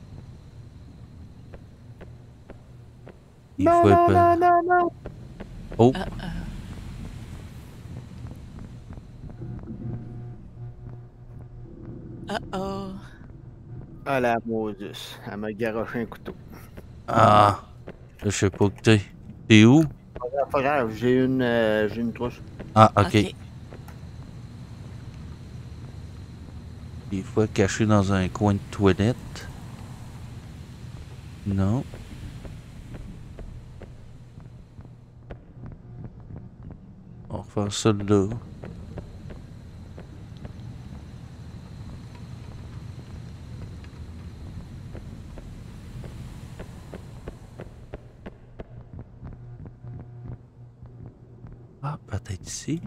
Il faut pas... non. Oh, Oh. Ah la Moses, elle m'a garoché un couteau. ah, là, je sais pas que t'es. T'es où? Pas grave, j'ai une trousse. Ah, ok. Ok. Des fois caché dans un coin de toilette. Non. On va refaire ça là. Ah, peut-être ici.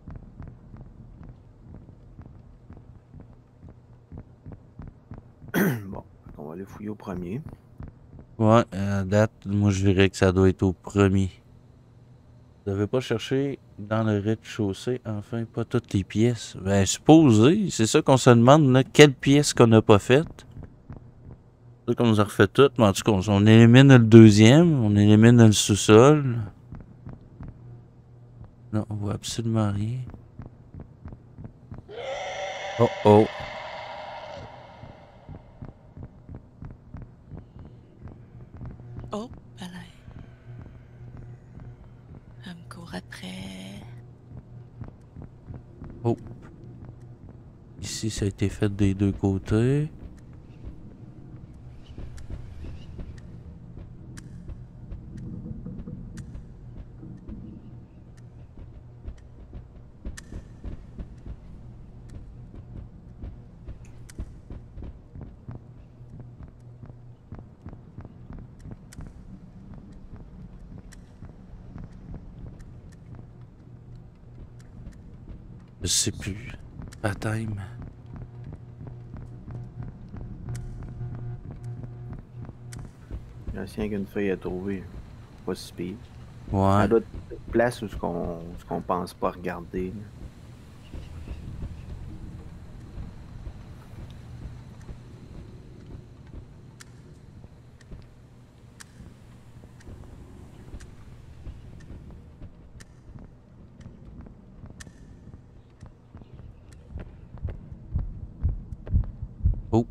Bon, on va aller fouiller au premier. Ouais, à date, moi je dirais que ça doit être au premier. Vous n'avez pas cherché dans le rez-de-chaussée, enfin, pas toutes les pièces. Ben, supposé, c'est ça qu'on se demande, là, quelles pièces qu'on n'a pas faites. C'est ça qu'on nous a refait toutes, mais en tout cas, on élimine le deuxième, on élimine le sous-sol. Non, on voit absolument rien. Oh oh. Oh, ben là. Elle me court après. Oh. Ici, ça a été fait des deux côtés. Je sais plus. Pas time. Il y a aussi qu'une feuille à trouver. Pas si pire. Ouais. Elle doit être une place où ce qu'on pense pas regarder. Là. Oh.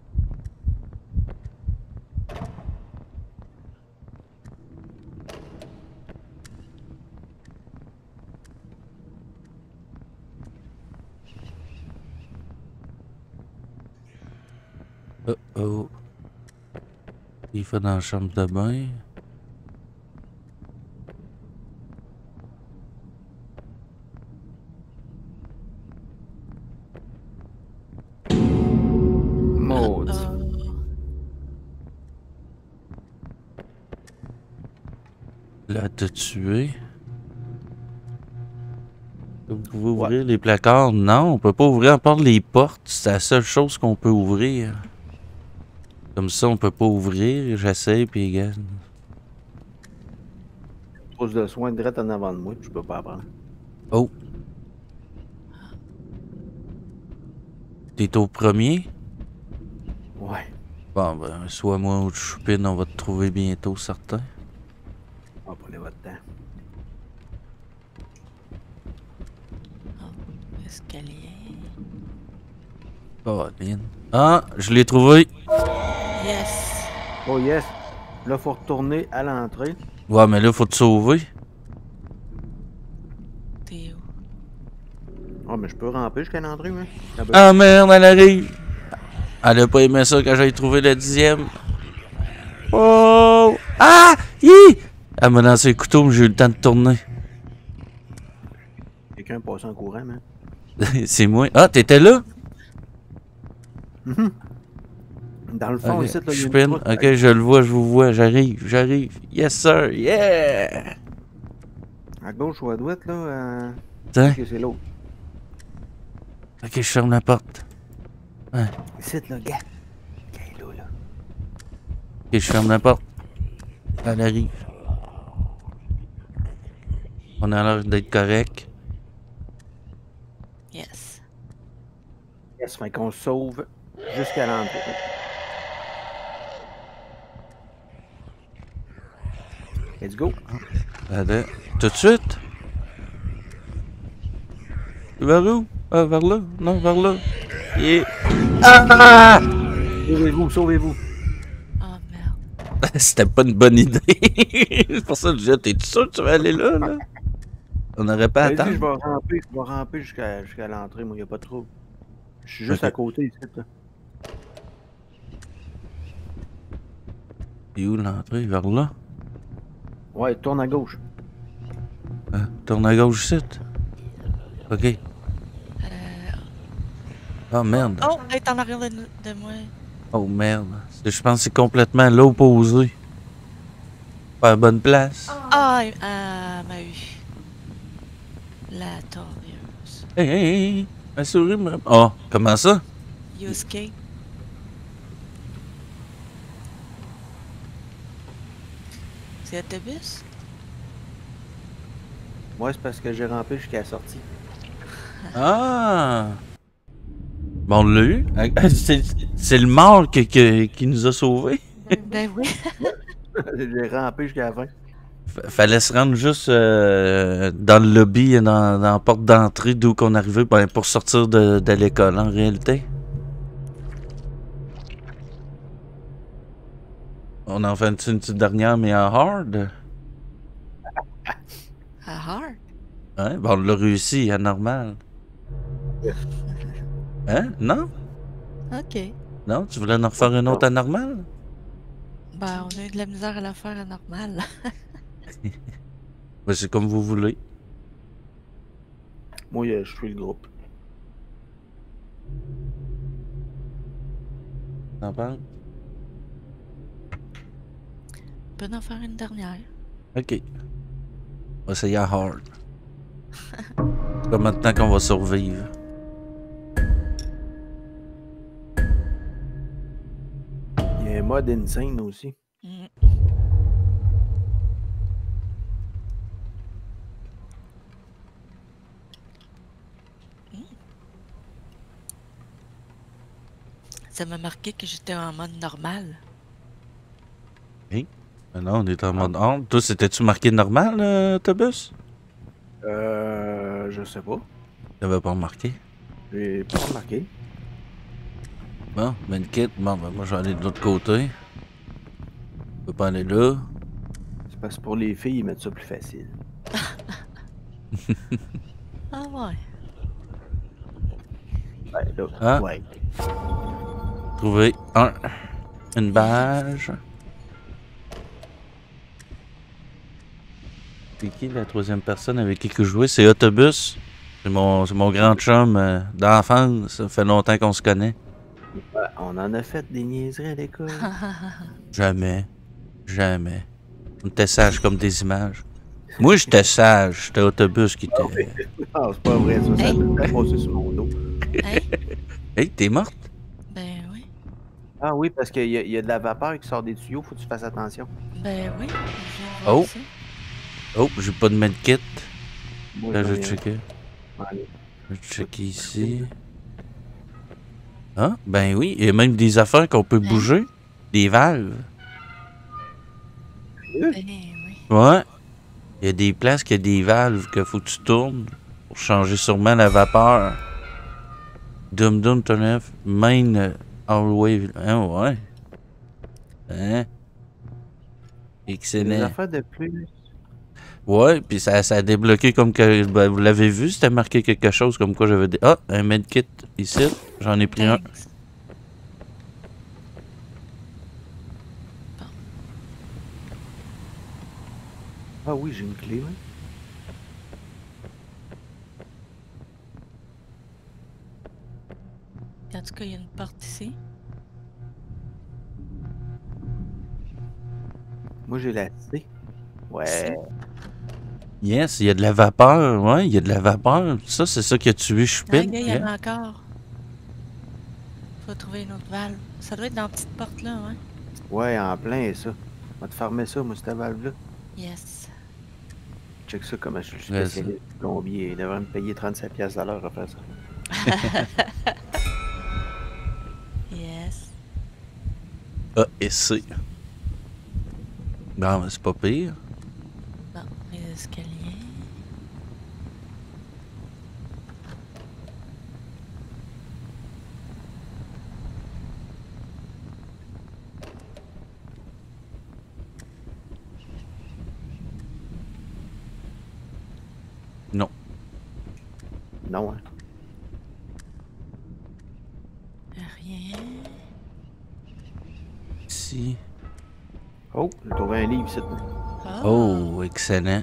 Oh oh. Il fait dans la chambre de bain. Maudit. Là, t'as tué. Vous pouvez ouvrir les placards? Non, on peut pas ouvrir à part les portes. C'est la seule chose qu'on peut ouvrir. Comme ça, on peut pas ouvrir. J'essaie, puis gars. Trousse de soins direct en avant de moi, puis je peux pas apprendre. Oh. T'es au premier? Bon, ben, soit moi ou Choupine, on va te trouver bientôt, certain. On va prenez votre temps. Escalier. Oh, Lynn. Ah, je l'ai trouvé. Yes! Oh yes! Là, faut retourner à l'entrée. Ouais, mais là, faut te sauver. T'es où? Ah, mais je peux ramper jusqu'à l'entrée, mais. Ah merde, elle arrive. Elle a pas aimé ça quand j'ai trouvé le 10e. Oh! Ah! Hi! Elle m'a lancé le couteau, mais j'ai eu le temps de tourner. Quelqu'un passe en courant, man. C'est moi. Ah, t'étais là? Dans le fond, Ok, ici, là, il y a une Choupine. route. Ok, je le vois, je vous vois. J'arrive. Yes, sir. Yeah! À gauche ou à droite, là. Tiens. Ok, c'est l'autre. Ok, je ferme la porte. Ouais. Ici, là, gars. Gars, là. Ok, je ferme la porte. Elle arrive. On a l'air d'être correct. Yes. Yes, fait qu'on se sauve jusqu'à l'entrée. Let's go. Allez. Tout de suite? Vers où? Ah, vers là? Non, vers là. Yeah. Ah! Sauvez-vous, sauvez-vous. Oh merde. C'était pas une bonne idée. C'est pour ça que je disais, t'es sûr que tu vas aller là, là? On n'aurait pas à Vas-y, je attendre. vais ramper jusqu'à l'entrée, moi, y a pas de trouble. Je suis juste Ok. à côté ici, là. Et où l'entrée? Vers là? Ouais, tourne à gauche. Hein? Tourne à gauche ici. Ok. Oh merde. Oh, elle est en arrière de moi. Oh merde. Je pense que c'est complètement l'opposé. Pas à bonne place. Ah, elle m'a eu. La torieuse. Hey. Ma souris me... Oh, comment ça? You escape. C'est l'autobus? Moi, c'est parce que j'ai rampé jusqu'à la sortie. Ah! Bon, on l'a eu. C'est le mort qui nous a sauvés. Ben oui. J'ai rampé jusqu'à la fin. Fallait se rendre juste dans le lobby, dans la porte d'entrée d'où qu'on arrivait pour sortir de l'école, en réalité. On en fait une petite dernière, mais en hard. À hard. Hein? Bon, on l'a réussi à normal. Hein? Non? Ok. Non? Tu voulais en refaire une autre à normal? Ben, on a eu de la misère à la faire à normal. Ben, c'est comme vous voulez. Moi, je suis le groupe. T'en parles? On peut en faire une dernière. Ok. On va essayer à hard. C'est pas maintenant qu'on va survivre. Il y a un mode insane aussi. Mm. Ça m'a marqué que j'étais en mode normal. Ah non, on est en mode hard. Toi, c'était-tu marqué normal, l'autobus? Je sais pas. T'avais pas remarqué? J'ai pas remarqué. Bon, medkit. Bon, ben moi, je vais aller de l'autre côté. Je peux pas aller là. C'est parce que pour les filles, ils mettent ça plus facile. Ah ouais. Ben là, Ah. ouais. Trouver une badge. C'est qui la troisième personne avec qui que je jouais? C'est Autobus. C'est mon grand chum d'enfance. Ça fait longtemps qu'on se connaît. Ouais, on en a fait des niaiseries à l'école. Jamais. On était sages comme des images. Moi, j'étais sage. C'était Autobus qui était... Ah, c'est pas vrai, ça. Ça a passé sur mon dos. Hein? Hey, t'es morte? Ben oui. Ah oui, parce qu'il y a de la vapeur qui sort des tuyaux, faut que tu fasses attention. Ben oui. Je viens de Oh. voir ça. Oh, j'ai pas de medkit. Moi, Là, je j'en vais ai un. checker. Allez. Je vais checker ici. Ah, ben oui, il y a même des affaires qu'on peut bouger. Des valves. Ben oui. Ouais. Il y a des places qu'il y a des valves que faut que tu tournes pour changer sûrement la vapeur. Dum dum turn off. Main hallway. Hein, ouais. Hein? Des Excellent. affaires de plus. Ouais, puis ça a débloqué comme que. Ben, vous l'avez vu, c'était marqué quelque chose comme quoi j'avais des. Ah, un medkit ici. J'en ai pris un. Thanks. Ah oui, j'ai une clé, oui. En tout cas, il y a une porte ici. Moi, j'ai la C. Ouais. Yes, il y a de la vapeur. Ouais, il y a de la vapeur. Ça, c'est ça qui a tué Ah, Chupin. gars, il y en Yeah. a encore. Faut trouver une autre valve. Ça doit être dans la petite porte là, ouais. Ouais, en plein, ça. On va te farmer ça, moi, cette valve-là. Yes. Check ça comment je suis Ouais, ça. spécialiste. Plombier. Il devrait me payer 35$ à l'heure à faire ça. Yes. A et C. Non, mais c'est pas pire. Bon, les escaliers. Non. Non, hein. Rien. Ici. Oh, j'ai trouvé un livre, ici. Oh, excellent.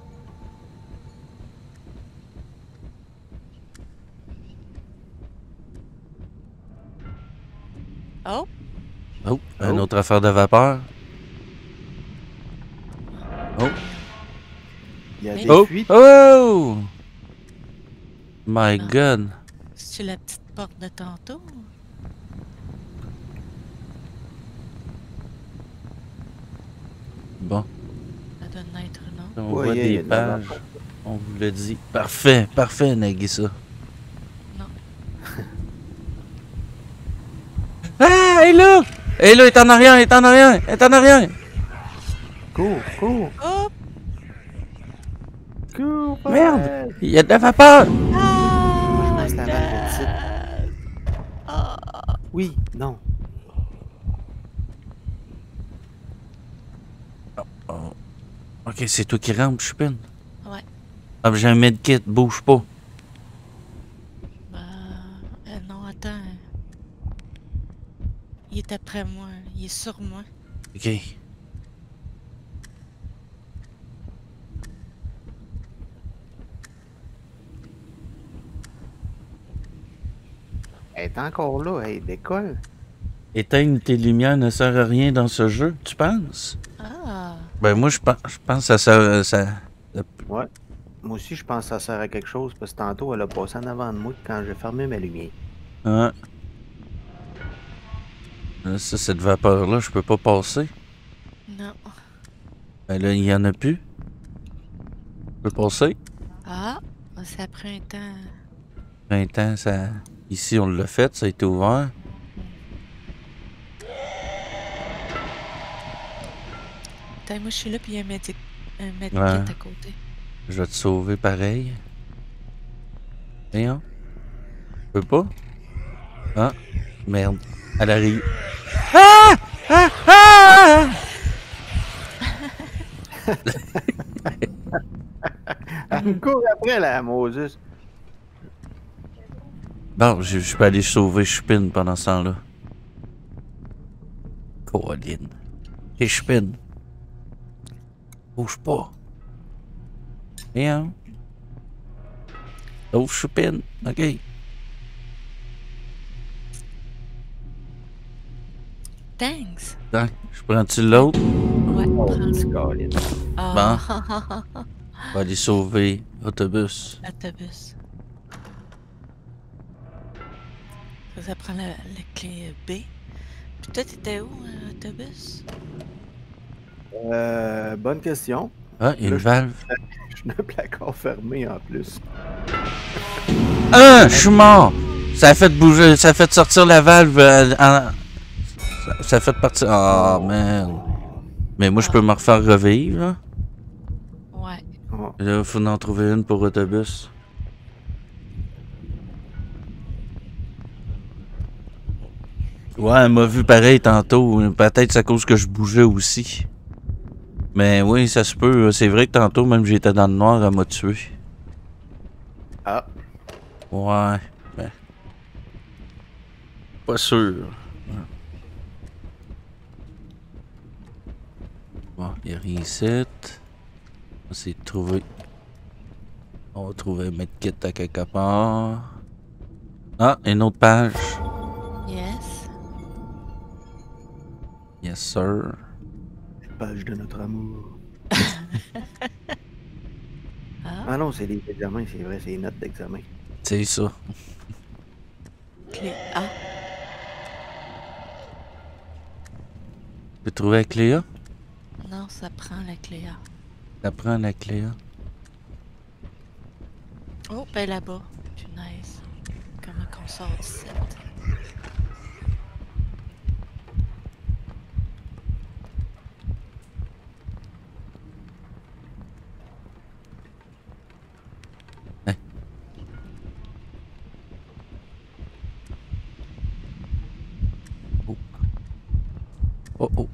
Oh! Oh, une Oh. autre affaire de vapeur. Oh. Il y a Mais- des Oh! fuites. Oh! My Ah. God. C'est-tu la petite porte de tantôt? Bon, Ça doit en être une autre. on Ouais, voit il y a des de la pages. vapeur. On vous l'a dit. Parfait, parfait, Nagisa. Non. Ah, elle est là! Elle est là, elle est en arrière, elle est en arrière, elle est en arrière. Cours, cours, Oh! cours. Merde! ouais. Il y a de la vapeur! Ah! Moi, je pense que la valve est ici. Ah! Oui, non. Oh. Ok, c'est toi qui rentres, Chupin. Ouais. Ah, j'ai un medkit, bouge pas. Bah, non, attends. Il est après moi. Il est sur moi. Ok. Elle est encore là, elle décolle. Éteindre tes lumières ne sert à rien dans ce jeu, tu penses? Ah! Ben, moi, je pense que ça. Ouais. Moi aussi, je pense que ça sert à quelque chose parce que tantôt, elle a passé en avant de moi quand j'ai fermé ma lumière. Ah. Ça, cette vapeur-là, je peux pas passer. Non. Ben là, il y en a plus. Je peux passer. Ah! Ça prend un temps. Printemps, ça. Ici, on l'a fait, ça a été ouvert. Attends, moi je suis là, puis il y a un medkit Ouais. à côté. Je vais te sauver pareil. Voyons. Je peux pas? Ah, merde. Elle arrive. Ah! Ah! Ah! Elle me court après, la Moses. Bon, je peux aller sauver Chupin pendant ce temps-là. Coraline. Et Chupin. Bouge pas. Viens. Sauve Chupin. OK. Thanks! Attends, je prends-tu l'autre? Ouais, Oh, prends-le. Colin. Ah! Je vais aller sauver l'autobus. L'autobus. Ça prend la clé B. Puis toi, t'étais où, l'autobus? Bonne question. Ah, il y a Là, une je- valve. Je suis dans un placard fermé en plus. Ah, je suis mort! Ça a fait bouger, ça a fait sortir la valve. Ça fait partie... Ah, man. Mais moi, je peux me refaire revivre, là. Ouais. Oh. Là, il faut en trouver une pour autobus. Ouais, elle m'a vu pareil tantôt. Peut-être c'est à cause que je bougeais aussi. Mais oui, ça se peut. C'est vrai que tantôt, même j'étais dans le noir, elle m'a tué. Ah. Ouais, mais... Pas sûr. Bon, il a rien ici. On va essayer de trouver... On va trouver un medkit à quelque part. Ah, une autre page. Yes. Yes, sir. Page de notre amour. Ah, Ah non, c'est les examens, c'est vrai, c'est les notes d'examen. C'est ça. clé A. Tu peux trouver la clé A? Non, ça prend la clé A. Ça prend la clé A. Oh, ben là-bas. Punaise. Comment qu'on sort d'ici? Hein? Oh. Oh, oh.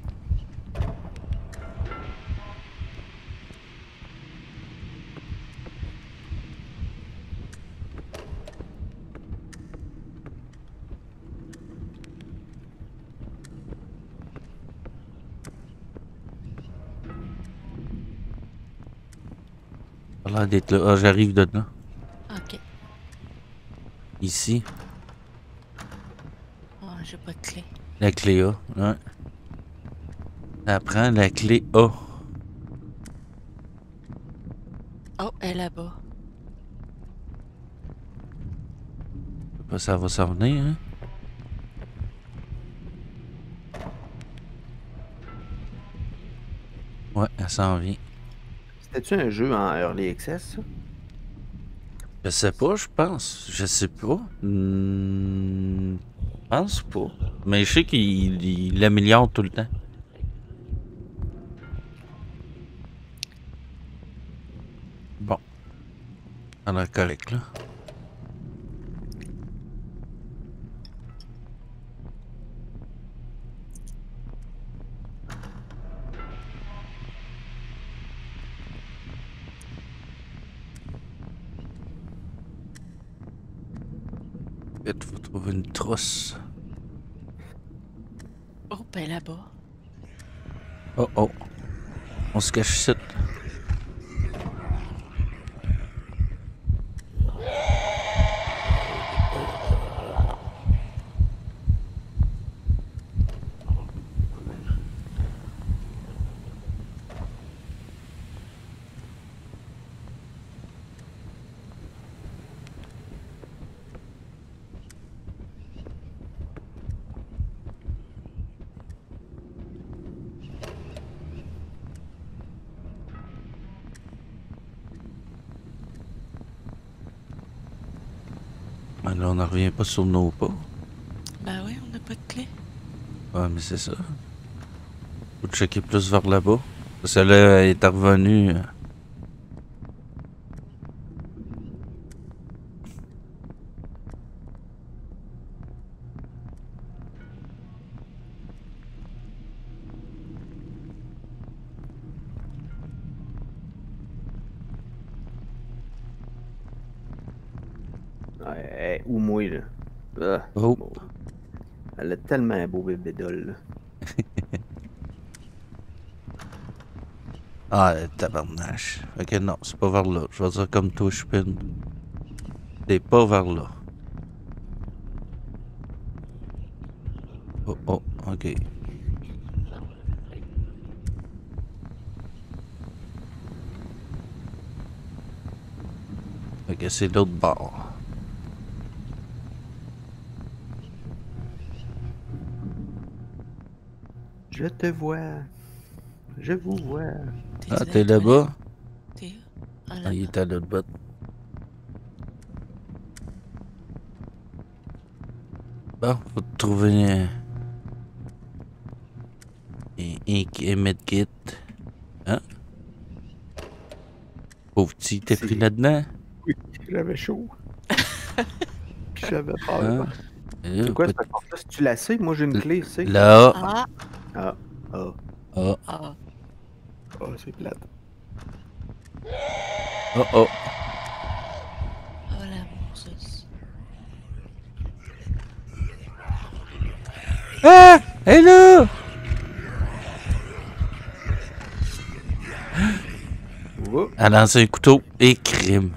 Ça a l'air d'être là. Ah, j'arrive de là. Ok. Ici. Oh, j'ai pas de clé. La clé A. Ouais. Ça prend la clé A. Oh, elle est là-bas. Je sais pas si ça va s'en venir, hein? Ouais, elle s'en vient. C'était-tu un jeu en Early Access, ça? Je sais pas, je pense. Je sais pas. Je pense pas. Mais je sais qu'il l'améliore tout le temps. Bon. On a correct, là. Il faut trouver une trousse. Oh, ben là-bas. Oh oh. On se cache ici. Ah, là, on n'en revient pas sur nos pas. Ben oui, on n'a pas de clé. Ouais, mais c'est ça. Faut checker plus vers là-bas. Parce que là, elle est revenue. Ouais, ou moi, là. Ah, Oh. bon. Elle a tellement un beau bébé doll, là. Ah, tabarnache. Ok, non, c'est pas vers là. Je vais dire comme toi, Spin. C'est pas vers là. Oh, oh, ok. Ok, c'est l'autre bord. Je te vois. Je vous vois. Ah, t'es là-bas? T'es où? Ah, Ah, il là-bas. est à l'autre bout. Bon, faut te trouver Et medkit. Hein? Pauvre petit, t'es pris là-dedans? Oui, j'avais chaud. Puis j'avais peur. Hein? C'est quoi cette porte-là? C'est-tu la C? Moi j'ai une clé C. Là. Ah! Ah. Ah. Oh. Ah! Ah, c'est plate. Oh oh. Oh la Moses. Ah! Hé là! Oh. Elle a lancé un couteau et crime.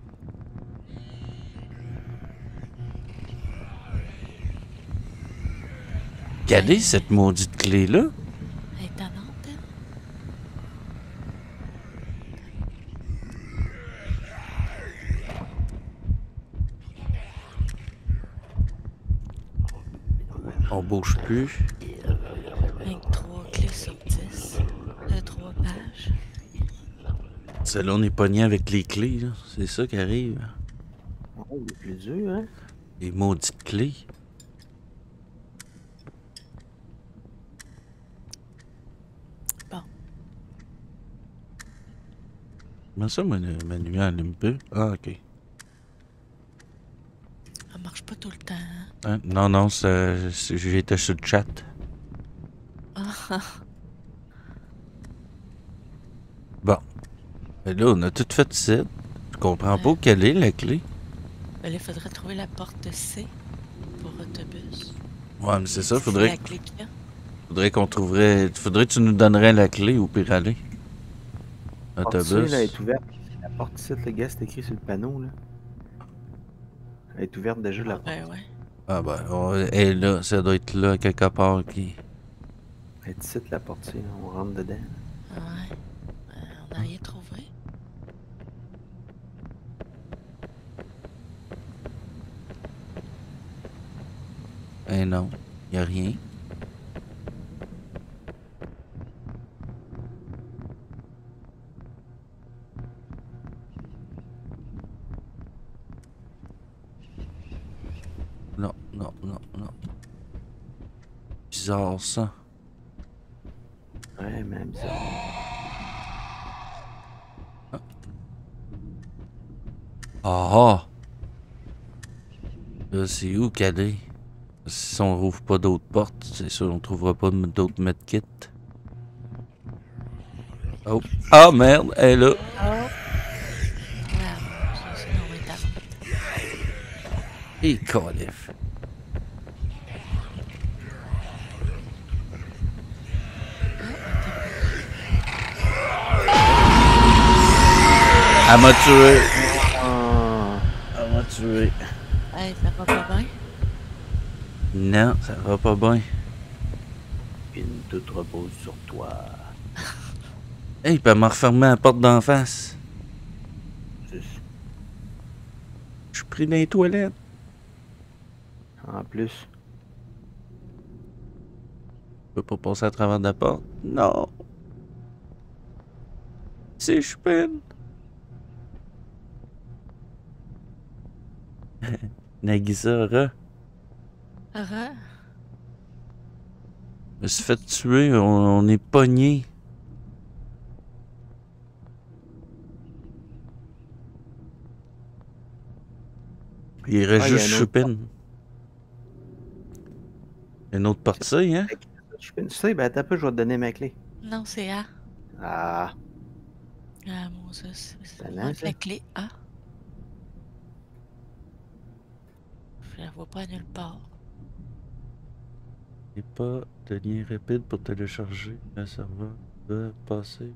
Regardez cette maudite clé-là. Elle est étonnante, elle. On bouge plus. Avec 3 clés sur 10. 3 pages. Celle-là, on est pogné avec les clés, là. C'est ça qui arrive. Oh, il est plus dur, hein? Les maudites clés. Bon. Comment ça, ma lumière allume peu? Ah, ok. Elle marche pas tout le temps, hein? Hein? Non, non, j'étais sur le chat. Ah! Bon. Et là, on a tout fait ça. Je comprends pas quelle est la clé. Ben là, il faudrait trouver la porte C pour autobus. Ouais, mais c'est ça, C'est faudrait la clé qu'il y a. qu'on trouverait. Faudrait que tu nous donnerais la clé au pire aller. La porte C, Autobus. là, est ouverte. La porte ici, le gars, c'est écrit sur le panneau, là. Elle est ouverte déjà, la porte. Ben ouais. Ah ben, elle est là, ça doit être là quelque part qui. Elle est ici, la porte C, là. On rentre dedans. Ouais. On n'a rien trouvé. Eh non, y a rien. Non, non, non, non. Bizarre ça. Ouais, mais bizarre. Ah ah! Là, c'est où qu'elle est? Si on rouvre pas d'autres portes, c'est sûr on trouvera pas d'autres medkits. Oh! Ah merde, elle est là! Oh! La Moses, non, mais t'as... Et calif. Elle m'a tué! Ah. Elle m'a tué. Hey, ça va pas bien? Non, ça va pas bien. Une toute repose sur toi. Hey, il peut me refermer la porte d'en face. C'est- Je suis pris dans les toilettes. En plus. Je peux pas passer à travers de la porte. Non. C'est Chupin. Nagisa, Re? je me suis fait tuer, on est pogné. Il reste Ah, il y a juste un autre Chupin. Une autre partie, hein? Tu sais, ben attends un peu, je vais te donner ma clé. Non, c'est A. Ah. Ah, Moses. Talent, Il manque ça. la clé A. Je la vois pas nulle part. Et pas de lien rapide pour télécharger un serveur de passer.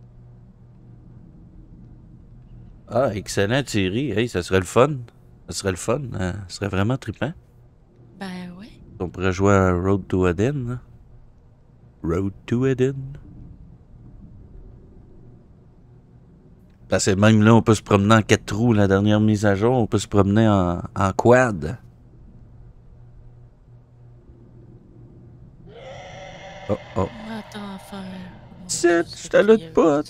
Ah, excellent Thierry. Hey, ça serait le fun. Ça serait le fun. Ça serait vraiment trippant. Ben oui. On pourrait jouer à Road to Eden. Là. Road to Eden. Parce que même là, on peut se promener en 4 roues. La dernière mise à jour, on peut se promener en quad. Oh, oh. Attends, enfin. C'est, je t'ai l'autre pote.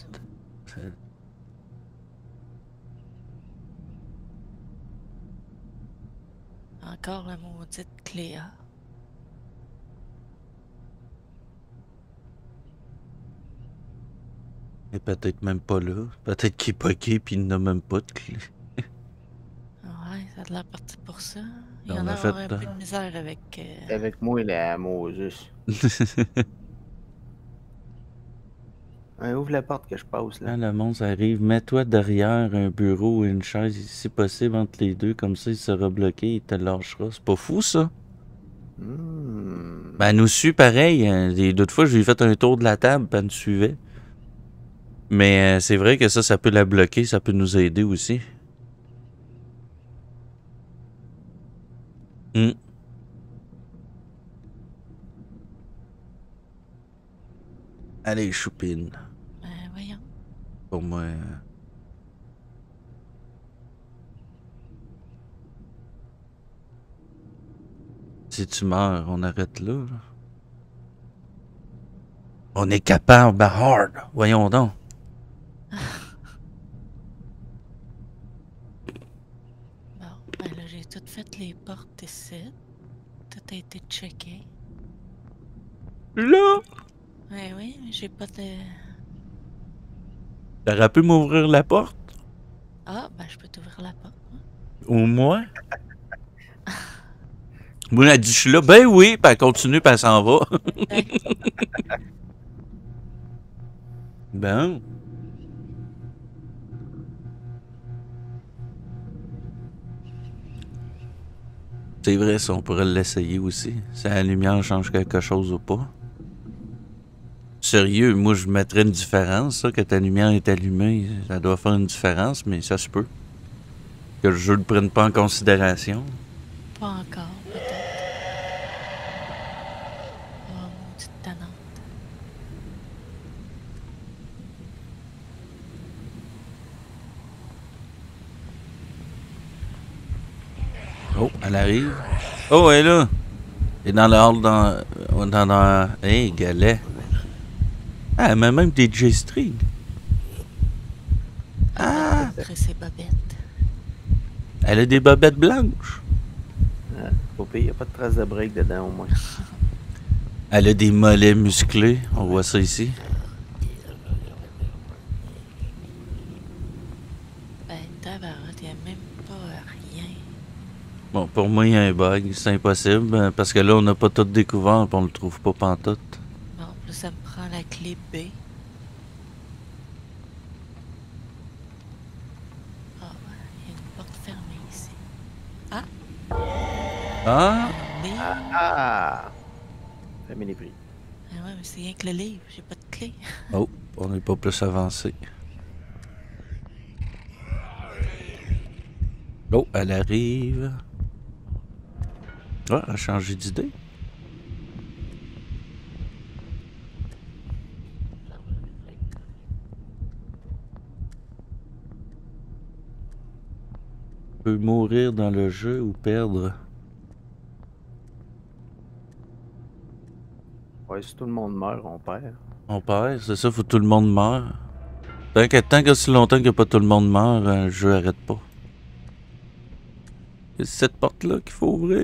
Encore la maudite clé A. est peut-être même pas là. Peut-être qu'il est poqué puis il n'a même pas de clé. Ouais, ça a l'air parti pour ça. Il y On en a a fait, un peu de misère avec. Avec moi, la Moses. Ouais, ouvre la porte que je passe, là. Quand le monstre arrive, mets-toi derrière un bureau ou une chaise, si possible, entre les deux, comme ça il sera bloqué, il te lâchera. C'est pas fou, ça? Ben, elle nous suit pareil. D'autres fois, je lui ai fait un tour de la table, puis elle nous suivait. Mais c'est vrai que ça peut la bloquer, ça peut nous aider aussi. Hmm. Allez, choupine. Voyons. Pour moi. Si tu meurs, on arrête là. On est capable, ben hard. Voyons donc. Bon, ben là, j'ai tout fait les portes ici. Tout a été checké. Là! Oui, mais j'ai pas de. T'aurais pu m'ouvrir la porte? Ah, ben je peux t'ouvrir la porte. Hein? Au moins? Moi, elle a dit, je suis là. Ben oui, puis elle continue, puis elle s'en va. Ben. C'est vrai, ça, on pourrait l'essayer aussi. Si la lumière change quelque chose ou pas. Sérieux, moi, je mettrais une différence, ça, que ta lumière est allumée. Ça doit faire une différence, mais ça se peut. Que le jeu ne le prenne pas en considération. Pas encore, peut-être. Oh, maudite tannante. Oh, elle arrive. Oh, elle est là. Elle est dans le hall, dans hey, galet. Ah, elle met même des J-strings. Ah! Après ses bobettes. Elle a des bobettes blanches. Ah, pas pire, y a pas de trace de break dedans, au moins. Elle a des mollets musclés. On voit ça ici. Ben, tabarote, y'a même pas rien. Bon, pour moi, il y a un bug. C'est impossible. Parce que là, on n'a pas tout découvert et on le trouve pas pantoute. Bon, là, ça me prend la clé B. Ah, il y a une porte fermée ici. Ah! Ah! Un livre. Ah! Fermez les prix. Ah ouais, mais c'est rien que le livre, j'ai pas de clé. Oh, on n'est pas plus avancé. Oh, elle arrive. Ah, elle a changé d'idée. Peut mourir dans le jeu ou perdre. Ouais, si tout le monde meurt, on perd. On perd, c'est ça, faut que tout le monde meure. Tant que si longtemps que pas tout le monde meurt, le jeu arrête pas. C'est cette porte-là qu'il faut ouvrir.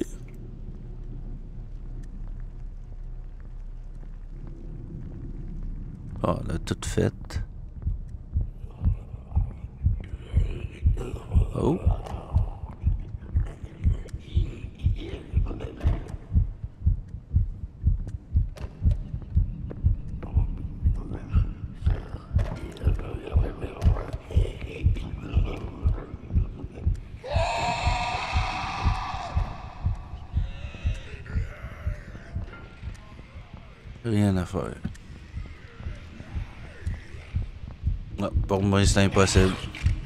Oh, elle a tout fait. Oh. Rien à faire. Non, pour moi, c'est impossible.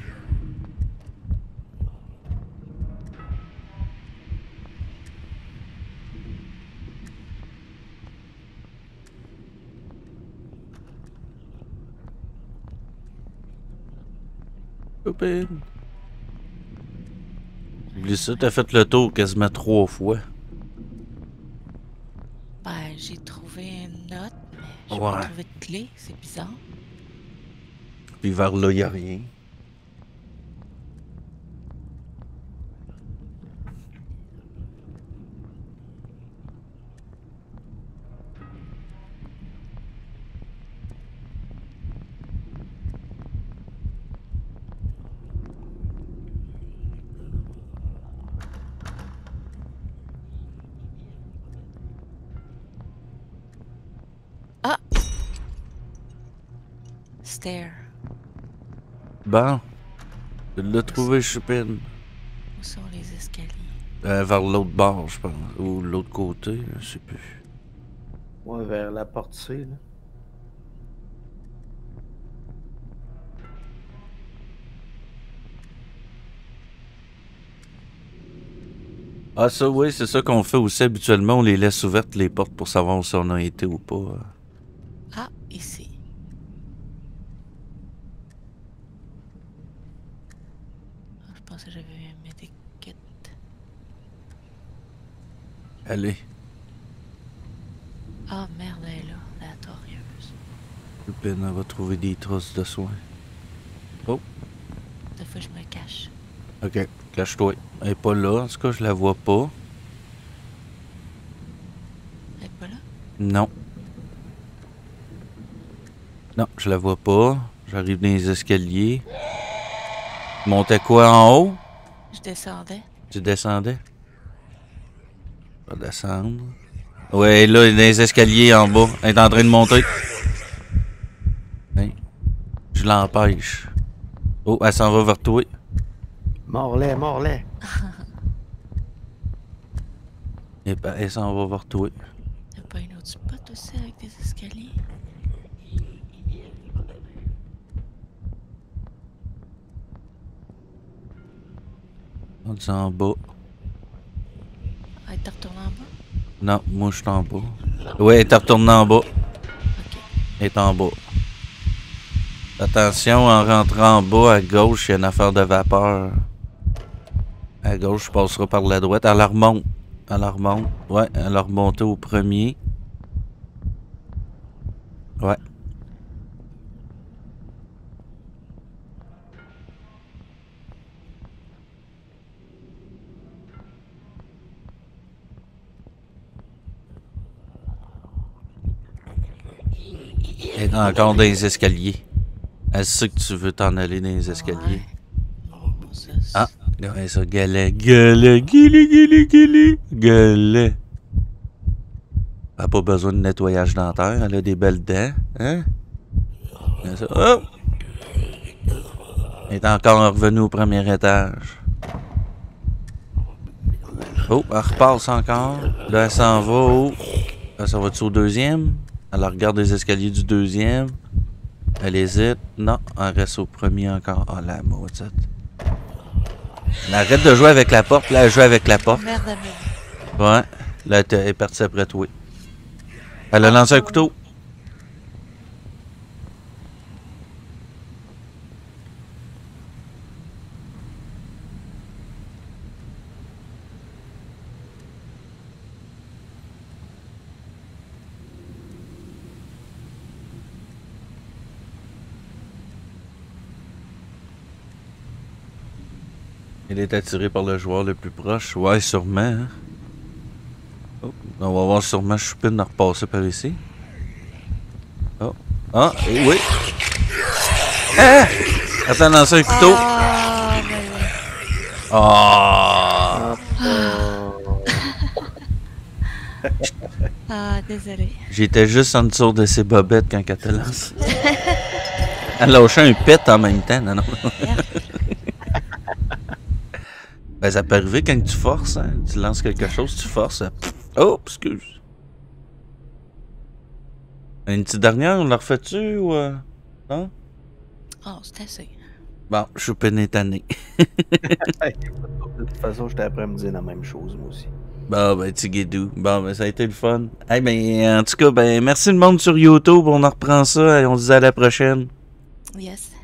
Copine. Oublie ça, t'as fait le tour quasiment 3 fois. Ben, j'ai trouvé une note, mais j'ai Ouais. pas trouvé de clé, c'est bizarre. Puis vers là, y a rien. stair. Bon. Tu l'as trouvé, Chupine. Où sont les escaliers? Vers l'autre bord, je pense. Ou l'autre côté, je sais plus. Ouais, vers la porte C, là. Ah, ça, oui, c'est ça qu'on fait aussi habituellement. On les laisse ouvertes, les portes, pour savoir si on a été ou pas. Ah, ici. Ah, je pensais que j'avais vu un medikit. Allez. Ah, merde, elle est là, la torieuse. Chupine, elle va trouver des traces de soins. Des fois, je me cache. Ok, cache-toi. Elle est pas là, en tout cas, je la vois pas. Elle est pas là? Non. Non, je la vois pas. J'arrive dans les escaliers. Tu montais quoi en haut? Je descendais. Tu descendais? Je vais descendre. Ouais, là, elle est dans les escaliers en bas. Elle est en train de monter. Hein? Je l'empêche. Oh, elle s'en va vers toi. Morlaix, morlaix. Et ben, elle s'en va vers toi. Y'a pas une autre spot aussi avec des escaliers? On est en bas. Ah, elle t'a retourné en bas? Non, moi, je suis en bas. Ouais, elle est retournée en bas. Ok. Elle est en bas. Attention, en rentrant en bas, à gauche, il y a une affaire de vapeur. À gauche, je passerai par la droite. Elle la remonte. Elle la remonte. Ouais, elle a remonté au premier. Ouais. Elle est encore dans les escaliers. Elle sait que tu veux t'en aller dans les escaliers. Ouais. Oh, ça, Ah, ouais, ça, galet, galet, galet. Elle n'a pas besoin de nettoyage dentaire, elle a des belles dents, hein? Ça, oh! Elle est encore revenue au premier étage. Oh, elle repasse encore. Là, elle s'en va où? Là, ça va-tu au deuxième? Elle regarde les escaliers du deuxième. Elle hésite. Non, elle reste au premier encore. Oh, la maudite. Elle arrête de jouer avec la porte. Là, elle joue avec la porte. Merde, merde. Ouais. Là, elle est partie après toi. Elle a lancé un couteau. Il est attiré par le joueur le plus proche. Ouais, sûrement. Hein? Oh, on va voir sûrement Chupine de repasser par ici. Oh. Ah, oui. Ah! Attends, lancer un couteau. Ah, mais oui. Ah! Ah, désolé. J'étais juste en dessous de ses bobettes quand elle te lance. Elle lâchait un pet en même temps. Non, non. Ben, ça peut arriver quand tu forces. Hein? Tu lances quelque chose, tu forces. Oh, excuse. Une petite dernière, on la refait-tu ou. Non? Oh, c'est assez. Bon, je suis pénétané. De toute façon, j'étais après à me dire la même chose, moi aussi. Bon, ben, tiguidou. Bon, ben, ça a été le fun. Hey, ben, en tout cas, ben, merci le monde sur YouTube. On en reprend ça et on se dit à la prochaine. Yes.